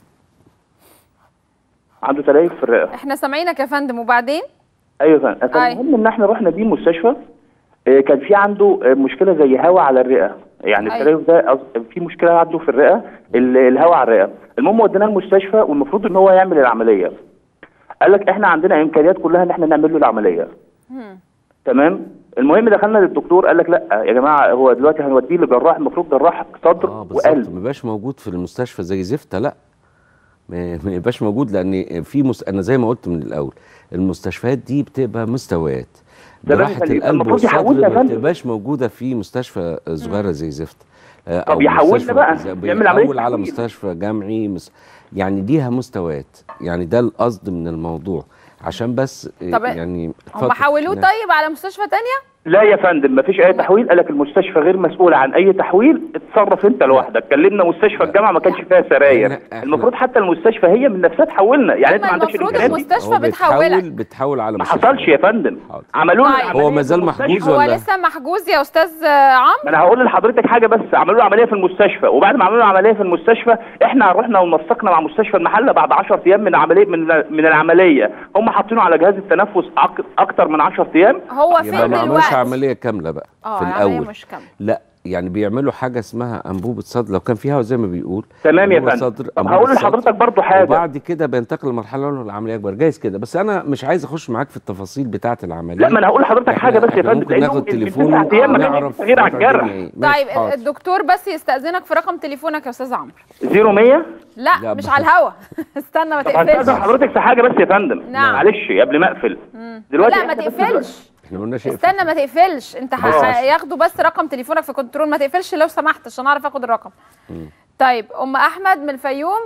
عنده تليف في الرئه. احنا سامعينك يا فندم وبعدين؟ ايوه يا فندم. المهم ان احنا رحنا بيه المستشفى، كان في عنده مشكله زي هواء على الرئه، يعني التليف ده في مشكله عنده في الرئه، الهواء على الرئه. المهم وديناه المستشفى والمفروض ان هو يعمل العمليه. قال لك احنا عندنا امكانيات كلها ان احنا نعمل له العمليه. مم. تمام؟ المهم دخلنا للدكتور قال لك لا يا جماعه هو دلوقتي هنوديه لجراح، المفروض جراح صدر آه وقلب. ما يبقاش موجود في المستشفى زي زفته، لا ما يبقاش موجود، لان في مس... انا زي ما قلت من الاول المستشفيات دي بتبقى مستويات. جراحه القلب والصدر ما بتبقاش موجوده في مستشفى صغيره زي زفت. طب يحولنا بقى يعمل عمليه على مستشفى جامعي مس... يعني ليها مستويات، يعني ده القصد من الموضوع عشان بس طب يعني هم حولوه طيب على مستشفى ثانيه؟ لا يا فندم مفيش اي تحويل. قال لك المستشفى غير مسؤوله عن اي تحويل، اتصرف انت لوحدك. كلمنا مستشفى الجامعه ما كانش فيها سراير، المفروض حتى المستشفى هي من نفسها تحولنا. يعني انت ما عندكش الامكانيات دي. المستشفى بتحولك بتحول على ما حصلش يا فندم. عملوا له هو ما زال محجوز هو ولا لسه محجوز يا استاذ عمرو؟ انا هقول لحضرتك حاجه بس. عملوا له عمليه في المستشفى، وبعد ما عملوا له عمليه في المستشفى احنا رحنا ونسقنا مع مستشفى المحله بعد عشرة ايام من عمليه من من العمليه. هم حاطينه على جهاز التنفس اكتر من عشرة ايام. هو فين دلوقتي؟ ما عملوش عمليه كامله بقى اه في الاول مش كامله. لا يعني بيعملوا حاجه اسمها انبوبه صدر لو كان فيها زي ما بيقول. تمام يا فندم. هقول لحضرتك برضو حاجه. وبعد كده بينتقل لمرحله الاولى العمليه اكبر جايز كده، بس انا مش عايز اخش معاك في التفاصيل بتاعه العمليه. لا ما انا هقول لحضرتك حاجه بس يا فندم. ممكن ناخد تليفون ونعرف غير على الجرح. طيب الدكتور بس يستاذنك في رقم تليفونك يا استاذ عمرو. صفر مية لا, لا مش على الهوا. استنى ما تقفلش. هستاذن حضرتك في حاجه بس يا فندم. نعم. معلش قبل ما اقفل دلوقتي. لا ما تقفلش. احنا قلنا شيء. استنى ما تقفلش، انت هياخدوا بس رقم تليفونك في كنترول. ما تقفلش لو سمحت عشان اعرف اخد الرقم. مم. طيب ام احمد من الفيوم.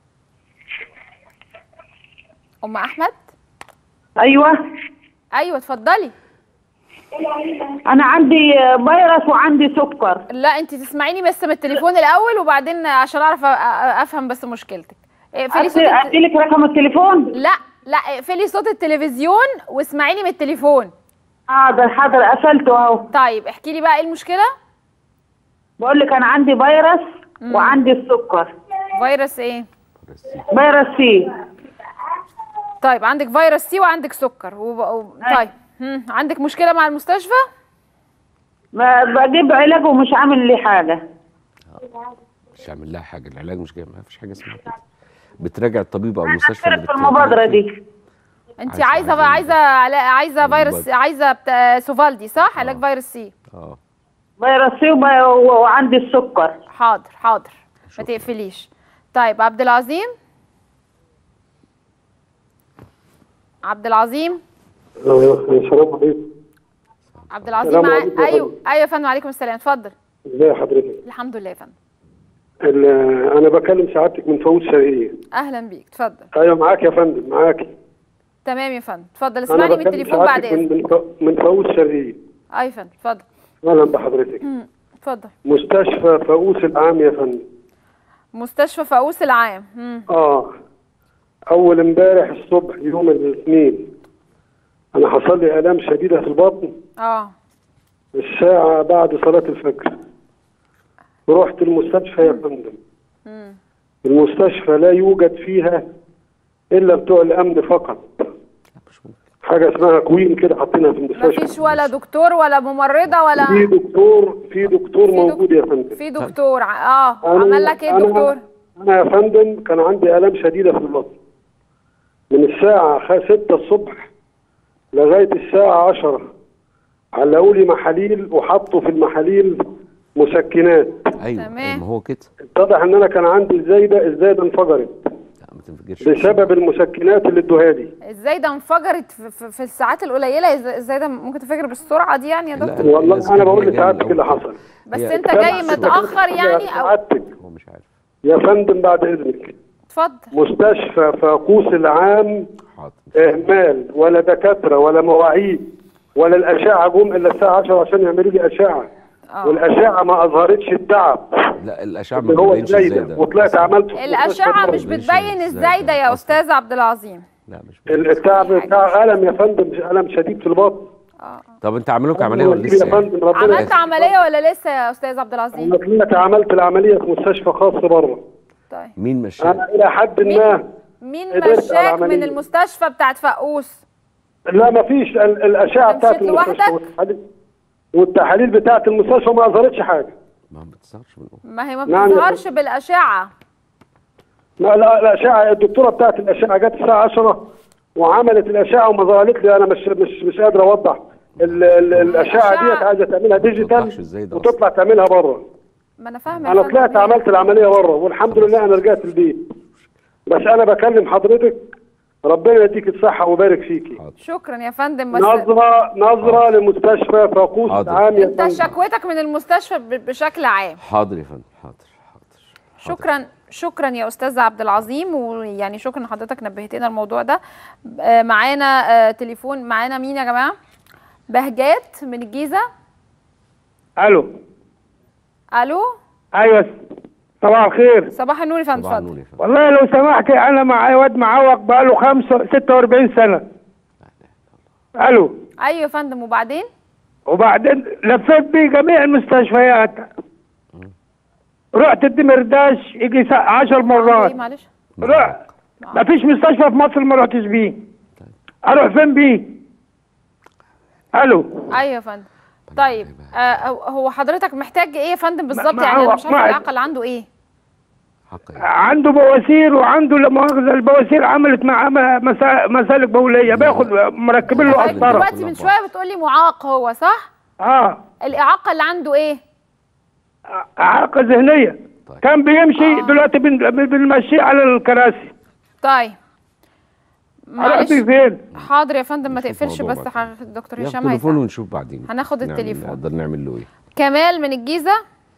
ام احمد. ايوه ايوه اتفضلي. انا عندي فيروس وعندي سكر. لا انت تسمعيني بس من التليفون الاول وبعدين عشان اعرف افهم بس مشكلتك. اقفلي صوت ادي لك رقم التليفون. لا لا اقفلي صوت التلفزيون واسمعيني من التليفون. حاضر حاضر قفلته اهو. طيب احكي لي بقى ايه المشكله. بقول لك انا عندي فيروس مم. وعندي السكر. فيروس ايه؟ فيروس سي. طيب عندك فيروس سي وعندك سكر و... و... طيب مم. عندك مشكله مع المستشفى؟ ما بجيب علاج ومش عامل لي حاجه. مش عامل لها حاجه، العلاج مش جاي، ما فيش حاجه اسمها كده. بتراجع الطبيب او المستشفى في المبادره دي. انت عايزه عايزه عايزه فيروس، عايزه سوفالدي صح؟ علاج فيروس سي. اه فيروس سي وعندي السكر. حاضر حاضر ما تقفليش. طيب عبد العظيم. عبد العظيم. السلام عليكم. عبد العظيم مع... ايوه ايوه يا فندم. وعليكم السلام اتفضل. ازي حضرتك؟ الحمد لله يا فندم. انا بكلم سعادتك من فاووس شرقيه. اهلا بيك اتفضل. ايوه معاك يا فندم معاك. تمام يا فندم اتفضل. اسمعني من التليفون بعد اذنك. من من فاووس شرقيه. ايوه يا فندم اتفضل. اهلا بحضرتك. اتفضل. مستشفى فاووس العام يا فندم. مستشفى فاووس العام. مم. اه اول امبارح الصبح يوم الاثنين انا حصل لي الام شديده في البطن. اه الساعه بعد صلاه الفجر. رحت المستشفى يا فندم. مم. المستشفى لا يوجد فيها الا بتوع الامن فقط. حاجه اسمها كوين كده حاطينها في المستشفى. مفيش ولا دكتور ولا ممرضه ولا في دكتور في دكتور في موجود يا فندم. في دكتور اه عمل لك ايه الدكتور؟ انا يا فندم كان عندي الام شديده في البطن من الساعه ستة الصبح لغايه الساعه عشرة. علقوا لي محاليل وحطوا في المحاليل مسكنات. ايوه تمام. ما هو كده اتضح ان انا كان عندي الزايده الزايده انفجرت. لا ما تنفجرش بسبب المسكنات اللي ادوها لي. الزايده انفجرت في, في, في الساعات القليله. الزايده ممكن تنفجر بالسرعه دي يعني يا دكتور؟ والله انا بقول لسعادتك اللي حصل. بس انت جاي متاخر يعني او هو مش عارف يا فندم بعد اذنك. اتفضل. مستشفى فاقوس العام اهمال، ولا دكاتره ولا مواعيد ولا الاشعه جم الا الساعه عشرة عشان يعملوا لي اشعه. أوه. والاشعه ما اظهرتش التعب. لا الاشعه ما بتبينش الزايده. وطلعت عملت الاشعه مش بتبين الزايده يا استاذ عبد العظيم. لا مش التعب بتاع الم يا فندم، مش الم شديد في البطن. اه طب انت عملوا لك عمليه ولا لسه؟ يعني؟ عملت عمليه ولا لسه يا استاذ عبد العظيم؟ انا طلعت عملت العمليه في مستشفى خاص بره. طيب مين مشاك؟ انا الى حد ما مين مشاك من المستشفى بتاعت فاقوس؟ لا مفيش. الاشعه بتاعت المستشفى والتحاليل بتاعت المستشفى ما اظهرتش حاجه. ما بتظهرش من ما هي ما بتظهرش بالاشعه. لا لا الاشعه الدكتوره بتاعت الاشعه جت الساعه عشرة وعملت الاشعه وما ظهرت لي. انا مش مش مش قادر اوضح. ال ال الاشعه ديت عايزه تعملها ديجيتال وتطلع تعملها بره. ما انا فاهمه. انا طلعت عملت العمليه بره والحمد لله انا رجعت البيت. بس انا بكلم حضرتك ربنا يديك الصحه ويبارك فيكي. شكرا يا فندم. بس نظره نظره لمستشفى فاقوس العام يا فندم. انت شكوتك من المستشفى بشكل عام. حاضر يا فندم. حاضر حاضر. شكرا شكرا يا استاذ عبد العظيم. ويعني شكرا لحضرتك نبهتنا الموضوع ده. معانا تليفون. معانا مين يا جماعه؟ بهجات من الجيزه. الو. الو. ايوه صباح الخير. صباح النور يا فندم، اتفضل. والله لو سمحت انا معايا واد معوق بقاله خمسة ستة وأربعين سنه. الو. ايوه يا فندم، وبعدين؟ وبعدين لفيت بيه جميع المستشفيات. رحت الدمرداش يجي عشر مرات. معلش. رحت مفيش مستشفى في مصر ما رحتش بيه. اروح فين بيه؟ الو. ايوه يا فندم. طيب آه هو حضرتك محتاج ايه يا فندم بالظبط؟ يعني انا مش عارفه العقل عنده ايه. عنده بواسير وعنده لا مؤاخذه البواسير عملت معاه مسالك بوليه، باخد مركبين له قسطره. دلوقتي من شويه بتقول لي معاق هو صح؟ اه. الاعاقه اللي عنده ايه؟ اعاقه ذهنيه. طيب. كان بيمشي آه. دلوقتي بنمشيه على الكراسي. طيب معلش فين؟ حاضر يا فندم ما تقفلش بس دكتور هشام هيسمع تليفون ونشوف بعدين هناخد التليفون نقدر نعمل له ايه. كمال من الجيزه.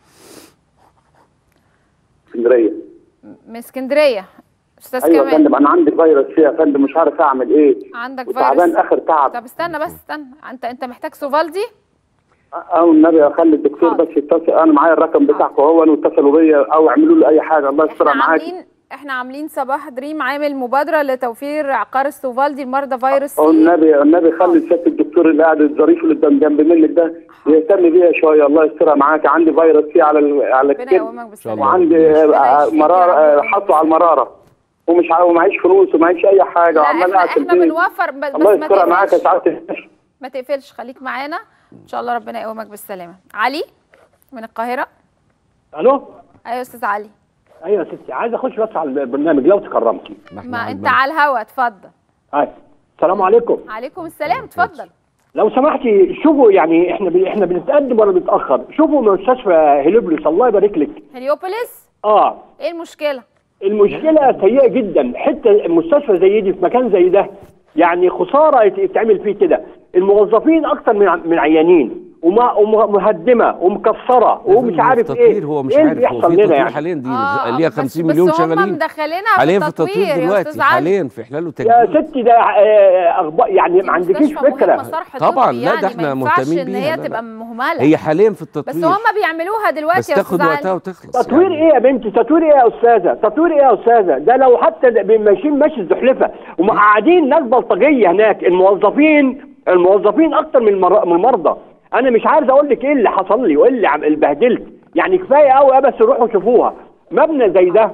اسكندريه. من اسكندريه استاذ أيوة كمال. يا فندم انا عندي فيروس فيها يا فندم مش عارف اعمل ايه. عندك فيروس؟ تعبان اخر تعب. طب استنى بس استنى انت انت محتاج سوفالدي؟ او النبي اخلي الدكتور بس يتصل، انا معايا الرقم بتاعكم هو واتصلوا بيا او اعملوا له اي حاجه الله يسترها معاك. عاملين احنا عاملين صباح دريم عامل مبادره لتوفير عقار السوفالدي لمرضى فيروس سي. النبي النبي خلي سياده الدكتور اللي قاعد الظريف اللي قدام جنب منك ده يهتم بيها شويه الله يسترها معاك. عندي فيروس سي على ال... على الكبد وعندي مراره حطوا على المراره ومش ومعيش فلوس ومعيش اي حاجه وعمال قاعد في البيت. احنا بنوفر بس الله يسترها معاك يا سعاده. ما تقفلش خليك معانا ان شاء الله ربنا يقومك بالسلامه. علي من القاهره. الو. ايوه يا استاذ علي. ايوه يا ستي عايز اخش بس على البرنامج لو تكرمتي. ما انت على الهوا اتفضل. ايوه السلام عليكم. عليكم السلام اتفضل. لو سمحتي شوفوا يعني احنا بي احنا بنتقدم ولا بنتاخر؟ شوفوا مستشفى هليوبوليس الله يبارك لك. هليوبوليس؟ اه. ايه المشكله؟ المشكله سيئه جدا، حته مستشفى زي دي في مكان زي ده يعني خساره يتعمل فيه كده. الموظفين اكتر من من عيانين ومهدمه ومكسره ومش عارف ايه. هو مش إيه عارف هو في تطوير يعني. حاليا دي آه ليها خمسين مليون شغالين بس هم مدخلينها حاليا في التطوير دلوقتي حاليا في حلاله تجديد. يا ستي ده اخبار يعني ما عندكيش فكره. طبعا لا يعني ده احنا مهتمين بيها. ان هي تبقى مهمله. هي حاليا في التطوير بس هم بيعملوها دلوقتي بس تاخد وقتها وتخلص. تطوير يعني. ايه يا بنتي تطوير ايه يا استاذه؟ تطوير ايه يا استاذه؟ ده لو حتى ماشيين ماشي الزحلفه ومقعدين ناس بلطجيه هناك. الموظفين الموظفين اكتر من المرضى. انا مش عارف اقول لك ايه اللي حصل لي وايه اللي عم اتبهدلت يعني كفايه قوي بس روحوا شوفوها. مبنى زي ده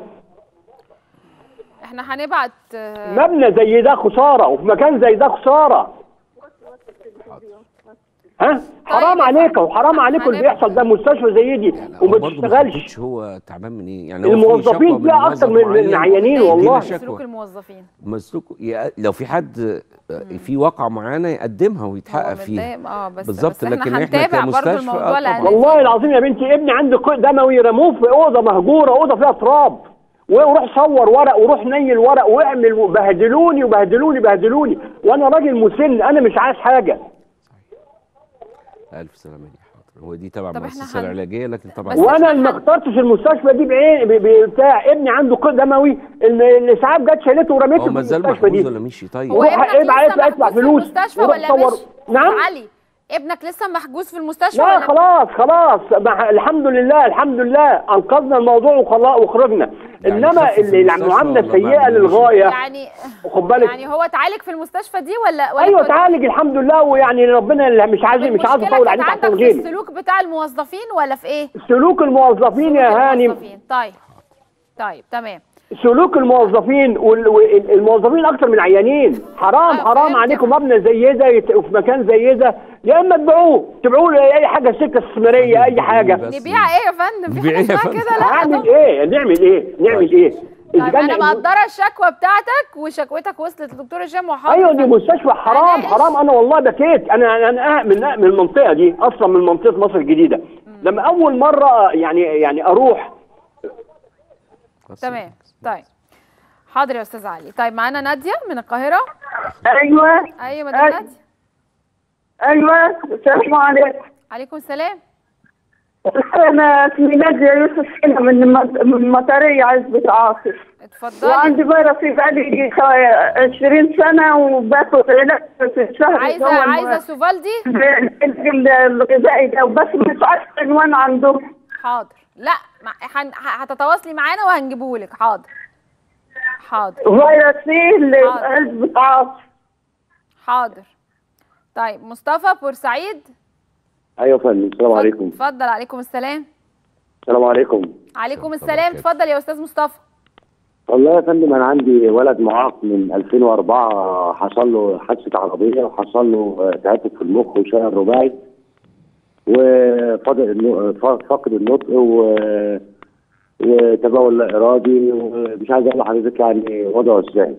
احنا هنبعت مبنى زي ده خساره وفي مكان زي ده خساره. ها حرام عليكم وحرام عليكم اللي بيحصل ده. مستشفى زي دي وما بتشتغلش. هو تعبان من ايه يعني؟ الموظفين فيها اكتر من العيانين والله. سلوك الموظفين مسلوك لو في حد في واقعه معينه يقدمها ويتحقق فيها اه بس بالظبط. لكن احنا كمستشفى والله العظيم يا بنتي ابني عنده دموي رموه في اوضه مهجوره اوضه فيها تراب وروح صور ورق وروح نيل ورق واعمل بهدلوني وبهدلوني بهدلوني وانا راجل مسن انا مش عايز حاجه. ألف سلامة يا حاضر. هو دي تبع المؤسسة العلاجية لكن طبعا وانا ما اخترتش المستشفى دي بعين بتاع ابني عنده قيء دموي الاسعاف جت شالته ورميته في المستشفى دي. ولا مشي طيب هو ابنك لسه ادفع فلوس في المستشفى ولا مش؟ نعم علي ابنك لسه محجوز في المستشفى لا ولا خلاص خلاص الحمد لله الحمد لله انقذنا الموضوع وخرجنا. يعني انما المعامله السيئه للغايه يعني خد بالك يعني هو اتعالج في المستشفى دي ولا ولا ايوه اتعالج الحمد لله ويعني ربنا مش عايز مش عايز اطول عليك احسن غيري. في السلوك بتاع الموظفين ولا في ايه؟ سلوك الموظفين يا هانم. طيب طيب تمام. سلوك الموظفين والموظفين اكتر من عيانين. حرام حرام عليكم مبنى زي ده وفي مكان زي ده يا اما تبيعوه تبيعوه اي حاجه سكه استثماريه اي حاجه. نبيع ايه يا فندم؟ في حاجه اسمها كده لا. نعمل ايه؟ نعمل ايه؟ نعمل ايه؟ طيب انا مقدره الشكوى بتاعتك وشكوتك وصلت للدكتور هشام وحاضر. ايوه دي مستشفى حرام حرام. انا والله بكيت انا انا من من المنطقه دي اصلا من منطقه مصر الجديده. لما اول مره يعني يعني اروح. تمام طيب حاضر يا استاذ علي. طيب معانا ناديه من القاهره. ايوه ايوه مدام ناديه. ايوه السلام عليكم. عليكم السلام. انا اسمي ناديه يوسف هنا من من مطريه عزبة عاصف. اتفضلي. وعندي فيروس سي بقالي عشرين سنه وباخد علاج في الشهر. عايزه عايزه سوفالدي الغذائي ده وبس مش عارفه عنوان عنده. حاضر. لا هتتواصلي معانا وهنجيبه لك. حاضر حاضر. فيروس سي القلب بتاعه. حاضر. طيب مصطفى بورسعيد. ايوه يا فندم. السلام عليكم. اتفضل. عليكم السلام. السلام عليكم. عليكم السلام. اتفضل يا استاذ مصطفى. والله يا فندم انا عندي ولد معاق من ألفين وأربعة، حصل له حادثه عربيه وحصل له تهتك في المخ وشلل رباعي وفقد النطق و وتبول لا ارادي، ومش عايز اقول لحضرتك يعني وضعه ازاي.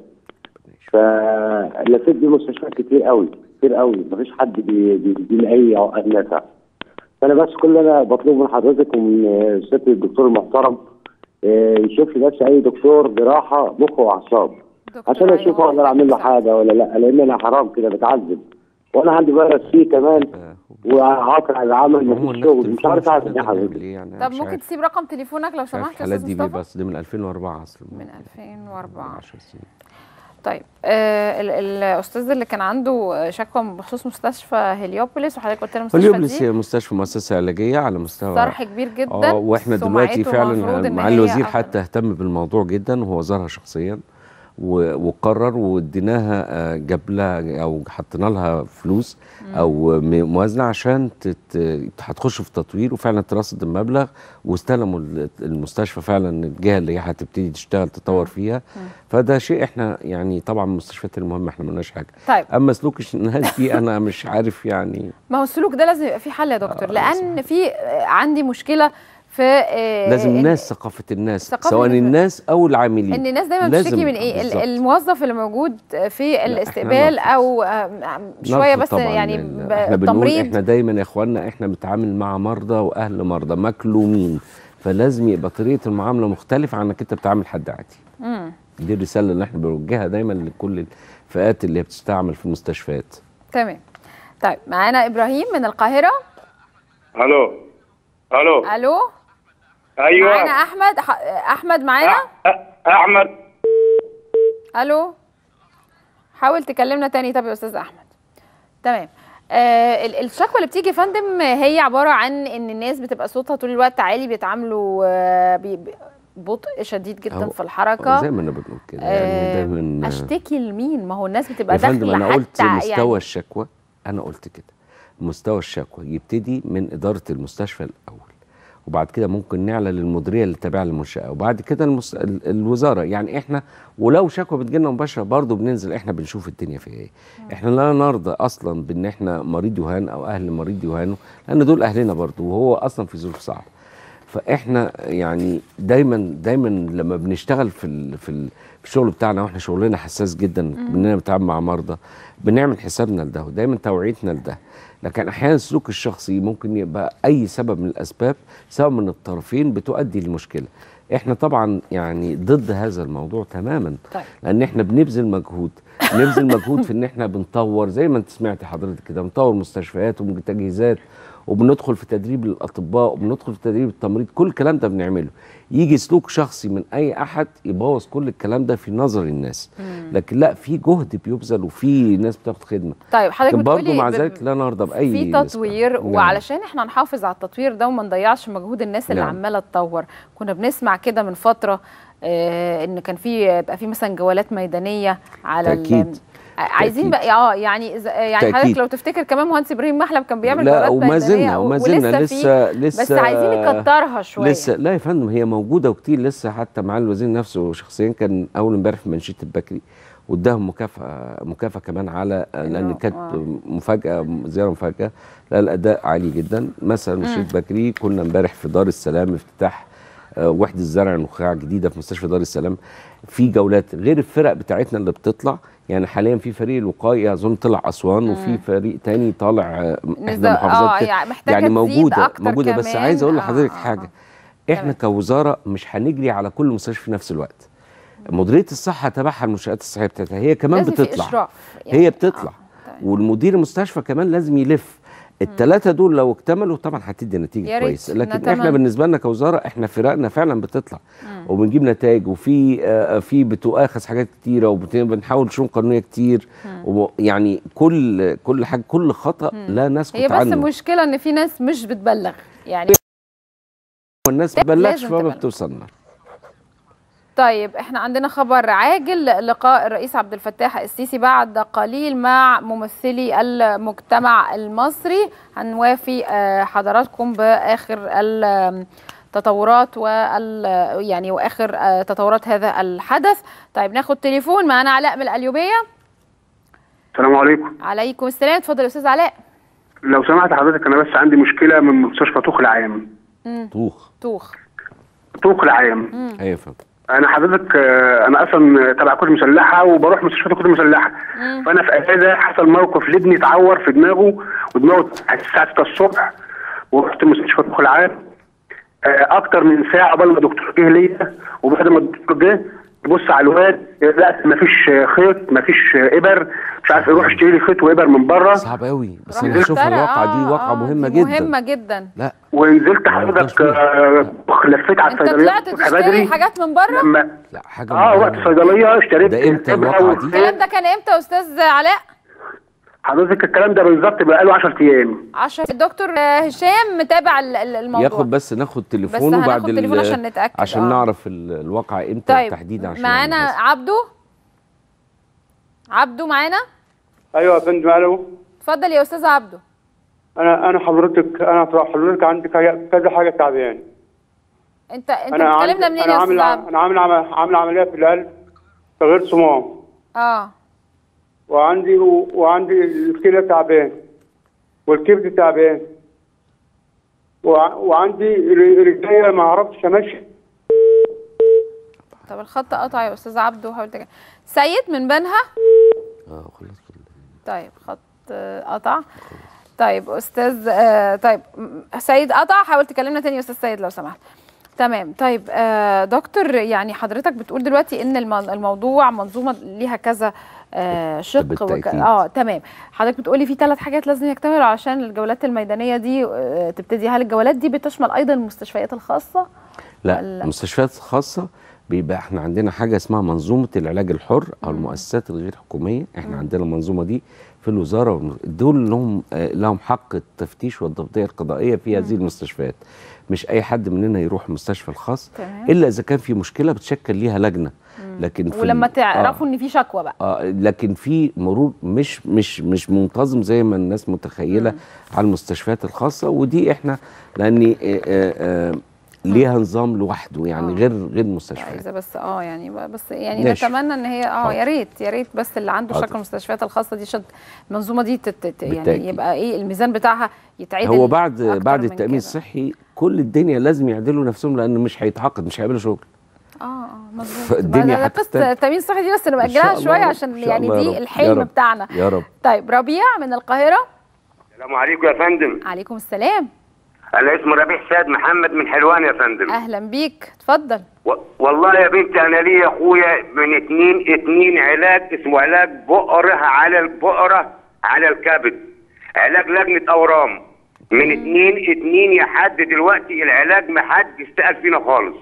فلفيت بيه مستشفيات كتير قوي كتير قوي، مفيش حد بيديني اي عقد نافع. فانا بس كل اللي انا بطلبه من حضرتك ومن سياده الدكتور المحترم يشوف لي بس اي دكتور جراحه مخ واعصاب عشان اشوف اقدر اعمل له حاجه ولا لا، لان انا حرام كده بتعذب وانا عندي فيروس سي كمان وعاطل على العمل مفيش شغل، مش عارف اعمل ايه حضرتك. طب ممكن تسيب رقم تليفونك لو سمحت يا استاذ مصطفى؟ دي بس دي من ألفين وأربعة اصلا. من ألفين وأربعة. عشر سنين. طيب آه الاستاذ اللي كان عنده شكوى بخصوص مستشفى هليوبوليس وحضرتك قلت لنا المستشفى هليوبوليس هي مستشفى مؤسسه علاجيه على مستوى صرح كبير جدا. اه واحنا دلوقتي فعلا مع الوزير حتى اهتم بالموضوع جدا وهو زارها شخصيا وقرر واديناها جاب لها او حطينا لها فلوس او موازنه عشان هتخش في تطوير وفعلا ترصد المبلغ واستلموا المستشفى فعلا الجهه اللي هي هتبتدي تشتغل تطور فيها. فده شيء احنا يعني طبعا من المستشفيات المهمه احنا ما لناش حاجه. طيب. اما سلوك الناس دي انا مش عارف يعني. ما هو السلوك ده لازم يبقى فيه حل يا دكتور. آه لان في عندي مشكله في آه لازم الناس ثقافه الناس سواء الناس او العاملين. ان الناس دايما بتشتكي من ايه؟ بالزبط. الموظف اللي موجود في الاستقبال او آه شويه بس يعني احنا بنقول احنا دايما يا اخوانا احنا بنتعامل مع مرضى واهل مرضى مكلومين، فلازم يبقى طريقه المعامله مختلفه عن انك انت بتعامل حد عادي. امم دي الرساله اللي احنا بنوجهها دايما لكل الفئات اللي بتستعمل في المستشفيات. تمام. طيب معانا ابراهيم من القاهره. الو الو الو ايوه معانا احمد. احمد معانا. احمد. الو حاول تكلمنا تاني. طب يا استاذ احمد. تمام. آه الشكوى اللي بتيجي يا فندم هي عباره عن ان الناس بتبقى صوتها طول الوقت عالي، بيتعاملوا آه ببطء شديد جدا في الحركه زي ما انا بقول كده. يعني دايما اشتكي لمين؟ ما هو الناس بتبقى داخله. يا فندم انا قلت مستوى يعني الشكوى، انا قلت كده مستوى الشكوى يبتدي من اداره المستشفى الاول، وبعد كده ممكن نعلن للمديريه اللي تابعه للمنشاه، وبعد كده المس... الوزاره. يعني احنا ولو شكوى بتجيلنا مباشره برضه بننزل احنا بنشوف الدنيا فيها ايه. احنا لا نرضى اصلا بان احنا مريض يهان او اهل مريض يهانوا، لان دول اهلنا برضه وهو اصلا في ظروف صعبه. فاحنا يعني دايما دايما لما بنشتغل في ال... في, ال... في الشغل بتاعنا واحنا شغلنا حساس جدا باننا بنتعامل مع مرضى، بنعمل حسابنا لده ودايما توعيتنا لده. لكن احيانا السلوك الشخصي ممكن يبقى اي سبب من الاسباب سواء من الطرفين بتؤدي لمشكله. احنا طبعا يعني ضد هذا الموضوع تماما. طيب. لان احنا بنبذل مجهود بنبذل مجهود في ان احنا بنطور زي ما انت سمعتي حضرتك كده، بنطور مستشفيات وتجهيزات وبندخل في تدريب الاطباء وبندخل في تدريب التمريض، كل الكلام ده بنعمله. يجي سلوك شخصي من اي احد يبوظ كل الكلام ده في نظر الناس. مم. لكن لا، في جهد بيبذل وفي ناس بتاخد خدمه. طيب حضرتك بتقولي برضه مع ذلك لا نرضى باي في تطوير. وعلشان احنا نحافظ على التطوير ده وما نضيعش مجهود الناس اللي نعم. عماله تطور. كنا بنسمع كده من فتره آه ان كان في بقى في مثلا جولات ميدانيه على أكيد. عايزين بقى اه يعني يعني حضرتك لو تفتكر كمان مهندس ابراهيم محلب كان بيعمل لا وما زلنا وما زلنا لسه لسه بس عايزين نكترها شويه لسه. لا يا فندم هي موجوده وكتير لسه. حتى مع الوزير نفسه شخصيا كان اول امبارح في منشيه البكري واداهم مكافاه مكافاه كمان على لان كانت مفاجاه زياره مفاجاه. لا الاداء عالي جدا. مثلا منشيه البكري كنا امبارح في دار السلام افتتاح وحده زرع نخاع جديده في مستشفى دار السلام. في جولات غير الفرق بتاعتنا اللي بتطلع. يعني حاليا في فريق الوقائي اظن طلع اسوان مم. وفي فريق تاني طالع احدى المحافظات. آه يعني, يعني موجوده موجوده كمان. بس عايز اقول لحضرتك آه حاجه. آه احنا كمان. كوزاره مش هنجري على كل مستشفى في نفس الوقت. مديريه الصحه تبعها المنشات الصحيه بتاعتها هي كمان بتطلع. يعني هي بتطلع آه. والمدير المستشفى كمان لازم يلف. الثلاثه دول لو اكتملوا طبعا هتدي نتيجه كويسه، لكن نتمنى. احنا بالنسبه لنا كوزاره احنا فرقنا فعلا بتطلع مم. وبنجيب نتائج، وفي آه في بتؤاخذ حاجات كتيره، وبنحاول شؤون قانونيه كتير، ويعني كل كل حاجه كل خطا مم. لا نسكت عنه. هي بس المشكله ان في ناس مش بتبلغ، يعني والناس ما بتبلغش فما بتوصلنا. طيب احنا عندنا خبر عاجل، لقاء الرئيس عبد الفتاح السيسي بعد قليل مع ممثلي المجتمع المصري. هنوافي حضراتكم باخر التطورات وال يعني واخر تطورات هذا الحدث. طيب ناخد تليفون، معانا علاء من القليوبيه. السلام عليكم. عليكم السلام، اتفضل يا استاذ علاء. لو سمحت حضرتك انا بس عندي مشكله من مستشفى طوخ العام. امم طوخ طوخ طوخ العام. ايوه فهمت. انا حضرتك انا اصلا تبع القوات المسلحه وبروح مستشفى القوات المسلحه، فانا في اجازه حصل موقف لابني اتعور في دماغه، ودماغه الساعه ستة الصبح، ورحت مستشفى طوخ العام اكتر من ساعه قبل ما الدكتور جه ليا، وبعد ما الدكتور جه يبص على الواد لا مفيش خيط مفيش ابر، مش عارف يروح يشتري لي خيط وابر من بره. صعب قوي، بس انا بشوف الواقعه دي واقعه آه مهمه جدا مهمه جدا. لا ونزلت حضرتك آه لفيت على الصيدليه. انت طلعت تشتري حاجات من بره؟ لما لا حاجه اه رحت الصيدليه اشتريت. ده امتى الواقعه دي؟ الكلام ده كان امتى يا استاذ علاء؟ حضرتك الكلام ده بالظبط بقى له عشرة ايام. عشرة. الدكتور هشام متابع الموضوع. ياخد بس ناخد تليفونه بعد التليفون عشان نتاكد عشان آه. نعرف الواقع امتى طيب. تحديدا. عشان معانا عبده. عبده معانا؟ ايوه يا فندم. الو اتفضل يا استاذ عبده. انا انا حضرتك انا حضرتك عندي كذا حاجه تعبان. انت انت بتكلمنا منين يا استاذ عبده؟ انا عامل عامل عمليه في القلب تغيير صمام. اه وعندي وعندي الكلى تعبان والكبد تعبان وعندي رجليا ما اعرفش امشي. طب الخط قطع يا استاذ عبده، حاول تجي. سيد من بنها. اه خلاص. طيب خط قطع. طيب استاذ آه طيب سيد قطع، حاول تكلمنا تاني يا استاذ سيد لو سمحت. تمام. طيب آه دكتور، يعني حضرتك بتقول دلوقتي ان الموضوع منظومه ليها كذا آه شق وك... اه تمام. حضرتك بتقولي في ثلاث حاجات لازم يكتملوا عشان الجولات الميدانيه دي آه تبتدي. هل الجولات دي بتشمل ايضا المستشفيات الخاصه؟ لا المستشفيات الخاصه بيبقى احنا عندنا حاجه اسمها منظومه العلاج الحر او المؤسسات الغير حكوميه. احنا مم. عندنا المنظومه دي في الوزاره، دول لهم لهم حق التفتيش والضبطيه القضائيه في هذه المستشفيات. مش اي حد مننا يروح المستشفى الخاص تمام. الا اذا كان في مشكله بتشكل ليها لجنه. مم. لكن في ولما تعرفوا آه ان في شكوى بقى اه لكن في مرور مش مش مش منتظم زي ما الناس متخيله مم. على المستشفيات الخاصه، ودي احنا لان آه آه ليها نظام لوحده يعني آه. غير غير المستشفيات. عايزه بس اه يعني بس يعني ناشي. نتمنى ان هي اه يا ريت يا ريت بس اللي عنده شكل المستشفيات الخاصه دي شد المنظومه دي تت يعني يبقى ايه الميزان بتاعها يتعدل. هو بعد بعد التامين الصحي كل الدنيا لازم يعدلوا نفسهم، لان مش هيتعاقد مش هيعملوا شغل. اه اه مظبوط. الدنيا قصه التامين الصحي دي بس نأجلها شويه عشان يعني دي الحلم بتاعنا يا رب. طيب ربيع من القاهره. السلام عليكم يا فندم. عليكم السلام. انا اسمي ربيع سيد محمد من حلوان يا فندم. اهلا بيك اتفضل. و... والله يا بنتي انا ليا اخويا من اتنين اتنين علاج اسمه علاج بؤره على البؤره على الكبد، علاج لجنه اورام من اتنين اتنين لحد دلوقتي العلاج ما حد استقال فينا خالص،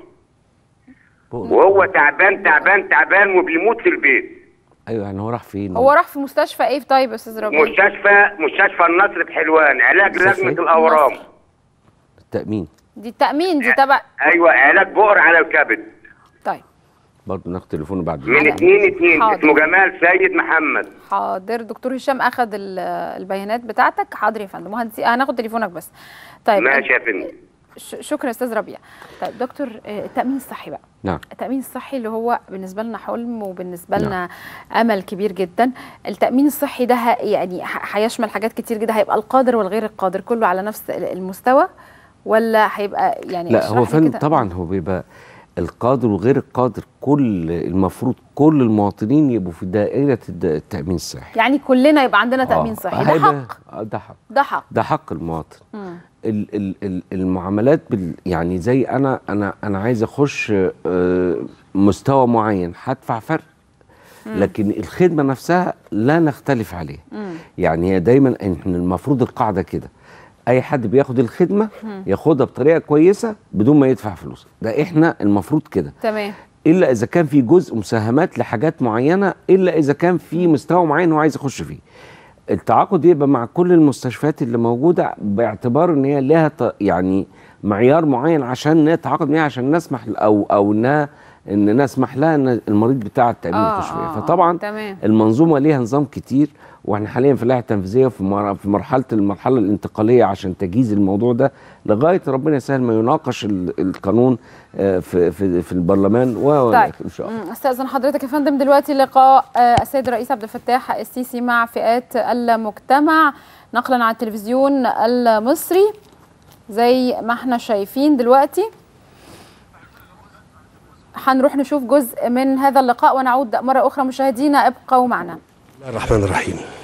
وهو تعبان تعبان تعبان وبيموت في البيت. ايوه يعني هو راح فين؟ هو راح في مستشفى ايه طيب يا استاذ ربيع؟ مستشفى مستشفى النصر في حلوان، علاج لجنه الاورام. التأمين دي التأمين دي تبع ايوه علاج بؤر على الكبد. طيب برضه ناخد تليفونه بعد من اتنين اتنين اسمه جمال سيد محمد. حاضر دكتور هشام اخذ البيانات بتاعتك. حاضر يا فندم مهندسي هناخد تليفونك بس. طيب ماشي يا فندم. شكرا يا استاذ ربيع. طيب دكتور التأمين الصحي بقى. نعم. التأمين الصحي اللي هو بالنسبة لنا حلم وبالنسبة لنا نعم. أمل كبير جدا. التأمين الصحي ده يعني هيشمل حاجات كتير جدا، هيبقى القادر والغير القادر كله على نفس المستوى ولا هيبقى يعني؟ لا هو فن طبعا هو بيبقى القادر وغير القادر، كل المفروض كل المواطنين يبقوا في دائرة التأمين الصحي. يعني كلنا يبقى عندنا تأمين صحي. ده حق. ده حق. ده حق. ده حق المواطن. ال ال ال المعاملات بال يعني زي انا انا انا عايز اخش مستوى معين هدفع فرق، لكن الخدمه نفسها لا نختلف عليها. يعني هي دايما احنا المفروض القاعده كده، اي حد بياخد الخدمه ياخدها بطريقه كويسه بدون ما يدفع فلوس، ده احنا المفروض كده. تمام. الا اذا كان في جزء مساهمات لحاجات معينه، الا اذا كان في مستوى معين هو عايز يخش فيه. التعاقد يبقى مع كل المستشفيات اللي موجوده باعتبار ان هي لها يعني معيار معين عشان نتعاقد معاها، عشان نسمح او او انها ان نسمح لها ان المريض بتاع التامين آه يخش فيها. آه فطبعا تمام. المنظومه ليها نظام كتير، واحنا حاليا في اللائحه التنفيذيه في في مرحله المرحله الانتقاليه عشان تجهيز الموضوع ده لغايه ربنا يسهل ما يناقش القانون في في في البرلمان و طيب. ان شاء الله. استاذن حضرتك يا فندم دلوقتي لقاء السيد الرئيس عبد الفتاح السيسي مع فئات المجتمع نقلا على التلفزيون المصري زي ما احنا شايفين دلوقتي. هنروح نشوف جزء من هذا اللقاء ونعود مرة أخرى. مشاهدينا ابقوا معنا. بسم الله الرحمن الرحيم.